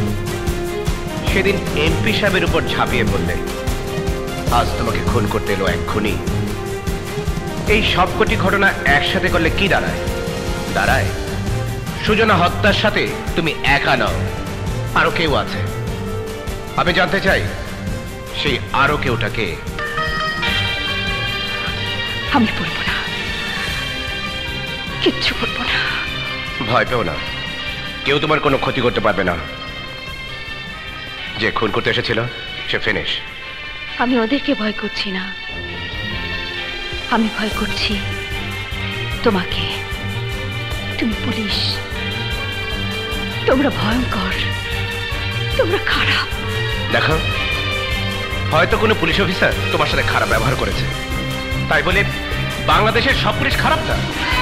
সেদিন এমপি সাহেবের উপর ঝাঁপিয়ে পড়লে, আজ তোমাকে খুন করতে এলো এক খুনি। এই সবকটি ঘটনা একসাথে করলে কি দাঁড়ায়? দাঁড়ায় সুজনা হত্যার সাথে তুমি একা নও, আরো কেউ আছে। আমি জানতে চাই সেই আরো কেউটাকে।
আমি বলবো না, কিচ্ছু বলবো না।
ভয় পেও না, কেউ তোমার কোনো ক্ষতি করতে পারবে না। যে খুন করতে এসেছিল সে ফিনিশ।
আমি ওদেরকে ভয় করছি না, আমি ভয় করছি তোমাকে। তুমি পুলিশ, তোমরা ভয়ঙ্কর, তোমরা খারাপ।
দেখো, হয়তো কোনো পুলিশ অফিসার তোমার সাথে খারাপ ব্যবহার করেছে, তাই বলে বাংলাদেশের সব পুলিশ খারাপ না।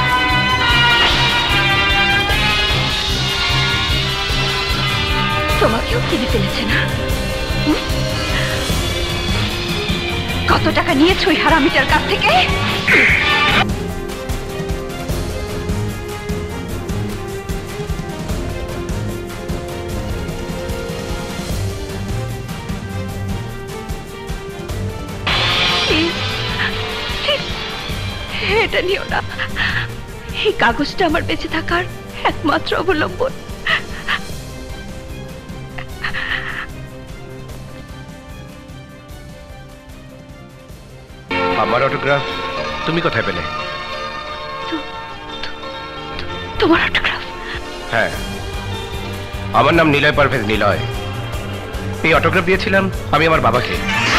তোমাকেও চিনি ফেলেছে না? কত টাকা নিয়েছো ওই হারামিটার কাছ থেকে? এটা নিও না, এই কাগজটা আমার বেঁচে থাকার একমাত্র অবলম্বন।
আমার অটোগ্রাফ তুমি কোথায় পেলে?
তোমার অটোগ্রাফ?
হ্যাঁ, আমার নাম নিলয় পারভেজ নিলয়। এই অটোগ্রাফ দিয়েছিলাম আমি আমার বাবাকে।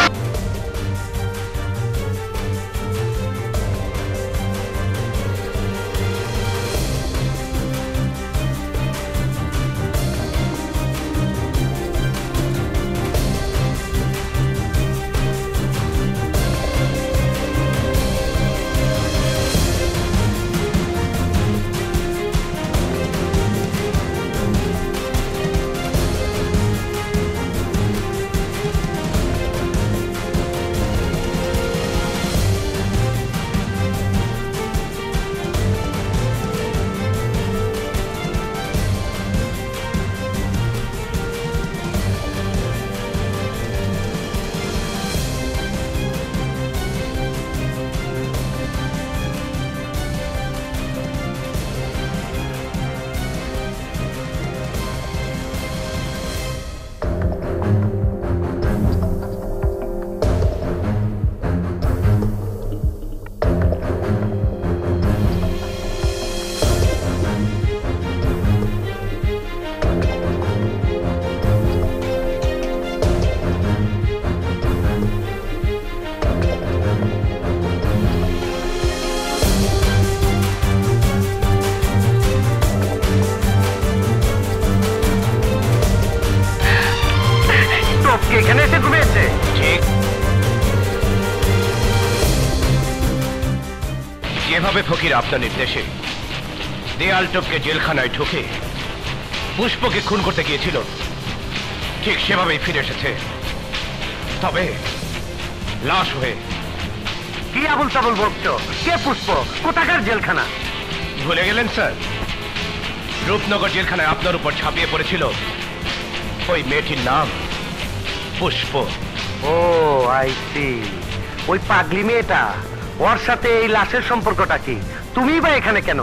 এখানে এসে ঘুমিয়েছে?
ঠিক যেভাবে ফকির আপনার নির্দেশে দেয়াল টপকে জেলখানায় ঢুকে পুষ্পকে খুন করতে গিয়েছিল, ঠিক সেভাবেই ফিরে এসেছে, তবে লাশ হয়ে।
কি আবুল তাবুল বকছো? কে পুষ্প? কোথাকার জেলখানা?
ভুলে গেলেন স্যার, রূপনগর জেলখানায় আপনার উপর ঝাঁপিয়ে পড়েছিল ওই মেয়েটির নাম পুষ্প।
ও আই সি, ওই পাগলি মেয়েটা। ওর সাথে এই লাশের সম্পর্কটা কি? তুমি বা এখানে কেন?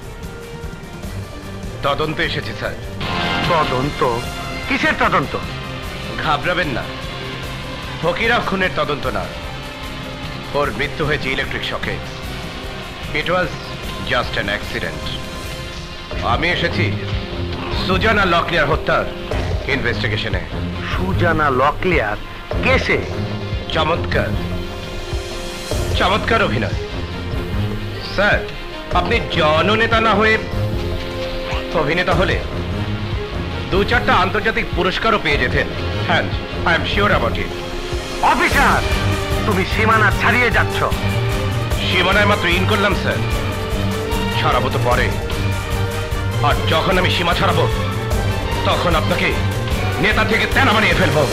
তদন্ত এসেছে স্যার।
তদন্ত? কিসের তদন্ত?
ঘাবড়াবেন না, ফকিরা খুনের তদন্ত না, ওর মৃত্যু হয়েছে ইলেকট্রিক শকে। It was just an accident. আমি এসেছি সুজানা লকলিয়ার হত্যার ইনভেস্টিগেশনে।
সুজানা লকলিয়ার? কেসে?
চমৎকার চমৎকার অভিনয় স্যার। আপনি জননেতা না হয়ে অভিনেতা হলে 2-4টা আন্তর্জাতিক পুরস্কারও পেয়ে যেতেন। হ্যাঁ, I am sure about it.
Officer, তুমি সীমানা ছাড়িয়ে যাচ্ছ।
সীমানায় মাত্র ইন করলাম স্যার, ছাড়াবো তো পরে। আর যখন আমি সীমা ছাড়াবো তখন আপনাকে নেতা থেকে তেনা বানিয়ে ফেলবো।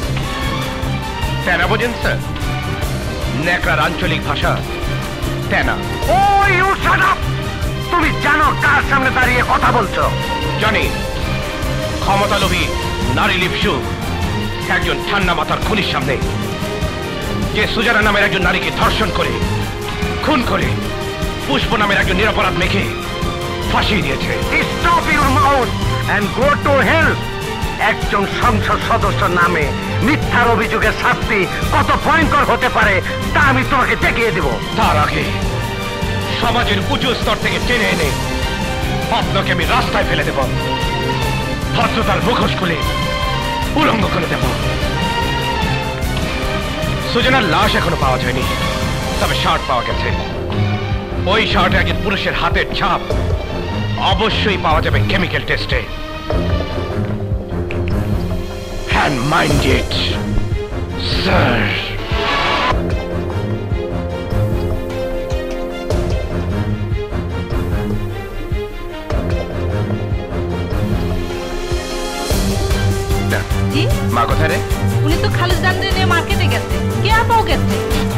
তেনা বোঝেন স্যার? নেকড়ার আঞ্চলিক ভাষা তেনা।
Oh you shut up! তুমি জানো কার সামনে দাঁড়িয়ে কথা বলছো?
জানি, ক্ষমতালোভী নারী লিপসু একজন ঠান্ডা মাথার খুনির সামনে, যে সুজানা নামের একজন নারীকে ধর্ষণ করে খুন করে পুষ্প নামের একজন নিরপরাধ মেয়েকে ফাঁসিয়ে দিয়েছে।
Stop your mouth and go to hell. একজন সংসদ সদস্য নামে মিথ্যার অভিযোগের শাস্তি কত ভয়ঙ্কর হতে পারে তা আমি তোমাকে দেখিয়ে দেব।
তার আগে সমাজের উঁচু স্তর থেকে টেনে এনে আপনাকে আমি রাস্তায় ফেলে দেব, ভদ্রতার মুখোশ খুলে উলঙ্গ করে দেব। সুজানার লাশ এখনো পাওয়া যায়নি, তবে শার্ট পাওয়া গেছে। ওই শার্টে একজন পুরুষের হাতের ছাপ অবশ্যই পাওয়া যাবে কেমিক্যাল টেস্টে। And mind it, sir.
জি,
মা কোথায় রে?
উনি তো খালিদ ডান্ডে নিয়ে মার্কেটে গেছে। কে আপাও গেছে?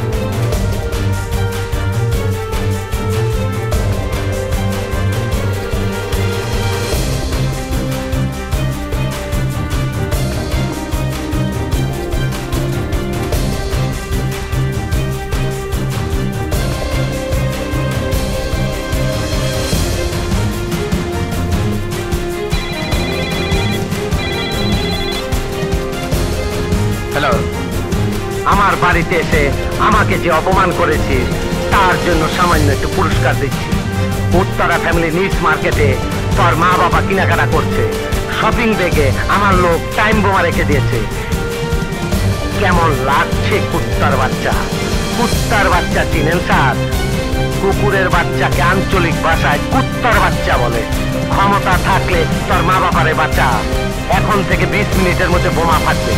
হ্যালো, আমার বাড়িতে এসে আমাকে যে অপমান করেছিস তার জন্য সামান্য একটু পুরস্কার দিচ্ছি। উত্তরা ফ্যামিলি নিউজ মার্কেটে তোর মা বাবা কেনাকাটা করছে। শপিং ব্যাগে আমার লোক টাইম বোমা রেখে দিয়েছে। কেমন লাগছে কুত্তার বাচ্চা? কুত্তার বাচ্চা চিনেন স্যার? কুকুরের বাচ্চাকে আঞ্চলিক ভাষায় কুত্তার বাচ্চা বলে। ক্ষমতা থাকলে তোর মা বাবারে বাঁচা। এখন থেকে 20 মিনিটের মধ্যে বোমা ফাটবে।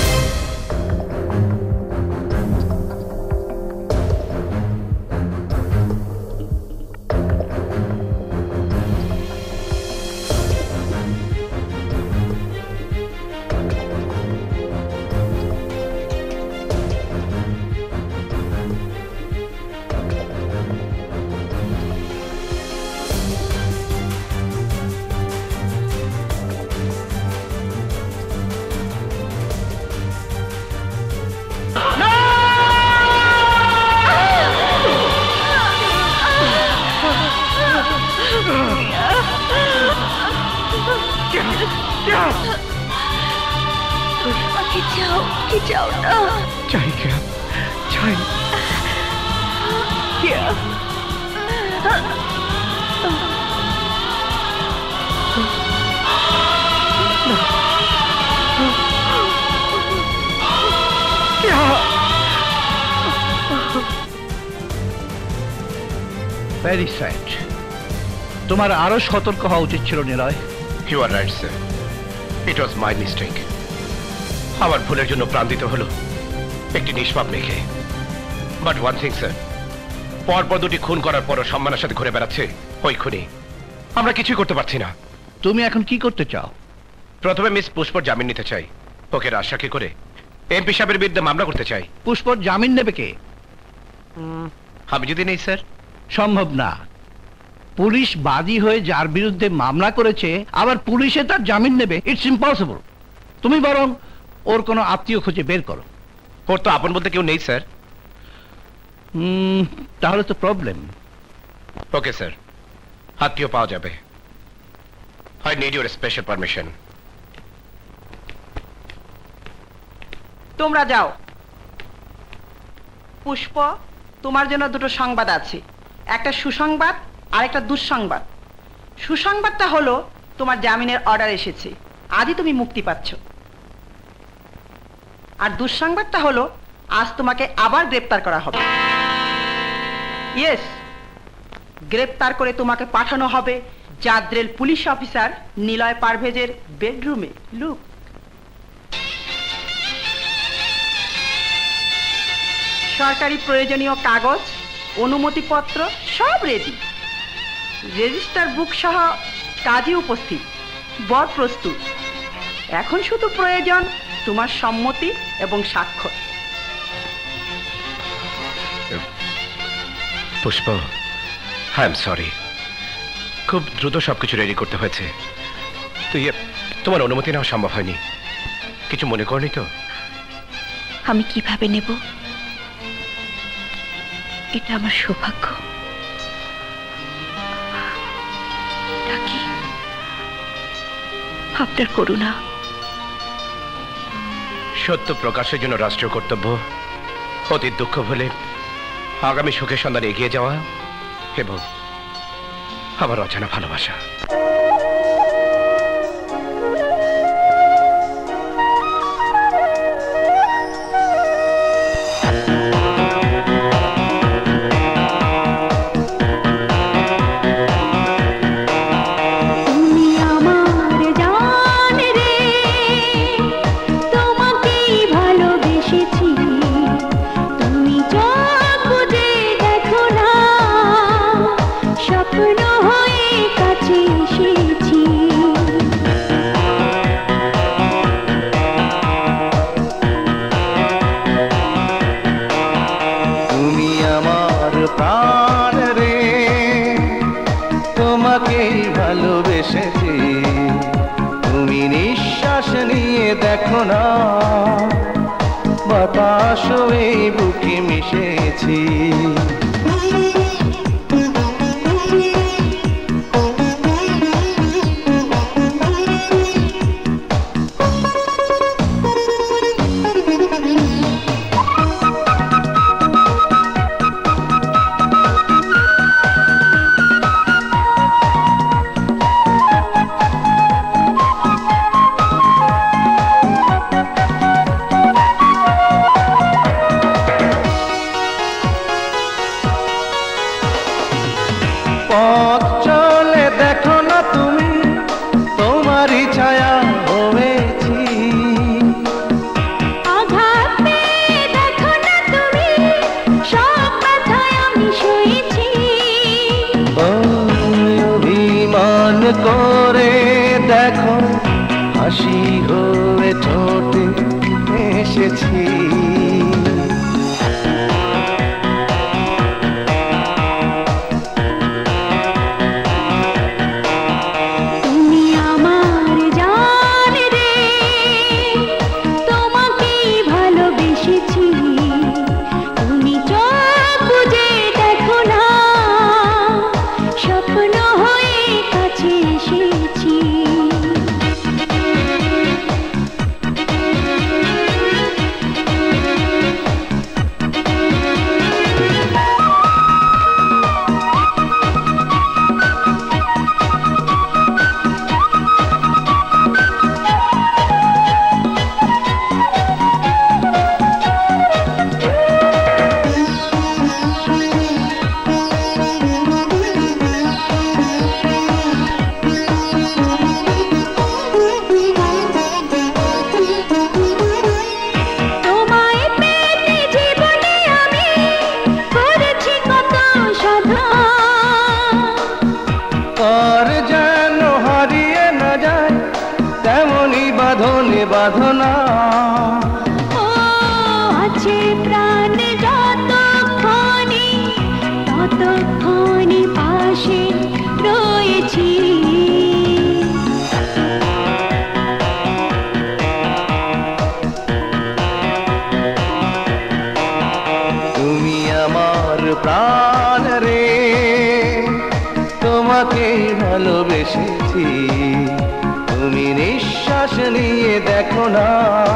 কি চাও না?
চাই क्या? চাই
क्या?
Very sad. তোমার আরো সতর্ক হওয়া উচিত ছিল Niloy.
You are right sir, it was my mistake. আমার ভুলের জন্য প্রাণ দিতে হলো একটি নিষ্পাপ মেয়েকে। বাট ওয়ান থিং স্যার, পরপর দুটি খুন করার পরও সম্মানের সাথে ঘুরে বেড়াচ্ছে ওই খুনি। আমরা কিছুই করতে পারছি না।
তুমি এখন কি করতে চাও?
প্রথমে মিস পুষ্পর জামিন নিতে চাই। ওকে রাজসাক্ষী করে এমপি সাহেবের বিরুদ্ধে মামলা করতে চাই।
পুষ্পর জামিন নেবে কে?
আমি যদি নেই স্যার?
সম্ভব না। পুলিশ বাদী হয়ে যার বিরুদ্ধে মামলা করেছে আবার পুলিশে তার জামিন নেবে, ইটস ইম্পসিবল। তুমি বরং ওর কোনো আত্মীয় খুঁজে বের করো।
ওর তো আপন বলতে কেউ নেই স্যার।
তাহলে তো প্রবলেম।
ওকে স্যার, আত্মীয় পাওয়া যাবে। I need your special permission.
তোমরা যাও। পুষ্প, তোমার জন্য দুটো সংবাদ আছে, একটা সুসংবাদ আর একটা দুঃসংবাদ। সুসংবাদটা হলো তোমার জামিনের অর্ডার এসেছে, আজই তুমি মুক্তি পাচ্ছ। আর দুঃসংবাদটা হলো আজ তোমাকে আবার গ্রেপ্তার করা হবে। ইয়েস, গ্রেপ্তার করে তোমাকে পাঠানো হবে জাদ্রেল পুলিশ অফিসার নিলয় পারভেজের বেডরুমে। লুক, সরকারি প্রয়োজনীয় কাগজ, অনুমতিপত্র সব রেডি। রেজিস্টার বুক সহ কাজে উপস্থিত, বর প্রস্তুত। এখন শুধু প্রয়োজন তোমার সম্মতি এবং স্বাক্ষর।
পুষ্প, আই এম সরি, খুব দ্রুত সবকিছু রেডি করতে হয়েছে। তোমার অনুমতি নেওয়া সম্ভব হয়নি। কিছু মনে করনি তো?
আমি কিভাবে নেব? এটা আমার সৌভাগ্য। ডাকি আপনার করুণা।
সত্য প্রকাশের জন্য রাষ্ট্রীয় কর্তব্য, অতীত দুঃখ ভুলে আগামী সুখের সন্ধানে এগিয়ে যাওয়া এবং আমার অজানা ভালোবাসা।
দেখো না বাতাস এই বুকে মিশেছি। পথ চলে দেখো না তুমি তোমারই ছায়া হয়েছি।
আঘাত পেয়ে দেখো না তুমি সব ব্যথায় আমি সয়েছি।
অভিমান করে দেখো হাসি হয়ে ঠোঁটে এসেছি।
তুমি আমার জান রে, তোমাকেই ভালোবেসেছি। তুমি চোখ বুজে দেখো না স্বপ্ন হয়ে কাছে এসেছি। তোমায় পেতে জীবনে আমি করেছি কত সাধনা।
আর যেন হারিয়ে না যায় তেমনই বাঁধনে বাঁধনা।
ও আছে প্রাণ যতক্ষণে ততক্ষণে পাশে রয়েছি।
তুমি আমার প্রাণ রে, তোমাকে ভালোবেসেছি। তুমি নিঃশ্বাস নিয়ে দেখো না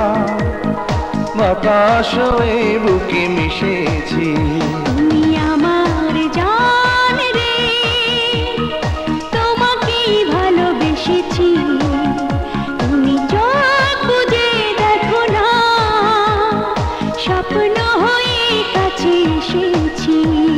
বাতাস হয়ে বুকে মিশেছি।
তুমি আমার জান রে, তোমাকেই ভালোবেসেছি। তুমি চোখ বুজে দেখো না স্বপ্ন হয়ে কাছে এসেছি।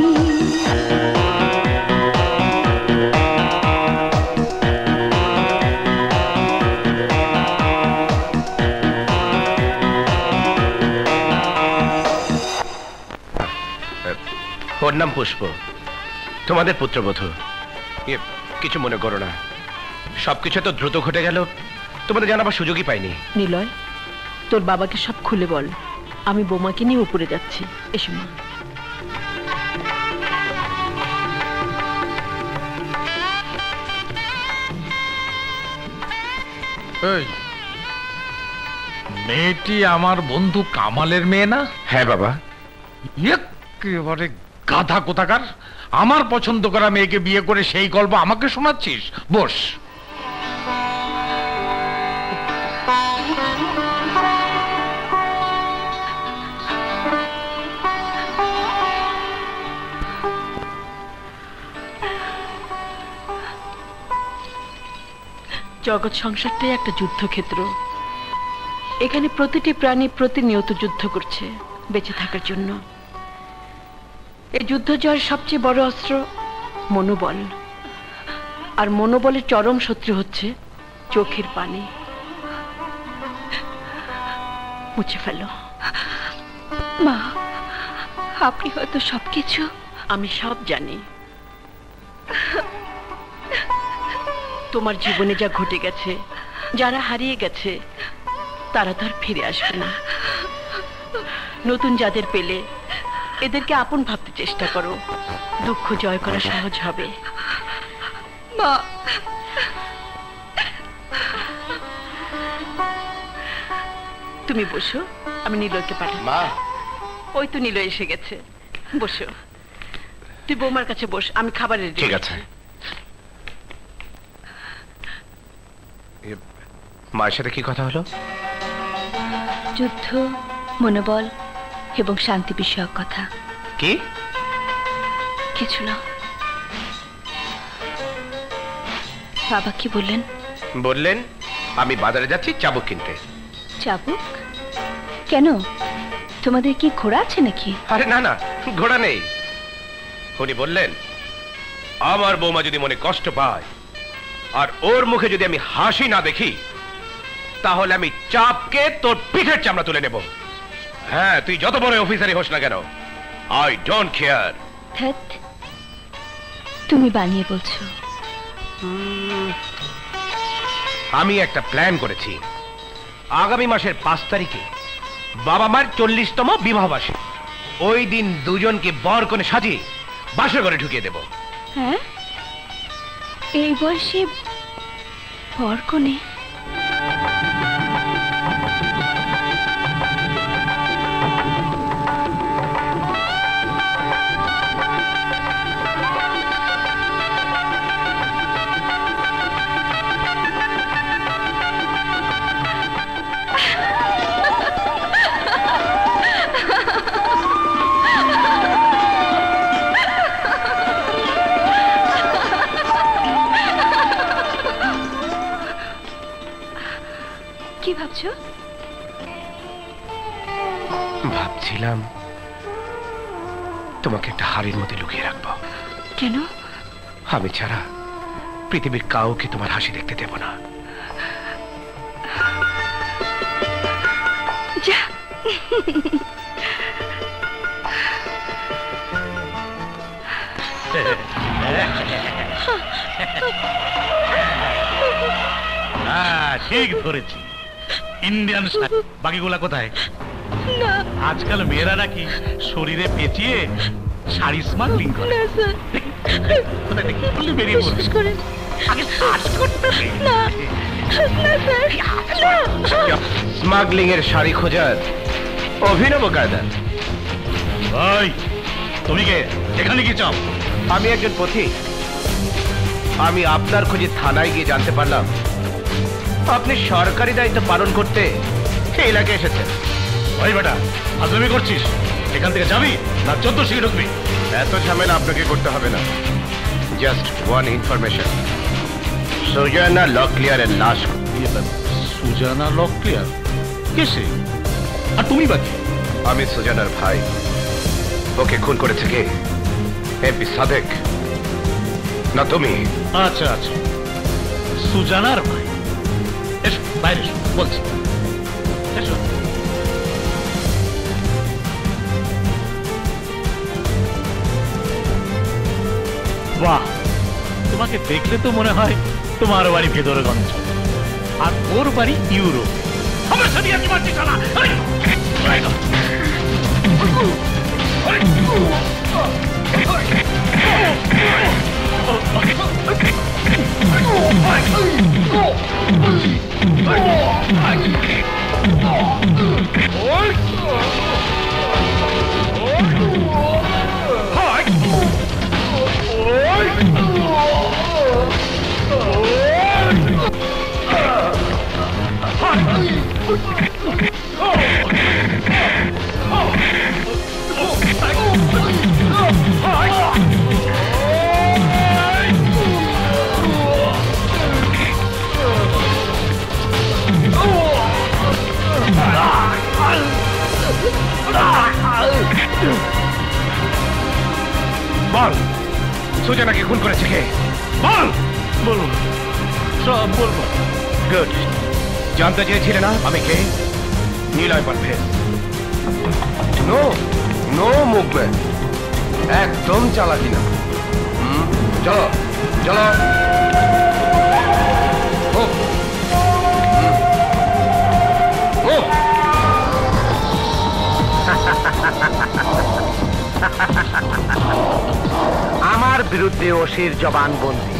ওর নাম পুষ্প, তোমাদের পুত্রবধূ। কিছু মনে করো না, সবকিছু তো দ্রুত ঘটে গেল, তোমাদের জানাবার সুযোগই পাইনি।
নিলয়, তোর বাবাকে সব খুলে বল। আমি বোমাকে নিয়ে উপরে যাচ্ছি। এসো মা।
এই মেয়েটি আমার বন্ধু কামালের মেয়ে না?
হ্যাঁ বাবা।
একেবারে গাধা কোথাকার! আমার পছন্দ করা মেয়েকে বিয়ে করে সেই গল্প আমাকে শোনাচ্ছিস? বস।
জগৎ সংসারটাই একটা যুদ্ধক্ষেত্র। এখানে প্রতিটি প্রাণী প্রতিনিয়ত যুদ্ধ করছে বেঁচে থাকার জন্য। এই যুদ্ধ জয়ের সবচেয়ে বড় অস্ত্র মনোবল, আর মনোবলের চরম শত্রু হচ্ছে চোখের পানি। মুছে ফেলো।
মা, আপনি হয়তো সবকিছু।
আমি সব জানি। তোমার জীবনে যা ঘটে গেছে, যারা হারিয়ে গেছে তারা তো আর ফিরে আসবে না। নতুন যাদের পেলে এদেরকে আপন ভাবতে চেষ্টা করো, দুঃখ জয় করা সহজ হবে।
মা,
তুমি বসো, আমি নিলয়কে পাঠাই।
মা,
ওই তো নিলয় এসে গেছে। বসো, তুই বৌমার কাছে বস, আমি খাবারের।
ঠিক আছে। মায়ের সাথে কি কথা হলো?
যুদ্ধ, মনোবল এবং শান্তি বিষয়ক কথা।
কি?
কিছু না। বাবা কি বললেন?
বললেন আমি বাজারে যাচ্ছি চাবুক কিনতে।
চাবুক? কেন, তোমাদের কি ঘোড়া আছে নাকি?
আরে না না, ঘোড়া নেই। উনি বললেন আমার বৌমা যদি মনে কষ্ট পায় আর ওর মুখে যদি আমি হাসি না দেখি, তাহলে আমি চাপকে তোর পিঠের চামড়া তুলে নেব। হ্যাঁ, তুই যত বড় অফিসারই হোস না কেন, আই ডোন্ট কেয়ার।
তুমি বানিয়ে বলছো।
আমি একটা প্ল্যান করেছি। আগামী মাসের 5 তারিখে বাবা মার 40তম বিবাহ বার্ষিকী। ওই দিন দুজনকে বর করে সাজিয়ে বাসর ঘরে ঢুকিয়ে দেব।
হ্যাঁ, এই বয়সে বর কোনে? কি ভাবছো?
ভাবছিলাম তোমাকে একটা হাড়ির মধ্যে লুকিয়ে রাখবো।
কেন?
আমি ছাড়া পৃথিবীর কাউকে তোমার হাসি দেখতে দেব না।
যা।
ঠিক ধরেছি, ইন্ডিয়ান। বাকিগুলা কোথায়? আজকাল মেয়েরা নাকি শরীরে পেঁচিয়ে শাড়ি স্মাগলিং করে। বেরিয়ে পড়বে। আগে সার্চ করতে
স্মাগলিং এর শাড়ি খোঁজার অভিনব কায়দা।
ভাই, তুমি কে? এখানে কি চাও?
আমি একজন পথিক। আমি আপনার খোঁজে থানায় গিয়ে জানতে পারলাম আপনি সরকারি দায়িত্ব পালন করতে এই এলাকায় এসেছেন।
ভাই বেটা, আজমি করছিস? এখান থেকে যাবি না 14 শিখে ঢুকবি?
এত ঝামেলা আপনাকে করতে হবে না। জাস্ট ওয়ান ইনফরমেশন, সুজানা লকলিয়ারের লাশ।
সুজানা লকলিয়ার? কে সে? আর তুমি বাকি?
আমি সুজানার ভাই। ওকে খুন করেছে কে? এমপি সাদেক না তুমি?
আচ্ছা আচ্ছা, সুজানার ভাই। এসো বাইরে এসো, বলছি। এসো। বাহ, তোমাকে দেখলে তো মনে হয় তোমার বাড়ি ভেতরগঞ্জ আর ওর বাড়ি ইউরোপ। আমার সাথে আর কি মারছিস না?
বল, সুজানাকে খুন করেছে কে? বল।
বলুন, সব বলবো।
গুড। জানতে চেয়েছিলে না আমি কে? Niloy Parvez. No no movement, একদম চালাকি না। চলো চলো।
আমার বিরুদ্ধে ওসির জবানবন্দি।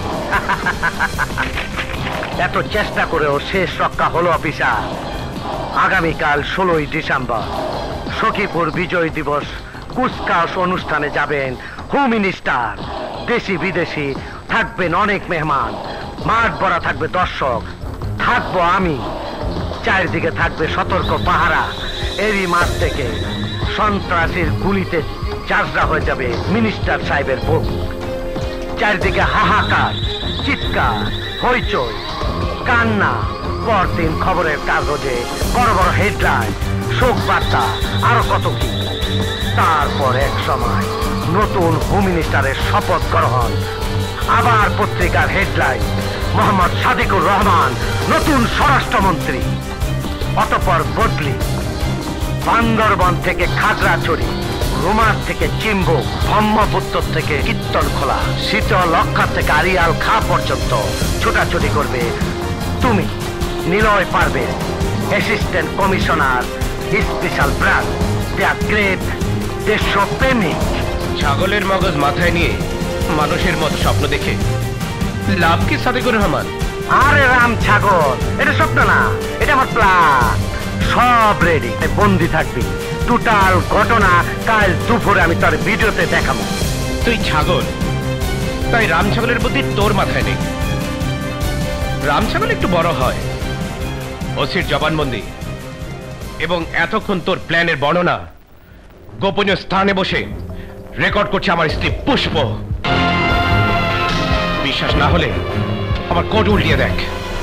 এত চেষ্টা করেও শেষ রক্ষা হলো অফিসার। আগামীকাল 16ই ডিসেম্বর সখীপুর বিজয় দিবস কুচকাওয়াজ অনুষ্ঠানে যাবেন হোম মিনিস্টার। দেশি বিদেশি থাকবেন অনেক মেহমান, মাঠ ভরা থাকবে দর্শক, থাকবো আমি। চারিদিকে থাকবে সতর্ক পাহারা। এরই মাঠ থেকে সন্ত্রাসীর গুলিতে চার্জরা হয়ে যাবে মিনিস্টার সাহেবের বুক। চারিদিকে হাহাকার, চিৎকার, হইচই, কান্না। পরদিন খবরের কাগজে বড় বড় হেডলাইন, শোক বার্তা, আরো কত কি। তারপর এক সময় নতুন হোম মিনিস্টারের শপথ গ্রহণ। আবার পত্রিকার হেডলাইন, মোহাম্মদ সাদিকুর রহমান নতুন স্বরাষ্ট্রমন্ত্রী। অতঃপর বদলি, বান্দরবন থেকে খাগড়াছড়ি, রোমার থেকে চিম্বু, ব্রহ্মপুত্র থেকে কীর্তনখোলা, শীতল লক্ষা থেকে আরিয়াল খা পর্যন্ত ছোটাছুটি করবে তুমি, নিলয় পারবে, assistant commissioner, special branch, the great দেশপ্রেমিক।
ছাগলের মগজ মাথায় নিয়ে মানুষের মতো স্বপ্ন দেখে লাভ কি সাদিকুর রহমান?
আরে রাম ছাগল, এটা স্বপ্ন না, এটা আমার প্ল্যান। সব রেডি, বন্দি থাকবি। টোটাল ঘটনা কাল দুপুরে আমি তোর ভিডিওতে দেখাবো।
তুই ছাগল, তাই রাম ছাগলের বুদ্ধি তোর মাথায় নেই। রাম ছাগল একটু বড় হয়, ওসির জবানবন্দি এবং এতক্ষণ তোর প্ল্যানের বর্ণনা গোপনীয় স্থানে বসে রেকর্ড করছে আমার স্ত্রী পুষ্প। বিশ্বাস না হলে আমার কোট উল্টিয়ে দেখ।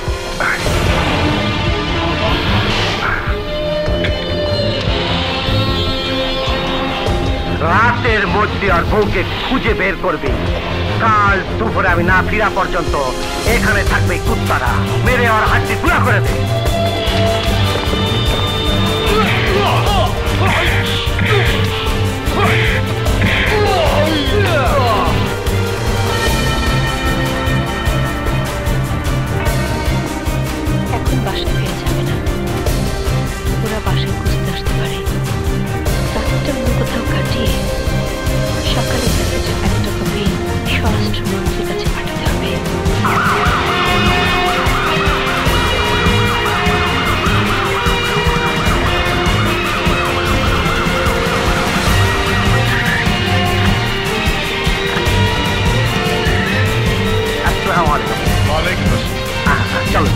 রাতের মধ্যে আর বউকে খুঁজে বের করবি। কাল দুপুরে আমি না ফিরা পর্যন্ত এখানে থাকবে কুত্তারা, মেরে আর হাড্ডি গুঁড়া করে দে।
এখন বাসায় ফিরে যাবে না, ওরা বাসায় খুঁজতে আসতে পারে। রাতটা অন্য কোথাও কাটিয়ে সকালে প্যাকেজের একটা কপি স্বরাষ্ট্রমন্ত্রীর কাছে পাঠাতে হবে।
আসসালামু আলাইকুম।
ওয়ালাইকুম আসসালাম।
চলো।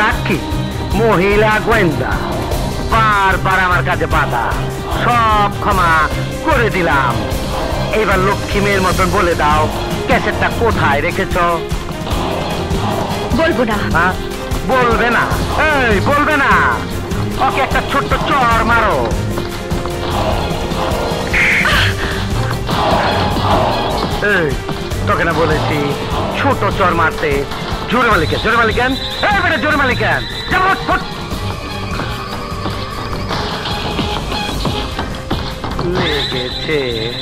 সাক্ষী মহিলা গোয়েন্দা বারবার আমার কাছে বাধা, সব ক্ষমা করে দিলাম। এবার লক্ষ্মী মেয়ের মতন বলে দাও ক্যাসেটটা কোথায় রেখেছ?
বলবো না।
বলবে না? এই বলবে না? ওকে একটা ছোট্ট চড় মারো। এই তোকে না বলেছি ছোট চড় মারতে? জোরে মালিকেন, জোরে মালিকেন, এই বেটা জোরে মালিকেন। লেগেছে,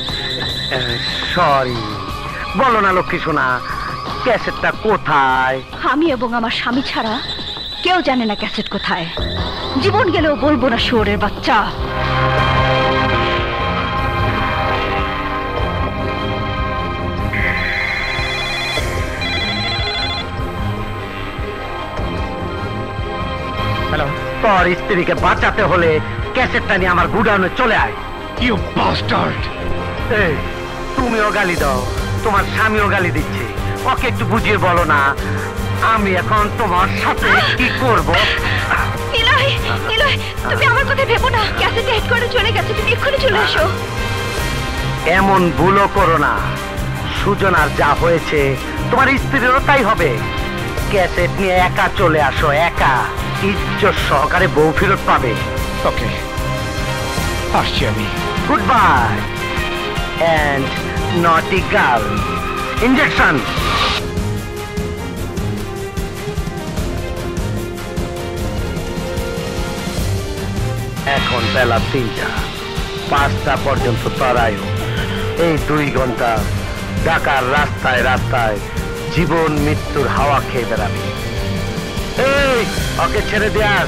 সরি। বলো না লক্ষ্মী সোনা, ক্যাসেটটা কোথায়?
আমি এবং আমার স্বামী ছাড়া কেউ জানে না ক্যাসেট কোথায়। জীবন গেলেও বলবো না, শুয়োরের বাচ্চা।
হ্যালো, তোর স্ত্রীকে বাঁচাতে হলে ক্যাসেটটা নিয়ে আমার গুডাউনে চলে আয়।
You bastard!
এই তুমিও গালি দাও, তোমার স্বামীও গালি দিচ্ছে। ওকে একটু বুঝিয়ে বলো না আমি এখন তোমার সাথে কি করব।
নিলয়, নিলয়, তুমি আমার কথা ভেবো না। ক্যাসেটে হেড করে চলে গেছে, তুমি এক্ষুনি চলে এসো।
এমন ভুলও করো না, সুজনার যা হয়েছে তোমার স্ত্রীরও তাই হবে। ক্যাসেট নিয়ে একা চলে আসো, একা। ইজ্জত সহকারে বউ ফেরত পাবে।
ওকে, আসছি আমি।
Good bye and naughty girl. Injection. এখন বেলা 3টা, 5টা পর্যন্ত তরাই। এই 2 ঘন্টা ঢাকার রাস্তায় রাস্তায় জীবন মৃত্যুর হাওয়া খেয়ে বেড়াবি। এই ওকে ছেড়ে দেয়াস।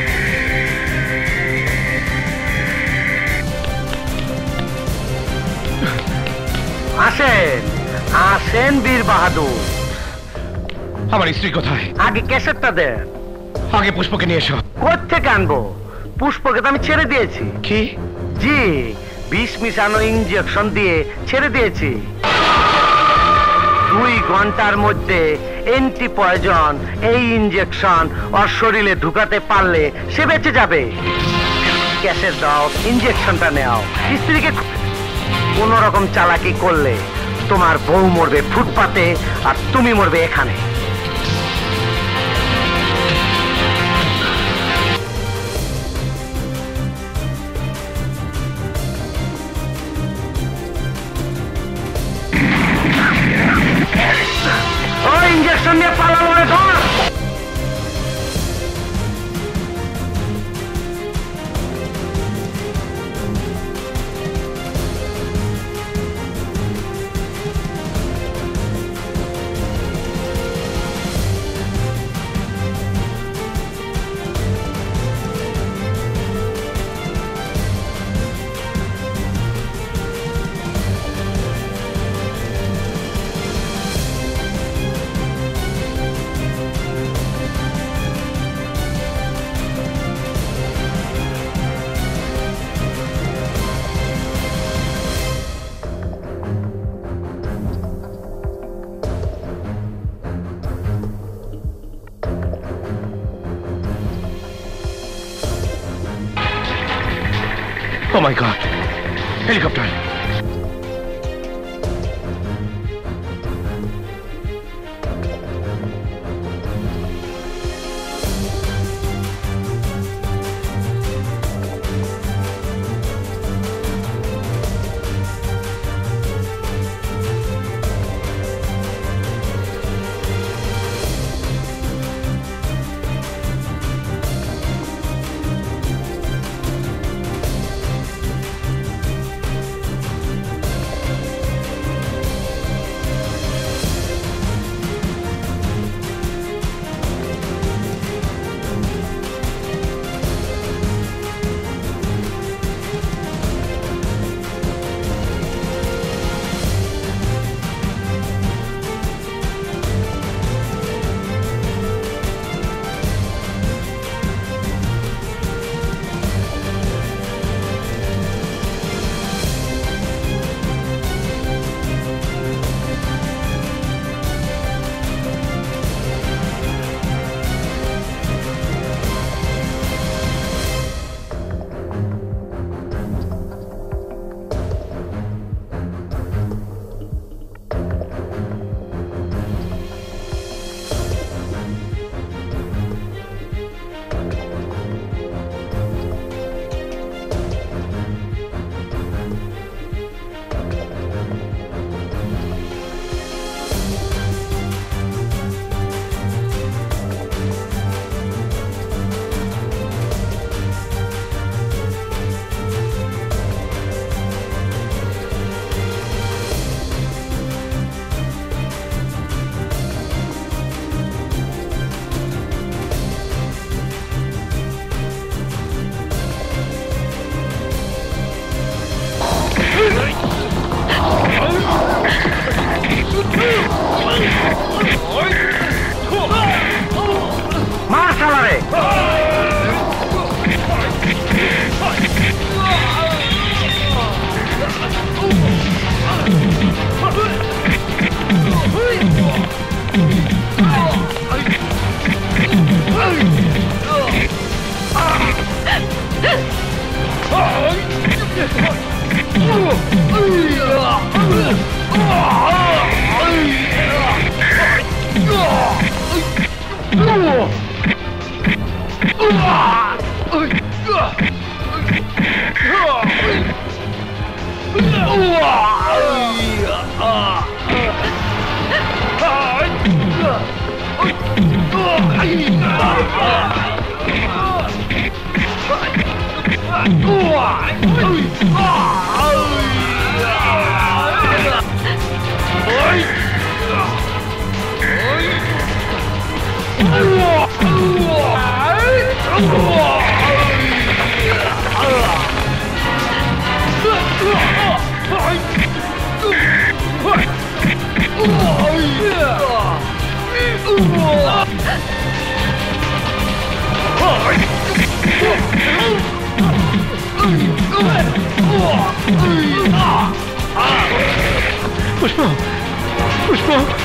আসেন আসেন বীর বাহাদুর।
আমার স্ত্রী কোথায়?
আগে ক্যাসেটটা দেন।
আগে পুষ্পকে নিয়ে এসো।
কোত্থেকে আনবো? পুষ্পকে তো আমি ছেড়ে দিয়েছি।
কি?
জি, 20 মিশানো ইঞ্জেকশন দিয়ে ছেড়ে দিয়েছি। 2 ঘন্টার মধ্যে এন্টি পয়জন এই ইঞ্জেকশন ওর শরীরে ঢুকাতে পারলে সে বেঁচে যাবে। ক্যাসেট দাও, ইঞ্জেকশনটা নেও। স্ত্রীকে কোন রকম চালাকি করলে তোমার বউ মরবে ফুটপাতে আর তুমি মরবে এখানে। ও ইঞ্জেকশন নিয়ে পালালো রে, ধর।
Oh my God! Helicopter!
মার শালারে।
পুষ্প পুষ্প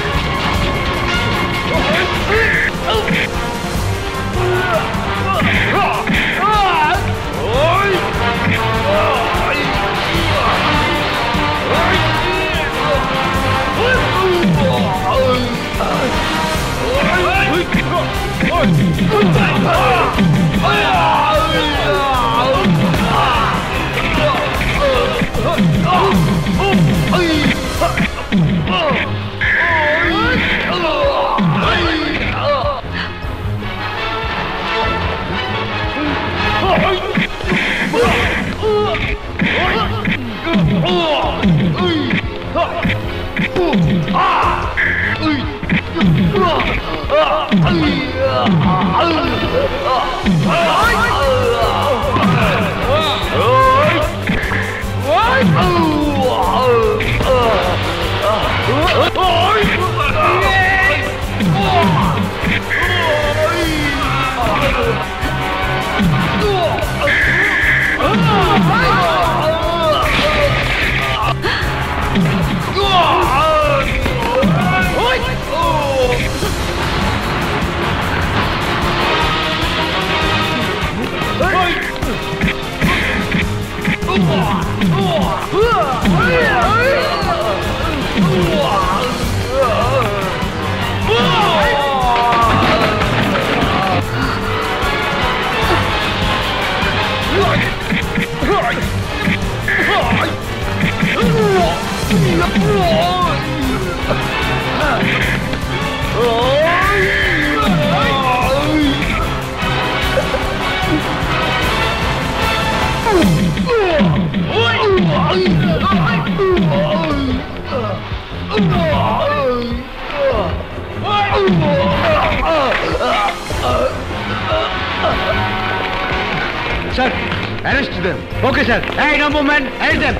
Sir, arrest them. Okay, sir. Hey, no movement. Arrest them.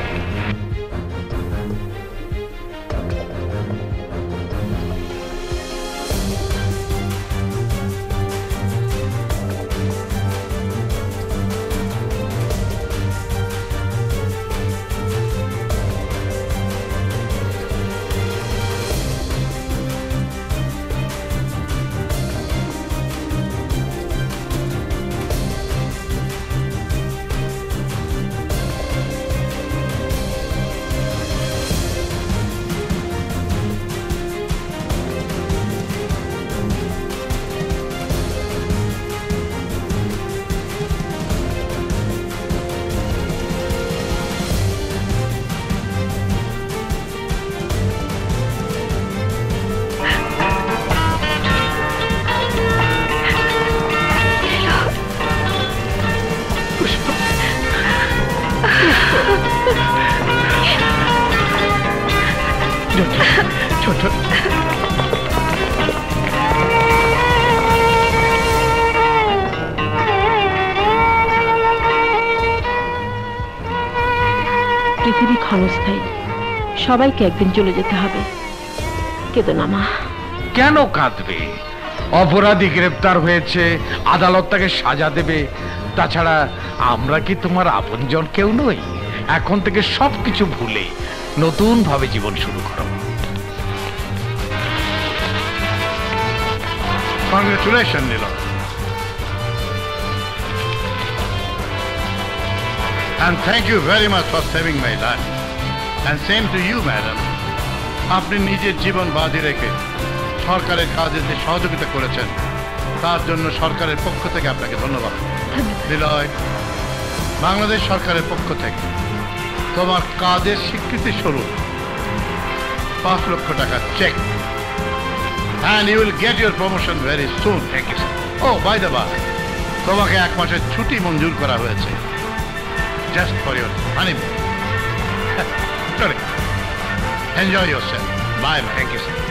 পৃথিবী ক্ষণস্থায়ী, সবাইকে একদিন চলে যেতে হবে। কেঁদো না মা।
কেন কাঁদবে?
অপরাধী গ্রেপ্তার হয়েছে, আদালত তাকে সাজা দেবে। তাছাড়া আমরা কি তোমার আপনজন কেউ নই? এখন থেকে সবকিছু ভুলে নতুন ভাবে জীবন শুরু করো।
Congratulation Niloy. And thank you very much for saving my life. And same to you, madam. আপনি নিজের জীবন বাজি রেখে সরকারের কাজে যে সহযোগিতা করেছেন তার জন্য সরকারের পক্ষ থেকে আপনাকে ধন্যবাদ। নিলয়, বাংলাদেশ সরকারের পক্ষ থেকে তোমার কাজের স্বীকৃতি স্বরূপ 5 লক্ষ টাকা cheque. And you will get your promotion very soon.
Thank you, sir.
Oh, by the way, তোমাকে 1 মাসের ছুটি মঞ্জুর করা হয়েছে। Just for your honeymoon. Enjoy yourself. Bye.
Thank you, sir.